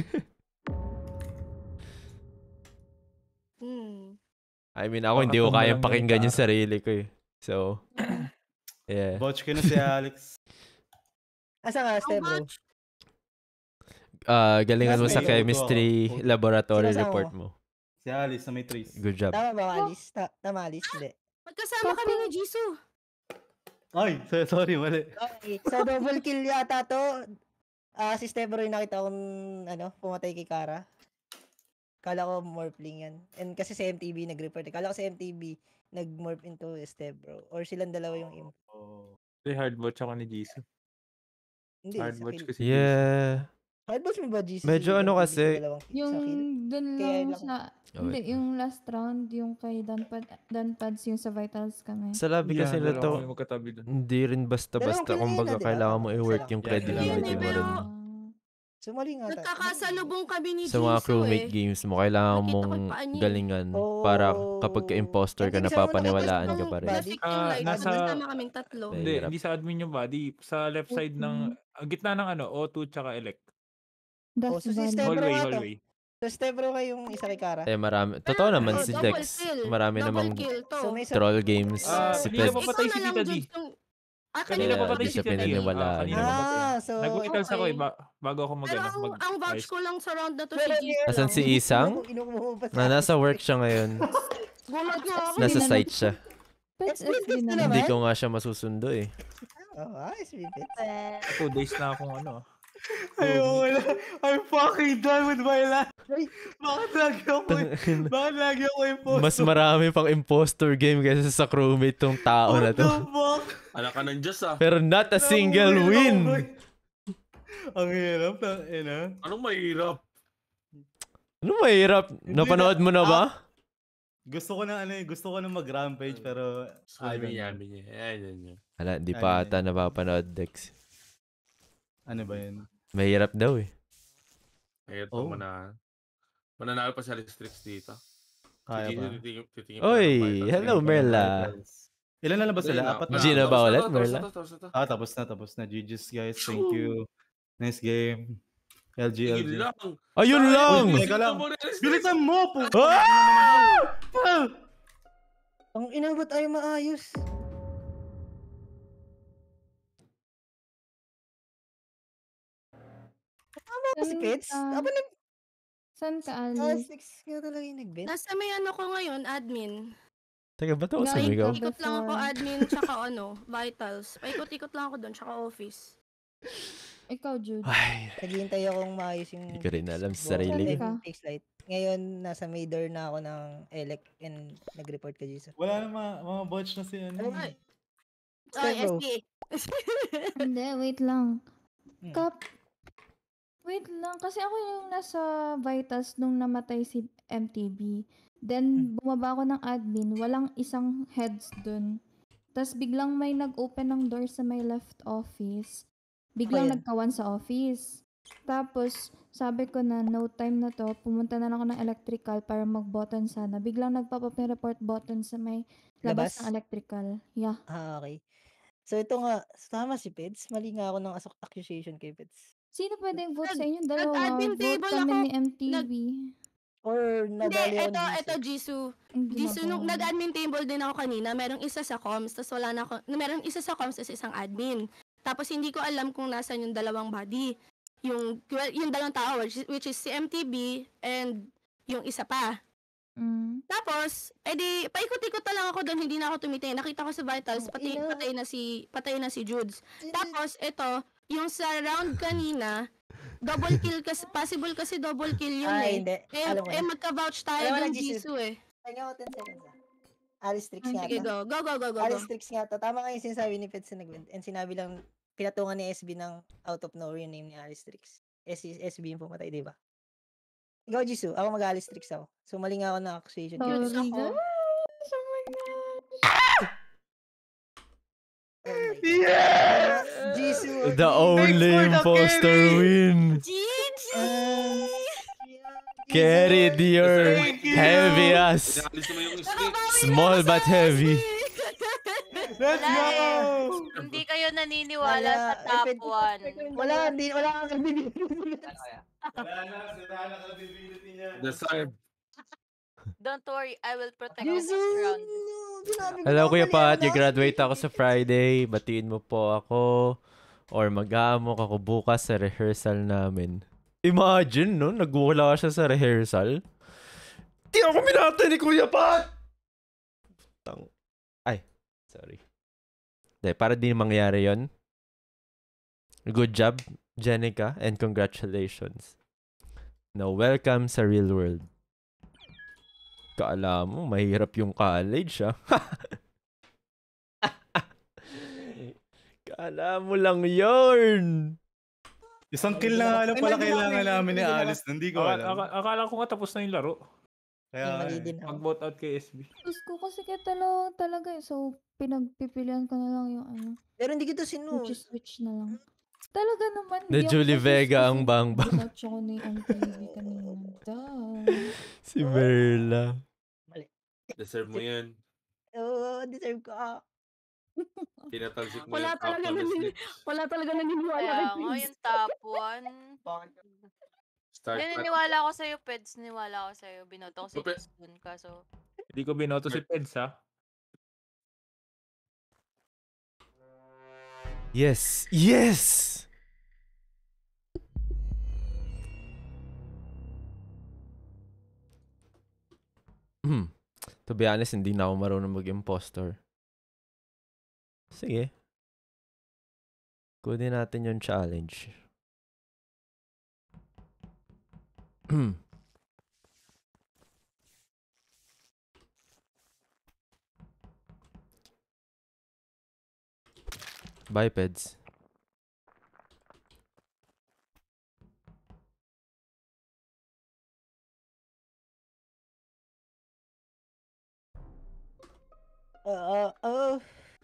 Hmm. I mean, ako Baka hindi ko tumba kayang lang pakinggan ganun yung sarili ko eh. So, yeah. Botch ka na si Alex. Asa nga, Step bro? Ah, galingan mo Last sa may auto chemistry ako. laboratory Sino kasama report mo? mo. Si Alice na may trace. Good job. Tama ba, Alice? Ta- tama, Alice? Hindi. Magkasama kami ni Jisoo. Ay, so- sorry, mali. Okay, so double kill yata to. Ah, si Step bro yung nakita kong ano, pumatay kay Kara. Kala ko morphling yan. And kasi si M T B nag-report. Kala ko si M T B nag-morph into Step bro. Or silang dalawa yung imp. Hindi, hardbotch ako ni Jisoo. Hindi, sa Hardbotch kill. ko si Jisoo. Yeah. Hardbotch mo ba, G C? Medyo ano kasi, Yung dun Kaya lang lang- sa... Hindi, yung last round, yung kay Danpad, Danpads, yung sa Vitals kami. sa labi kasi Yeah, nila dalawa to, kami magkatabi dun. hindi rin basta-basta. Dalawang kill Kumbaga, na yun, di ba? kailangan mo Tama, i-work isa yung lang. credibility Yun eh, mo pero- rin. Sumali nga tayo. Nagkakasalubong kami ni Sa mga Jisoo crewmate eh. games mo, kailangan Nakita ko mong yung paa niya eh. galingan para kapag ka-imposter ka, Hindi, kasi napapaniwalaan ako ka pa rin. Body? Traffic yung Ah, light. nasa- Nagkasama kaming tatlo. Hindi, Mahirap. hindi sa admin yung body. Sa left side ng, ang gitna ng ano, O two tsaka elect. Oh, Death so si Valley. Step bro Hallway, nga to. hallway. So Step bro kayo yung isa kay Kara. Eh, marami. Totoo naman Oh, si double Dex. kill. Marami Double namang kill to. So may isa- troll games. Ah, si kanina Peds. pa patay si Ikaw na Tita lang, D. Judes, yung- Ah, Kanina Kaya pa patay hindi si siya Tita D. Ah, pinaniwalaan. kanina pa patay. Ah, so Nag-witals ako eh, okay. ba- bago ako mag, Pero ano, ang, mag ang vouch ayos. ko lang sa round na to si Pero Jisoo. here Asan lang, si Isang? inukuha mo pa sa Na nasa akin. work siya ngayon. Gulat nga ako. Nasa Hindi na site siya. Pets Split F D bits na naman. naman? Hindi ko nga siya masusundo eh. Oh, ah, sweet bits. Two days na akong ano. Ayoko na. I'm fucking done with my life. Bakit lagi ako Bakit lagi ako imposter? Mas marami pang imposter game kaysa sa crewmate tong tao na What to. the fuck? Anak ka ng Diyos ah. Pero not a single Ang win. Ang hirap na, ina. Anong mahirap? Ano mahirap? Hindi Napanood na- mo na ba? Gusto ko na ano eh, gusto ko na mag-rampage pero I don't Sabi niya, know. sabi niya. Ayan niya. Wala, di Ano pa yun? ata napapanood, Dex. Ano ba yun? Mahirap daw eh. Ito, Oh. mana, mananalo pa sa Restricts dito. Kaya Si ba? Gino, titingin- titingin pa Oy, ng vitals. hello Ngayon. Merla. Ilan na lang ba sila? Ayun na. Apat na. Ah, Gino tapos ba na ulit, to, tapos Merla? na to, tapos na to. Ah, tapos na, tapos na. G G's guys, thank you. Nice game. L G, L G. Tigil lang. Ayun Sayang, lang! bilisan Teka lang. mo na yung Restricts. Bilisan mo po! Ah! Ang inabot ay maayos. Tama ba si Saan Pets? ka? Aba nag... Saan ka, Ah, Ali? six nga talaga yung nag-bet. Nasa may ano ko ngayon, admin. Teka, ba't ako Nga, sumigaw? ikaw. Ikot lang ako Before. admin tsaka ano, vitals. Paikot-ikot lang ako doon tsaka office. Ikaw, Jude. Ay, Naghihintay akong maayos yung... Hindi ko rin alam sa Bukas sarili ko. yung takes light. Ngayon, nasa Mader na ako ng elect and nag-report ka, Jesus. Wala na mga, mga botch na si ano. Ay, Step Ay, bro. S D. Hindi, wait lang. Hmm. Kap, wait lang. Kasi ako yung nasa Vitals nung namatay si M T B. Then, bumaba ako ng admin. Walang isang heads dun. Tapos, biglang may nag-open ng door sa may left office. Biglang Ayan. nagkawan sa office. Tapos, sabi ko na, no time na to. Pumunta na lang ako ng electrical para mag-button sana. Biglang nagpapap ng report button sa may labas, Labas? ng electrical. Yeah. Ah, okay. So, ito nga, tama si Peds. Mali nga ako ng as- accusation kay Peds. Sino pwedeng vote Nag- sa inyo? Dalawa. nag-admin Vote table kami ako. ni M T V. Or Hindi, nadali ako eto, ni eto, Jisoo. Hindi Jisoo, nung nagawa. nag-admin table din ako kanina, merong isa sa comms, tapos wala na ako, merong isa sa comms, tapos isang admin. Tapos hindi ko alam kung nasan yung dalawang body. yung, well, yung dalawang tao, which is, which is si M T B and yung isa pa. Mm. Tapos, edi, paikot-ikot na lang ako doon, hindi na ako tumitingin. Nakita ko sa vitals, pati, ina. patay na si, patay na si Judes. Tapos, ito, yung sa round kanina, double kill kasi, possible kasi double kill yun Ah, eh. hindi. Eh, Alam ko eh na. magka-vouch tayo Alam mo na, dun, Jisoo. Jisoo eh. Kanya ko ten seconds ah. Alice Tricks Ay, nga Sige, to. go. Go, go, go, go, go. Alice Tricks nga to. Tama nga yung sinasabi ni Pets na nag and sinabi lang, pinatungan ni S B ng out of nowhere yung name ni Alice Tricks. S S B yung pumatay, di ba? Ikaw, Jisoo. Ako mag-Alice Tricks ako. So, mali nga ako ng accusation. Judes Sorry, ako. guys. Oh my God. Oh my God. Yes! Jisoo. The only imposter win. G G! Uh, Carried your heavy ass. Inalis naman yung stick. Small but heavy. Let's Wala go! eh. Hindi kayo naniniwala Wala. sa top Eh, pwede- one. Wala, hindi, wala kang credibility. Wala na, sira na credibility niya. Deserve. Don't worry, I will protect you Jisoo! this round. Sinabi ko Hello na, Kuya mali Pat, ako you-graduate last ako sa Friday. Batiin mo po ako. Or mag-aamok ako bukas sa rehearsal namin. Imagine, no? Nagwala siya sa rehearsal. Di ako minata ni Kuya Pat! Tang... Ay, sorry. De, para di mangyari yon. Good job, Jenica, and congratulations. Now, welcome sa real world. Kaala mo, mahirap yung college, ah. Kaala mo lang yun. Isang kill na nga lang pala kailangan namin ni Alice. Hindi ko Akala, alam. aka- akala ko nga tapos na yung laro. Kaya, Mali din ako. Mag-vote out kay S B. Gusto ko kasi kaya talaga, talaga eh. So, pinagpipilian ko na lang yung ano. Pero hindi kita sino. Switch, switch na lang. Talaga naman. Na di ako Julie sa Vega gusto ang kasi bang-bang. binatch ako ni M T V kanina. Duh. Si Merla. Deserve mo yan. Oo, oh, deserve ko. Ah. Tinatalsik mo Wala yung top talaga one nanin, snitch. wala talaga naniniwala Kaya kay nga, Prince. yung top one. Start Yun, back. niniwala ako sa'yo, Peds. Niniwala ako sa'yo. Binoto ko si Ope. Peds dun, kaso... Hindi ko binoto si Peds ha. Yes! Yes! Hmm. To be honest, hindi na ako marunong mag-impostor. Sige. Kunin natin yung challenge. Hmm. Bipeds. Oo, oo.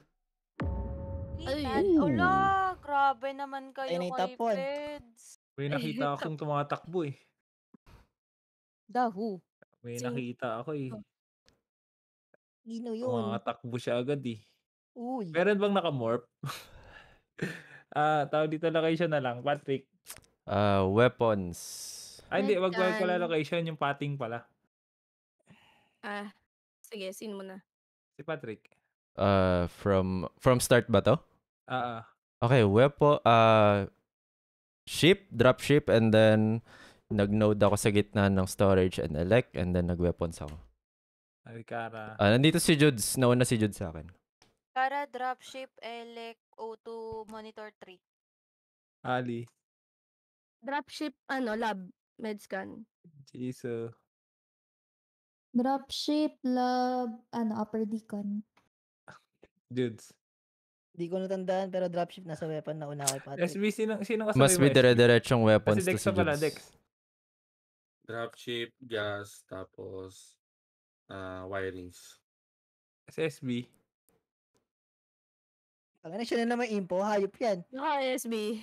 Ethan, ala, grabe naman kayo Ayun na yung kay top one. Peds. May nakita akong tumatakbo eh. Dahu. May Sino? nakita ako eh. Gino yun. Tumatakbo siya agad eh. Uy. Meron bang nakamorph? Ah, tawag dito location na lang. Patrick. Uh, weapons. Ah, hindi. Wag wag Medcan. pala location. Yung pating pala. Ah, sige, sino muna? Si Patrick. Uh, from from start ba to? Ah, ah. Okay, weapon, uh, ship, drop ship, and then nag-node ako sa gitna ng storage and elect, and then nag-weapons ako. Ay, Kara. Ah, nandito si Judes. Nauna si Judes sa akin. Kara, dropship, elec, O two, monitor three. Ali. Dropship, ano, lab, medscan. Jisoo. Dropship, love, ano, upper deacon. Dudes. Hindi ko natandaan pero dropship nasa weapon na una kay Patrick. S B, sino, sino kasabay Mas mo, may S B? dire-diretsong Ah, weapons si to Dex si pa pala, Judes. Dex. Dropship, gas, tapos uh, wirings. Si S B. Ang na siya na naman info, hayop yan. Baka S B.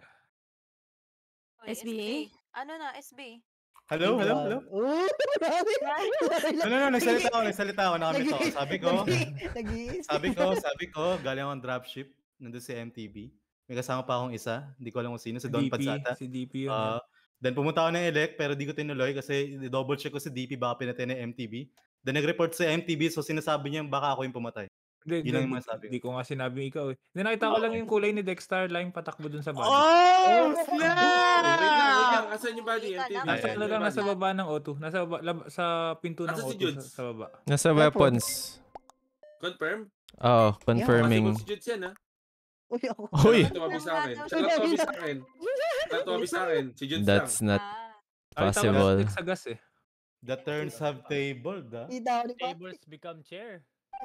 Oy, S B? Ano na, S B? Hello, hello, hello. Oo, No, no, no, nagsalita ako, nagsalita ako, nakamit ako. Sabi ko, Nag-iis. sabi ko, sabi ko, galing akong dropship, nandun si M T B. May kasama pa akong isa, hindi ko alam kung sino, si Don D P. Padsata. Si D P yun. Uh, then pumunta ako ng elect, pero di ko tinuloy kasi double check ko si D P baka pinatay ng M T B. Then nag-report sa M T B, so sinasabi niya baka ako yung pumatay. Hindi, Yun lang hindi, yung masabi ko. hindi ko nga sinabi ikaw eh. Hindi, nakita ko lang yung kulay ni Dexter Lime patakbo dun sa body. Oh, Wait lang, wait lang. snap! Asan yung body? Hindi ka M T V. na, Nasa Ay, ano ay, lang, ay. nasa baba ng O two. Nasa baba, lab, sa pinto ng Asan si O two sa, Judes? sa baba. Nasa weapons. Confirm? Oo, Kasi confirming. kung si Judes yan, ha? Uy, ako. Uy! Siya lang tumabi sa akin. Siya lang tumabi sa akin. Siya lang tumabi sa akin. Si Judes lang. That's not Ah. Nakita ko lang possible. si Dex sa gas eh. The turns have tabled, ah. Kita ako ni Patrick. Tables become chair.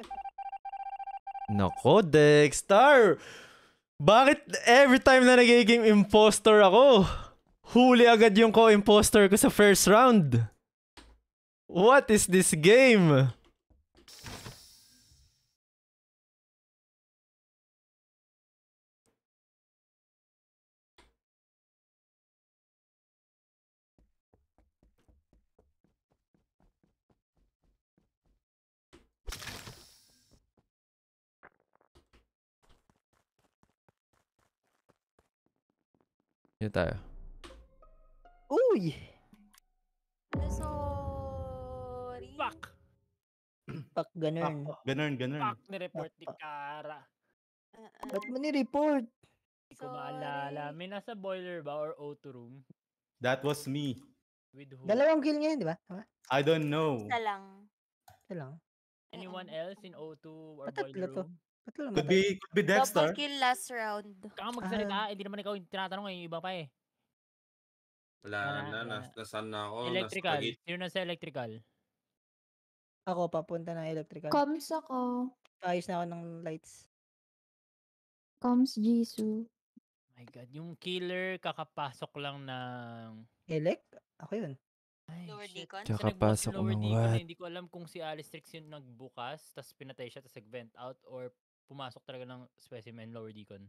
Nako, Dexter! Bakit every time na nagiging imposter ako, huli agad yung co-imposter ko sa first round? What is this game? Yun tayo. Uy! Sorry. Fuck! Pak, ganun. Ganun, ganun. Fuck! Nireport ni Kara. Ba't mo ni-report? Hindi ko maalala. May nasa boiler ba or O two room? That was me. With who? Dalawang kill ngayon, di ba? Tama? I don't know. Isa lang. Ito lang. Anyone else in O two or Ba't tatlo boiler to? room? Ba't lang Could matay? be, could be Dexter. Double kill last round. Kaka magsalita, hindi naman ikaw yung tinatanong eh, yung iba pa eh. Wala Wala, na, wala. nas, nasan na ako. Electrical. Nasa gate. Sino nasa electrical? Ako, papunta ng electrical. Coms ako. Ayos na ako ng lights. Coms Jisoo. My God, yung killer kakapasok lang ng... Elect? Ako yun. Ay, Lower shit. Deacon? Kasi Kakapasok nagbukas yung lower ng Deacon eh. what? Hindi ko alam kung si Alistrix yung nagbukas, tapos pinatay siya, tapos nag-vent out, or pumasok talaga ng specimen lower Deacon.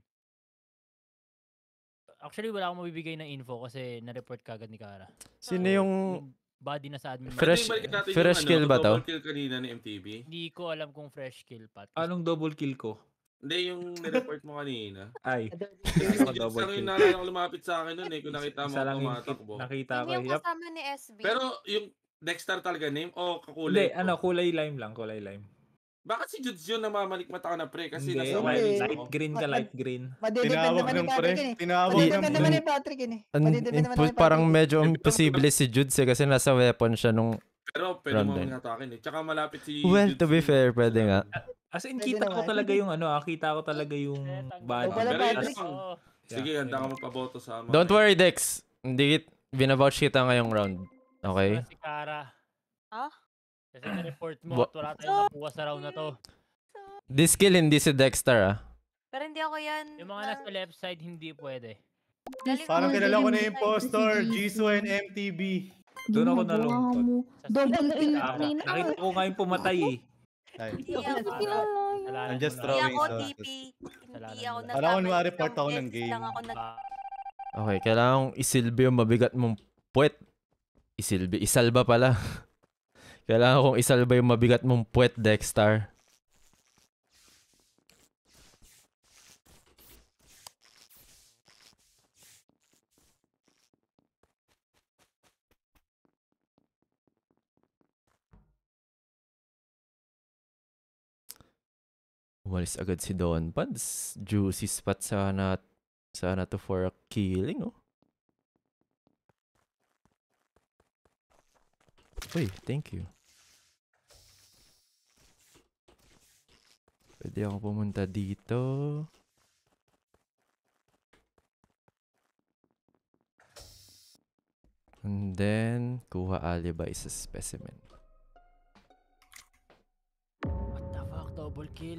Actually, wala akong mabibigay na info kasi na-report kagad ni Kara. Sino So, yung body na sa admin. fresh, Pwede balikan natin fresh yung, kill ano, ba to? double kill kanina ni M T V. Hindi ko alam kung fresh kill, Pat. Anong double kill ko? Hindi, yung nireport mo kanina. Ay. Kasi si Ako Judes double lang yung kill. naalala ko lumapit sa akin nun eh. Kung nakita mo Isa lang ako yung tumatakbo. nakita ko. Yun yung Yup. kasama ni S B. Pero yung Dexter talaga name o Hindi, kakulay ko? ano, kulay lime lang, kulay lime. Bakit si Judes yun namamalik mata ka na pre? Kasi Hindi, nasa light, wireless light ako. green ka, Ma- light green. Madidepend Tinawag naman ni ng Patrick pre. yun eh. Tinawag Madidepend ng naman pre. ni Patrick yun eh. An, Madidepend naman impo- ni parang Patrick. medyo imposible si Judes eh, kasi nasa weapon siya nung Pero pwede round mo din. mga atakin eh. Tsaka malapit si Well, Judes to be yung- fair, pwede nga. As in, Pwede kita ko naman. talaga yung ano, ah, kita ko talaga yung body. O pala, Pero yun Patrick. lang. Oo. Sige, Yeah, handa ka ayun. magpaboto sa mga. Don't worry, Dex. Hindi kit binavouch kita ngayong round. Okay? Wala si Kara. Ah? Kasi na-report mo Ba- at wala tayong nakuha sa round na to. This kill hindi si Dexter ah. Pero hindi ako yan. Yung mga nasa left side, hindi pwede. Galing Parang ako kilala ko na sa yung impostor. Si Jisoo and M T B. Doon ako Ginagawa nalungkot. mo. Sa Double kill Kara. kanina. Nakita ko nga yung pumatay eh. Ay. Hindi ako. Kilala yun. Kasalanan I'm just mo na. Hindi throwing ako those. T P. Hindi ako Kasalanan mo na. Alam ko nasama. naka-report Isang ako ng beses game. lang ako nag... Ba- Okay, kailangan kong isilbi yung mabigat mong puwet. Isilbi, isalba pala. Kailangan kong isalba yung mabigat mong puwet, Dexter. Umalis agad si Don Pads. Juicy spot sana sana to for a killing, oh. Uy, thank you. Pwede ako pumunta dito. And then, kuha alibi sa specimen. What the fuck? Double kill.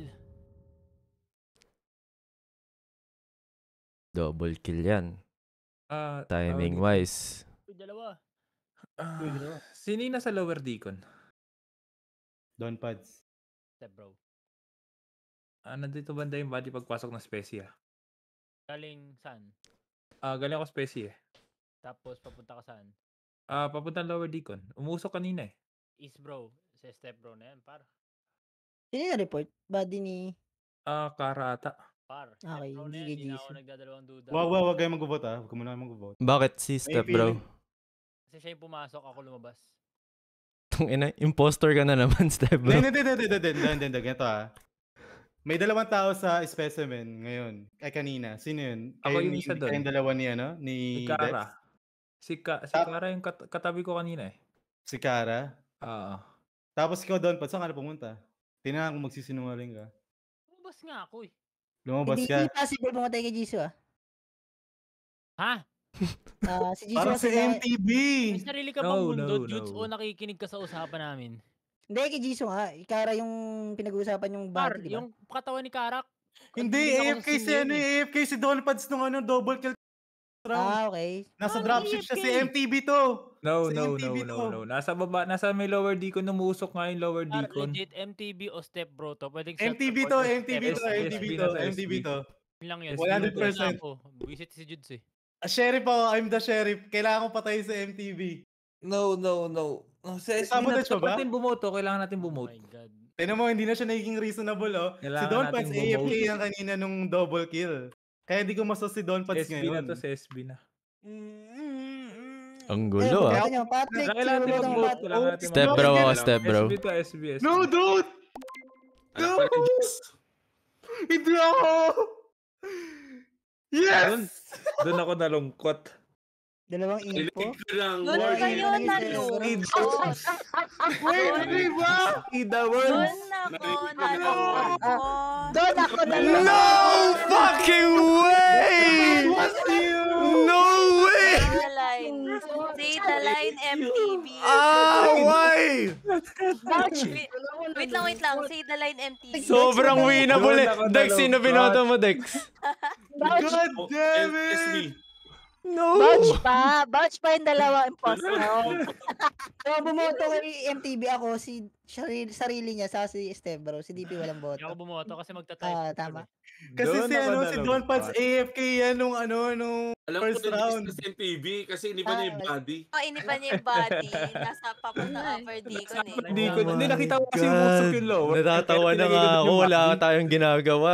Double kill yan. Ah, Timing wise. Uy, dalawa. ah, sino yung nasa lower deacon? Don Pads. Step bro. Ah, nandito banda yung body pagpasok ng specia. Galing saan? Ah, galing ako specia eh. Tapos papunta ka saan? Ah, papunta lower deacon. Umusok kanina eh. East bro. Sa step bro na yan, par. Sino yung report? Body ni... Ah, Kara ata. Par. Step Okay, bro na yan, sige, di na ako Jason. nagdadalawang duda. Wag, wag, wag kayo mag-vote ah. Huwag ka muna mag-vote. Bakit si Step bro? feeling. Kasi siya yung pumasok, ako lumabas. Tung ina, imposter ka na naman, Step bro. Hindi, hindi, hindi, hindi, hindi, hindi, hindi, hindi, ganito ah. May dalawang tao sa specimen ngayon. Ay kanina. Sino yun? Ako Kayong, yung isa doon. kayong dalawa ni ano? Ni Si Dex? Kara. Si, Ka si Tap- Kara yung kat katabi ko kanina eh. Si Kara? Oo. Tapos ikaw doon, pa saan ka na pumunta? Tingnan kung magsisinungaling ka. Lumabas nga ako eh. Lumabas Hindi ka. possible pumatay kay Jisoo ah. Ha? Ah, si Jisoo Parang si kasi na... M T B. May sarili ka bang No, mundo, no, Judes, no. o nakikinig ka sa usapan namin? Hindi, kay Jisoo nga. Ikara yung pinag-uusapan yung Par, body, di ba? yung katawan ni Karak. Hindi, nandun ako A F K sa scene si ngayon ano, eh. A F K si Don Pads nung ano, double kill round. Ah, okay. Nasa Paano dropship siya, A F K? si M T B to. No, Si no, M T no, B no, to. no. Nasa baba, nasa may lower decon, numusok nga yung lower Par, decon. legit, M T B o step bro to. Pwedeng M T B self-report to, or M T B step to, bro. M T B S B to, nasa M T B S B. to. Yun lang yun. S B one hundred nasa Wala percent. ako. Visit si Judes eh. Ah, sheriff ako, I'm the sheriff. Kailangan ko patayin sa M T B. No, no, no. no sa S B na Sabotage pa ba? natin bumoto. Kailangan natin Oh bumoto. my God. Tignan mo, hindi na siya nagiging reasonable, oh. Si Kailangan Don nating Pads, A F K bumote. yan kanina nung double kill. Kaya di ko masos si Don Pads S B na ngayon. to, sa S B na. Ang Eh, gulo ah. bumoto niyo. Patrick, Kailangan natin sino ba mag-vote. Pat- Kailangan natin Step mag-vote. bro ako, Kailangan- step bro. S B to S B, S B. No, dude! Anak pa rin, Jis. Hindi ako! Yes! Doon, doon ako nalungkot. Dalawang Kilig info. ka lang. Doon Wala kayo yun, nalungkot. Wait, di ba? In the Doon words. ako Narinig ko. nalungkot. Doon ako na No fucking way! Was you? No way! Say the line. Say the line, M T B. Ah, why? Wait, wait lang, wait lang. Say the line, M T B. Sobrang winnable eh. Doon ako Dex, sino nalungkot. binoto mo, Dex? Vouch, God damn S B. it! No! vouch pa. Vouch pa yung dalawang imposter. So, bumoto kay M T B ako, si sarili, sarili niya, sa si Estebro. Si D P walang Hindi ako boto. bumoto kasi magta-type. Ah, tama. Kasi Doon si ako ano, si Don Pads, nalungkot. A F K yan nung ano, nung Alam ko first na round. Jis na M T V kasi iniba niya yung Ah, body. Oh, iniba niya yung body. Nasa papunta upper decon eh. Hindi ko, Oh hindi my nakita ko kasi yung usok yung lower. Natatawa Kaya na pinagay nga ko doon ako. yung Wala body. tayong ginagawa.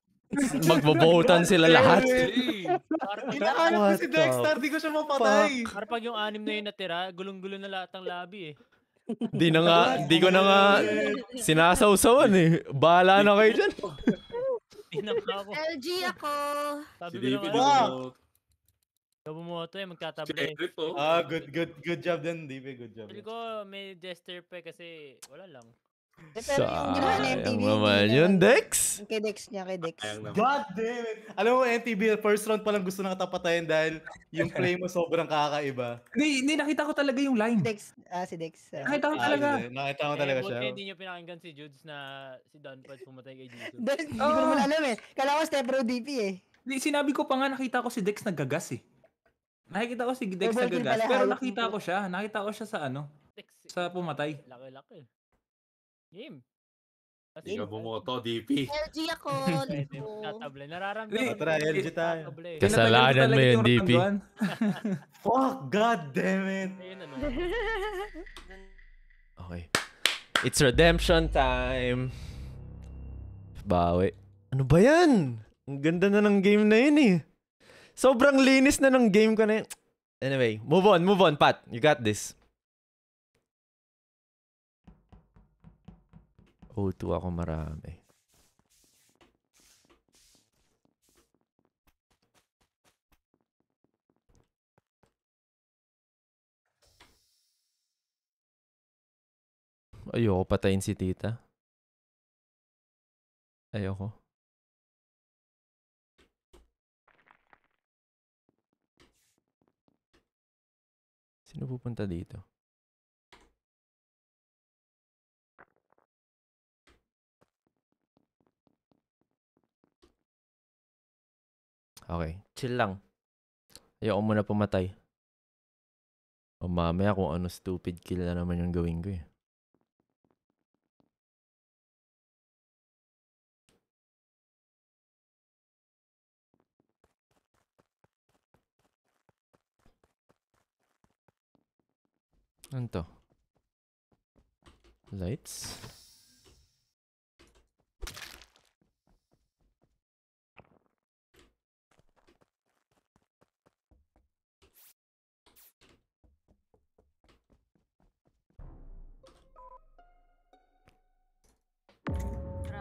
Magbobotan sila lahat. Actually. Hinahanap ko What si the Dexter, di ko siya mapatay. Para pag yung anim na yun natira, gulong-gulo na lahat ng labi eh. Di na nga, di ko na nga sinasawsawan eh. Bahala na kayo dyan. Hindi na nga ako. L G ako. Sabi Si ko D na P nga, bumoto. ikaw bumoto eh, Si magtatable. Eric oh. Ah, good, good, good job din, D P, good job. Sabi ko, may jester pa eh, kasi wala lang. Pero yung ginawa ni M T V, Sayang naman hindi yun, naman- Dex. Yung kay Dex niya, kay Dex. Sayang naman. God damn it! Alam mo, M T V, first round pa lang gusto na katapatayin dahil yung play mo sobrang kakaiba. Hindi, hindi nakita ko talaga yung line. Dex, ah, si Dex. ah. Nakita ko Ah, talaga. hindi. Nakita mo talaga eh, siya. buti hindi nyo pinakinggan si Judes na si Don Pads pumatay kay Jesus. Dahil Hindi ko naman alam eh. Kala ko Stebro D P eh. Hindi, sinabi ko pa nga nakita ko si Dex nagagas eh. Nakikita ko si Dex Overkill nagagas, pala, pero hawak nakita mo. ko siya. Nakita ko siya sa ano, Text, sa pumatay. laki-laki. Game. Hindi ka bumoto, D P. L G ako. Let's go. Tatable. Nararamdaman Hindi, ko. tara, L G tayo. Tatable eh. Kasalanan mo yun, D P. Fuck, god damn it! Ayun ano. Okay. It's redemption time. Bawi. Ano ba yan? Ang ganda na ng game na yun eh. Sobrang linis na ng game ko na yun. Anyway, move on, move on, Pat. You got this. O two ako marami. Ayoko patayin si tita. Ayoko. Sino pupunta dito? Okay, chill lang. Ayoko muna pumatay. O mamaya kung ano stupid kill na naman yung gawin ko eh. Ano to? Lights?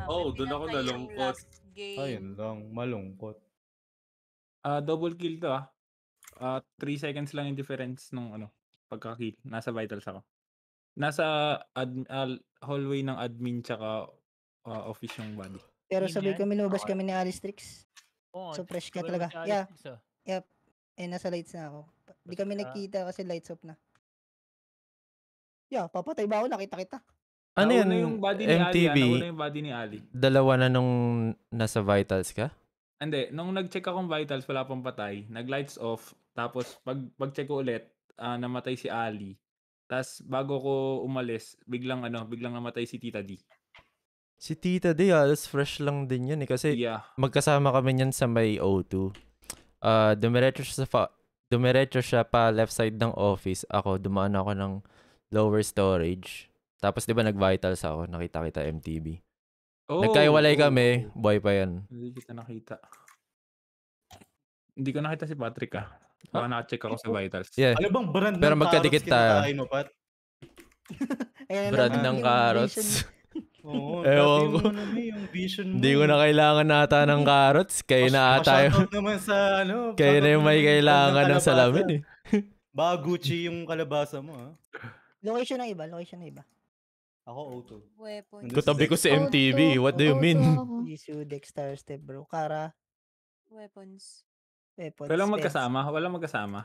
Oo, doon ako pinatay yung nalungkot. last game. Ayun lang, malungkot. Ah, double kill to ah. Ah, three seconds lang yung difference nung ano, pagka-kill. Nasa vitals ako. Nasa ad, al- hallway ng admin tsaka ah, office yung body. Pero Team sabay yan? kami lumabas kami ni Alistrix. Oo nga, So fresh ka sabay mo talaga. si Yeah. Alex ah. Yep. Eh, nasa lights na ako. Di Basta kami siya. nagkita kasi lights off na. Yeah, papatay ba ako? Nakita kita. Ano Nauna yun, yung body ni Ali, ah. M T V? Nauna yung body ni Ali. Dalawa na nung nasa vitals ka? Hindi, nung nag-check akong vitals, wala pang patay. Nag-lights off. Tapos, pag, pag-check ko ulit, ah, namatay si Ali. Tapos, bago ko umalis, biglang ano, biglang namatay si Tita D. Si Tita D, halos fresh lang din yun eh. Kasi Yeah. magkasama kami niyan sa may O two. Ah, dumiretso siya sa fa- dumiretso siya pa left side ng office. Ako, dumaan ako ng lower storage. Tapos 'di ba nag-vitals ako, nakita kita M T V. Oh, Nagkaiwalay oh, kami, oh. buhay pa yan. Hindi kita nakita. Hindi ko nakita si Patrick ah. Baka Huh? naka-check ako sa vitals. Yeah. Ano bang brand Pero ng magkadikit carrots tayo. kinakain mo, Pat? Ayan Brand naman ng yung carrots. vision. Oo, Ewan dati ko. yung ano mo, yung vision mo. Hindi ko na kailangan ata ng carrots. Kayo na ata yung... Shoutout naman sa ano. Kayo na shoutout yung may naman brand kailangan ng kalabasa. salamin eh. Baka Gucci yung kalabasa mo, ha? Location na iba, location na iba. Ako, O two. Weapons. Katabi ko si M T V. What do you mean? Jisoo, Dexter, Step Bro, Kara, Weapons. Weapons, Walang Peds. magkasama? Walang magkasama?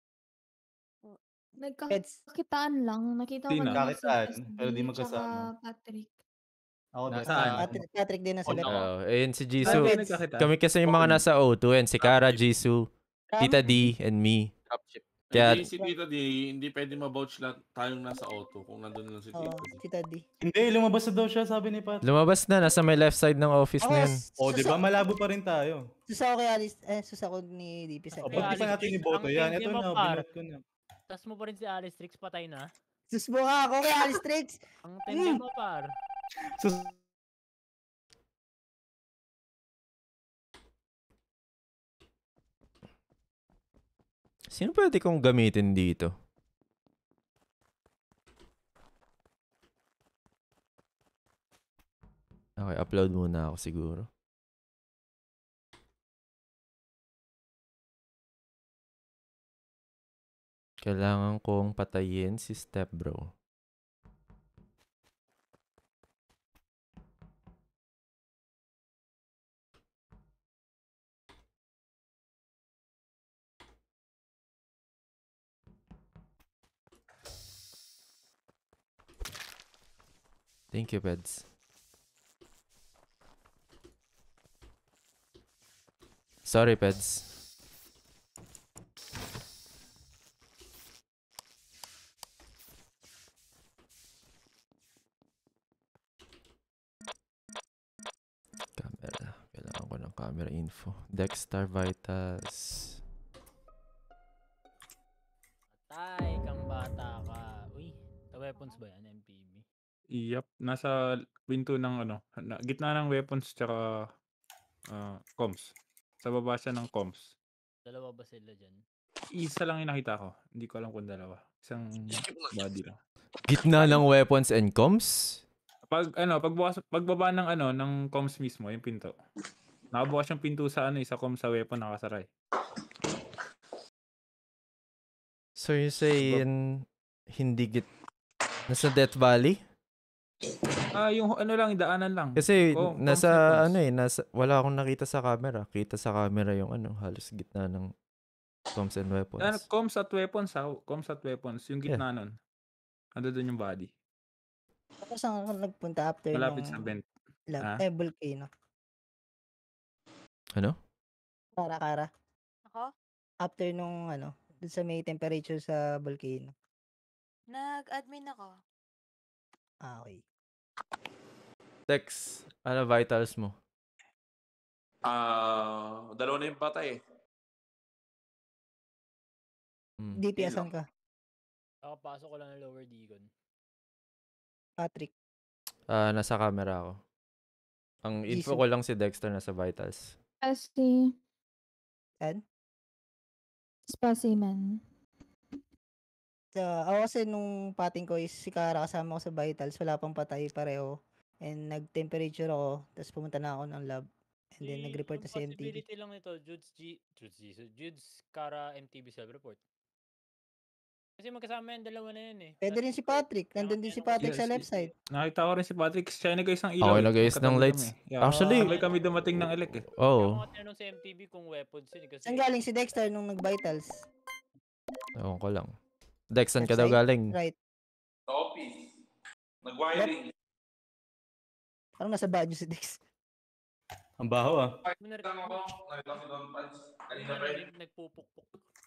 Nagkakitaan lang. Nakita ko Sino? kanina si Nagkakitaan, S B pero di tsaka magkasama. Patrick. Ako, Nasaan? Patrick, Patrick din nasa left. Oh, ayun si Saan Jisoo. kayo nagkakita? Kami kasi yung mga nasa O two yan. Si Kara, Jisoo, Tita D, and me. Kaya, Hindi si Tita D, hindi pwede ma-vouch lahat tayong nasa auto kung nandun lang si Oo, Tita D. Tita D. Hindi, lumabas na daw siya, sabi ni Pat. lumabas na. Nasa may left side ng office Ako, na yun. O, di ba? Malabo pa rin tayo. susa ko kay Alice, eh, susa ko ni D P sa O, ba't di pa natin iboto yan? Ito na, binot ko na. Tas mo pa rin si Alice Trix, patay na. Susbo ka ako kay Alice Trix. Ang tindi mo, par. Sus Sino pwede kong gamitin dito? Okay, upload muna ako siguro. Kailangan kong patayin si Step Bro. Thank you, Peds. Sorry, Peds. Camera. Kailangan ko ng camera info. Dexter Vitals. Patay kang bata ka. Uy, sa weapons ba yan, M P B? Yep, nasa pinto ng ano, na, gitna ng weapons tsaka ah, comms. Sa baba siya ng comms. Dalawa ba sila dyan? Isa lang yung nakita ko. Hindi ko alam kung dalawa. Isang body lang. Gitna ng weapons and comms? Pag ano, pagbukas pagbaba ng ano ng comms mismo, yung pinto. Nakabukas yung pinto sa ano, isa comms sa weapon nakasara eh. So you saying hindi git... Nasa Death Valley? Ah, yung ano lang, daanan lang. Kasi Com- comms nasa weapons. ano eh, nasa, wala akong nakita sa camera. Kita sa camera yung ano, halos gitna ng comms and weapons. Ano, comms at weapons ha. Comms at weapons. Yung Yeah. gitna nun. Ando dun yung body. Tapos saan ako nagpunta after Malapit nung sa vent. lab, Ah? eh, volcano. Ano? Kara, Kara. Ako? After nung ano, dun sa may temperature sa volcano. Nag-admin ako. Ah, okay. Tex, ano vitals mo? Ah, dalawa na yung patay eh. Hmm. D P, asan ka? Nakapasok ko lang ng lower Deacon. Patrick. Ah, nasa camera ako. Ang info Jisoo. ko lang si Dexter nasa vitals. Spasi. Saan? Specimen. Sa, ako kasi nung pating ko is si Kara kasama ko sa vitals, wala pang patay pareho. And nag-temperature ako, tapos pumunta na ako ng lab. And then Si, nag-report ang na si M T V. possibility lang nito, Judes G, Judes G, so Judes Kara M T V self-report. Kasi magkasama yung dalawa na yun eh. Pwede rin si Patrick. Nandun din si Patrick Yes, sa left side. Nakita ko rin si Patrick. Siya yung nag-ayos ng ilaw Ako eh. yung nag-ayos ng Magkatabi lights. kami. Yeah. Actually, Sabay kami dumating ng elek eh. Kaya oh. mga tinanong sa M T V kung weapons yun eh, kasi... Saan galing si Dexter nung nag-vitals? Ewan ko lang. Dex, saan Left ka daw side? galing? Right. Sa office. Nag-wiring. Parang nasa Baguio si Dex. Ang baho ah. Ano Lang ako. Nakita ko doon pants. Kanina pa yun. nagpupukpuk.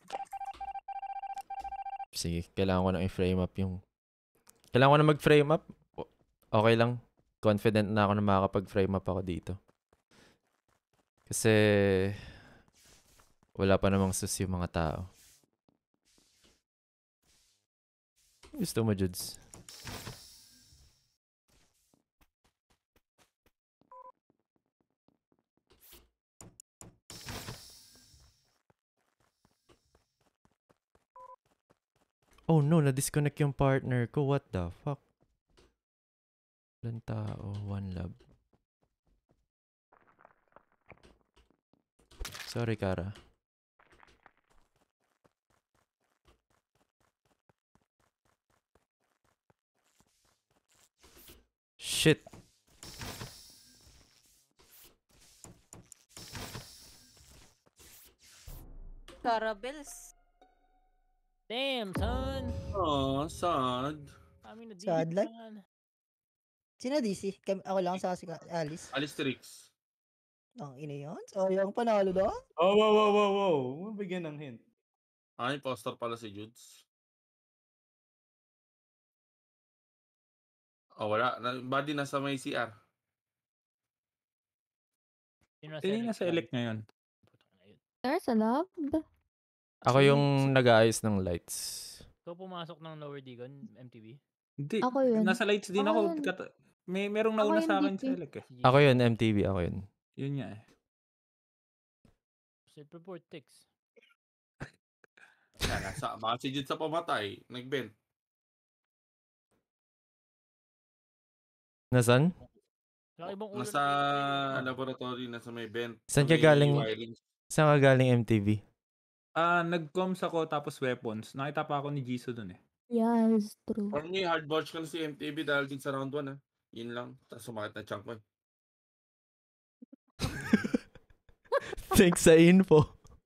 Sige, kailangan ko na i-frame up yung... Kailangan ko na mag-frame up? O- Okay lang. Confident na ako na makakapag-frame up ako dito. Kasi... Wala pa namang sus yung mga tao. Gusto mo, Judes? Oh no, na-disconnect yung partner ko. What the fuck? Ilan tao? One lab. Sorry, Kara. Shit. Carabels. Damn, son! Oh, sad. Kami na Sad like? diyan. Sino D C? Kami, ako lang sa si Ka- Alice. Alice Tricks. Ang ina yan. Sayang panalo daw. Oh, wow, wow, wow, wow. Huwag bigyan ng hint. Ah, imposter pala si Judes. Oh, wala. Na, body nasa may C R. Sino Sino yung nasa elek ngayon? Sir, sa lab? Ako Si- yung si- nag-aayos ng lights. Ikaw pumasok ng Lower Digon, M T V? Hindi. Ako yun. Nasa lights din Ako ako. yun. Kata- may merong Ako nauna yun, sa akin D P. sa elek eh. Ako yun, M T V. Ako yun. Yun nga eh. Self-report text. Yan, nasa, baka si Judes sa pamatay. Nag-bent. Nasaan? Wala ibang ulo Nasa na laboratory, nasa may vent. Saan sa ka may galing? wiring. Saan ka galing M T V? Ah, nag-comms ako tapos weapons. Nakita pa ako ni Jisoo dun eh. Yes, true. For me, hard watch ko na si M T V dahil din sa round one. Ah. Yun lang. Tapos sumakit na chunk ko. eh. Thanks sa info.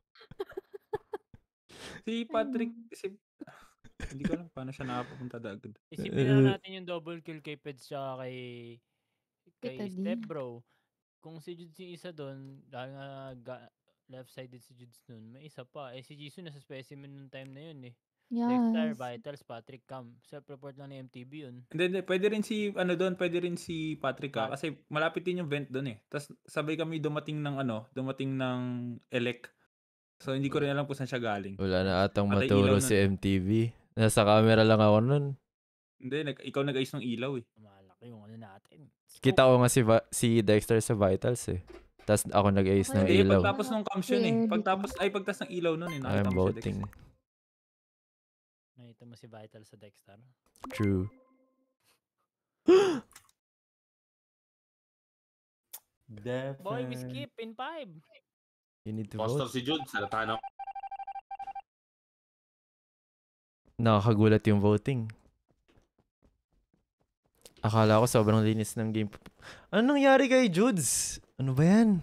Si Patrick, si... Hindi ko alam paano siya nakapunta agad. Isipin na lang natin yung double kill kay Peds tsaka kay kay Kita Step di. Bro. Kung si Judes yung isa doon, dahil nga ga- left-sided si Judes nun, may isa pa. Eh si Jisoo nasa specimen nung time na yun eh. Dexter, Yes. Vitals, Patrick, Cam. Self-report lang ni M T V yun. Hindi, hindi. Pwede rin si, ano doon, pwede rin si Patrick ah, Pat- kasi malapit din yung vent doon eh. Tapos sabay kami dumating ng ano, dumating ng elec. So hindi ko rin alam kung saan siya galing. Wala na atang Patay maturo ilaw si nun. M T V. Nasa camera lang ako nun. Hindi, nag, ikaw nag-ayos ng ilaw eh. Malaki yung ano natin. Kita ko nga si, Va- si Dexter sa Vitals eh. Tapos ako nag-ayos ng Hindi, ilaw. pagtapos ng comms yun eh. Clear Pagtapos, ay pagtas ng ilaw nun eh. Nakita I'm mo si Dex. voting. Nakita mo si Vital sa Dexter. True. Boy, we Defin- skip in five. You need to Imposter vote. si Judes. Salata na. Nakakagulat yung voting. Akala ko sobrang linis ng game. Ano nangyari kay Judes? Ano ba yan?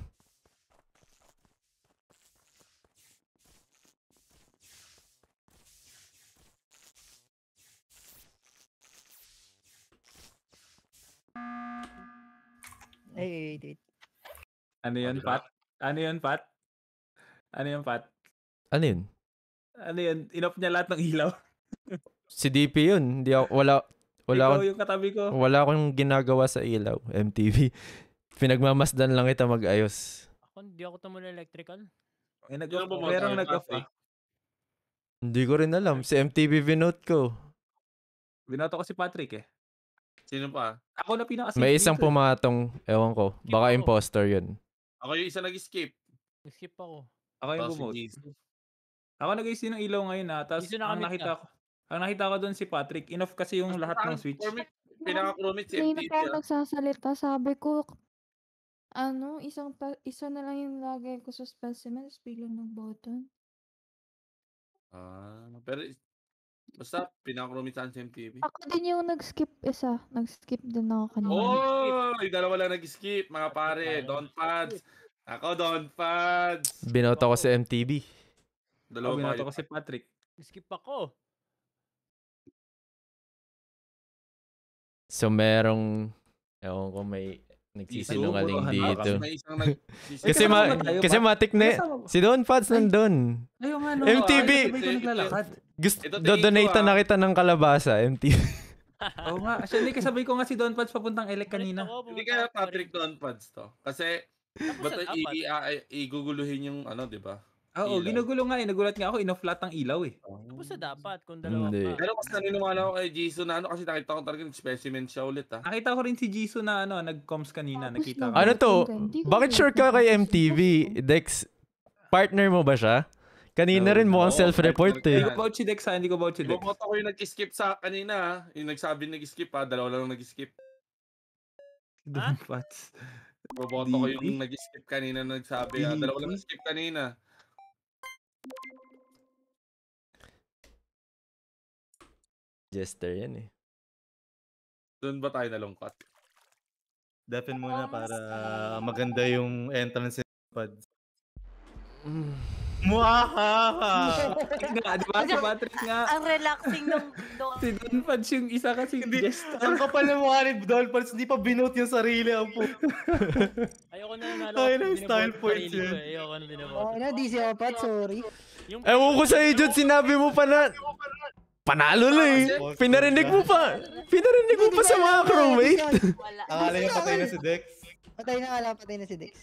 Ay, wait, wait. Ano yun, diba? Pat? Ano yun, Pat? Ano yun, Pat? Ano yun? Ano yun? Inoff niya lahat ng ilaw. Si D P yun. Hindi ako, wala, wala Ikaw akong, yung katabi ko. wala akong ginagawa sa ilaw. M T V. Pinagmamasdan lang kita mag-ayos. Ako, hindi ako tumula electrical. Eh, nag Sino ba mga merong tayo, nag-off Patrick? ah. Hindi ko rin alam. Si M T V vinote ko. Binoto ko si Patrick eh. Sino pa? Ako na pinaka-safe May isang dito eh. pumatong. Ewan ko. Baka ako. imposter yun. Ako yung isa nag-skip. Nag-skip ako. Ako yung Tapos si bumote. Jisoo. Ako nag-ayos din ng ilaw ngayon ah. Tapos Dito ang nakamit nakita ka. ko, ang nakita ko doon si Patrick, enough kasi yung Mas lahat ng parang switch. For me, pinaka-crewmate si Kanina M T V, pa ako ah. nagsasalita, sabi ko, ano, isang ta isa na lang yung lagay ko sa specimen, tapos biglang nag-button. Ah, pero is basta pinaka-crewmate sa'kin si M T V. Ako din yung nag-skip isa, nag-skip din ako kanina. Oy! Dalawa lang nag-skip, mga pare. Don Pads. Ako, Don Pads. Binoto ko sa M T V. Dalawa Oh, pa binoto kayo. ko si Patrick. Skip ako. So merong, ewan ko, may nagsisinungaling Botohan na, dito. kasi may isang nag- Kasi ma kasi matik na si Don Pads nandun. Ayaw nga, no. M T V. Ay, sabay ko naglalakad. Gusto Ito, tingin dodonate ko, na ah. kita ng kalabasa, M T V. Oo nga. Actually, kasabay ko nga si Don Pads papuntang Elec kanina. Hindi kaya Patrick Don Pads to. Kasi, ba't sa i- dapat. i- i- iguguluhin yung ano, di ba? Oo, Ilaw. ginugulo nga eh. Nagulat nga ako, ino-flat ang ilaw eh. Tapos sa dapat, kung dalawa Hindi. pa. Pero mas naniniwala ako kay Jisoo na ano, kasi nakita ko talaga yung specimen siya ulit, ah. Nakita ko rin si Jisoo na ano, nag-coms kanina. Tapos Nakita ko. lang. Ano to? Hindi ko Bakit alam sure kung ka kay tapos M T V? Dex, partner mo ba siya? Kanina Oo, rin mukhang oo, self-report partner eh. Hindi ko vouch si Dex ha, hindi ko vouch si Dex. Bumoto ko yung nag-skip sa kanina, ah. Yung nagsabi nag-skip, ha. Dalawa lang nag-skip. Don Pads. Bumoto ko D P? yung nag-skip kanina na nagsabi, ha. Dalawa lang D P? nag-skip kanina. Jester yan eh. Doon ba tayo nalungkot? Defen muna para maganda yung entrance ni Pads. Muahaha! nga, di ba? Si Patrick nga. Ang relaxing nung... nung Si Don Pads yung isa kasi jester. Ang kapal ng mukha ni Don Pads, hindi pa binote yung sarili. Ang po. Ayoko na nanalo Ay, kasi ng binoboto style ko points sarili ko yun. eh. Ayoko na binoboto. Okay na, di siya pat, sorry. Yung Ewan ko sa'yo, Jude, sinabi mo pa na, panalo na eh. Pinarinig mo pa. Pinarinig mo pa sa mga crewmate. wala. Akala niya patay na si Dex. Patay na nga lang, patay na si Dex.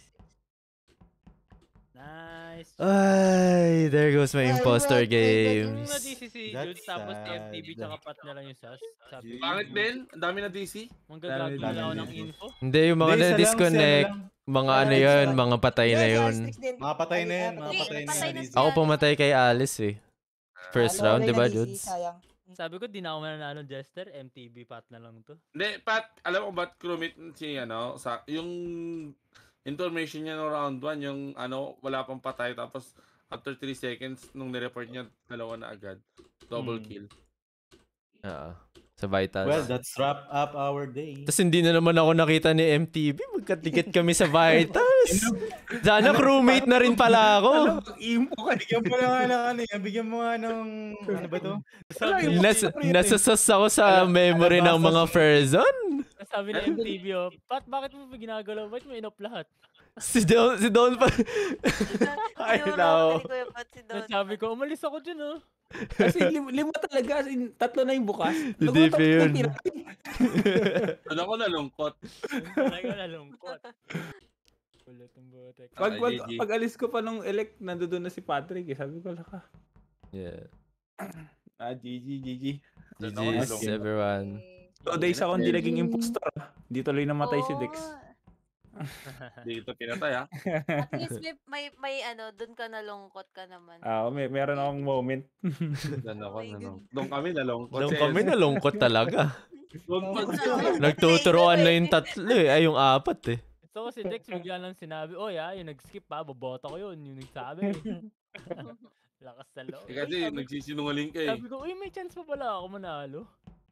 Nice. Ay, there goes my imposter Yung games. na-D C si Jude, That's tapos si M T V sad. tsaka Pat na lang yung sas. Sabi ko, Pangit din, ang dami na D C. manggagago Dami- na ako dami ng din. info. Hindi, yung mga Hindi, isa lang, na-disconnect. isa lang. Mga ano yun, mga patay na yun. Mga patay na yun, mga Hindi, patay na patay yun. na siya. Ako pumatay kay Alice eh. First Ah, round, nawala di ba, na D C, Judes? sayang. Sabi ko, di na ako mananalo Jester. M T V Pat na lang to. Hindi, Pat, alam mo ba't crewmate si ano, sa, yung information niya no round one, yung ano, wala pang patay, tapos after three seconds, nung nireport niya, dalawa na agad. Double Hmm. kill. Oo. Sa Vitals. Well, that's wrap up our day. Tapos hindi na naman ako nakita ni M T V. Magkatikit kami sa Vitals. Sana crewmate na rin pala ako. Imo ka. Bigyan mo na nga ng ano yan, bigyan mo nga ng, ano ba to? Nas nasasas ako sa memory ng mga Ferzon. Sabi ni M T V, oh, Pat, bakit mo ba ginagalaw? Bakit mo inop lahat? Si Don, si Don pa. Ay, Siguro, nao. hindi ko yung Pat si Don. Sabi ko, umalis ako dyan, oh. Kasi lim- lima talaga, as in, tatlo na yung bukas. Hindi Nagulat pa ako yun. kung tira- Doon ako nalungkot. Talaga nalungkot. Ulit ang botek. Pag, Ay, pag, G G. pag alis ko pa nung elect, nandoon na si Patrick eh. Sabi ko, laka. Yeah. Ah, G G, G G. G G's everyone. Two days ako hindi naging impostor. Hindi tuloy namatay si Dex. Dito pinatay, ha? At least may, may, may ano, dun ka nalungkot ka naman. Ah, may meron akong moment. Doon ako, nalungkot. Doon kami nalungkot. Doon Si kami S. nalungkot talaga. Doon pa Nagtuturoan na yung tatlo eh. Ay, yung apat eh. So si Dex bigla lang sinabi, oh yeah, yung nag-skip pa, boboto ko yun, yung nagsabi. Lakas sa loob. Eh, kasi nagsisinungaling ka eh. Sabi ko, uy, may chance pa pala ako manalo.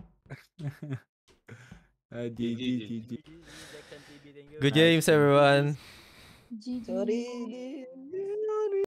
Ah, G G, G G. Dex and T V, thank you. Good games everyone. G G. Sorry.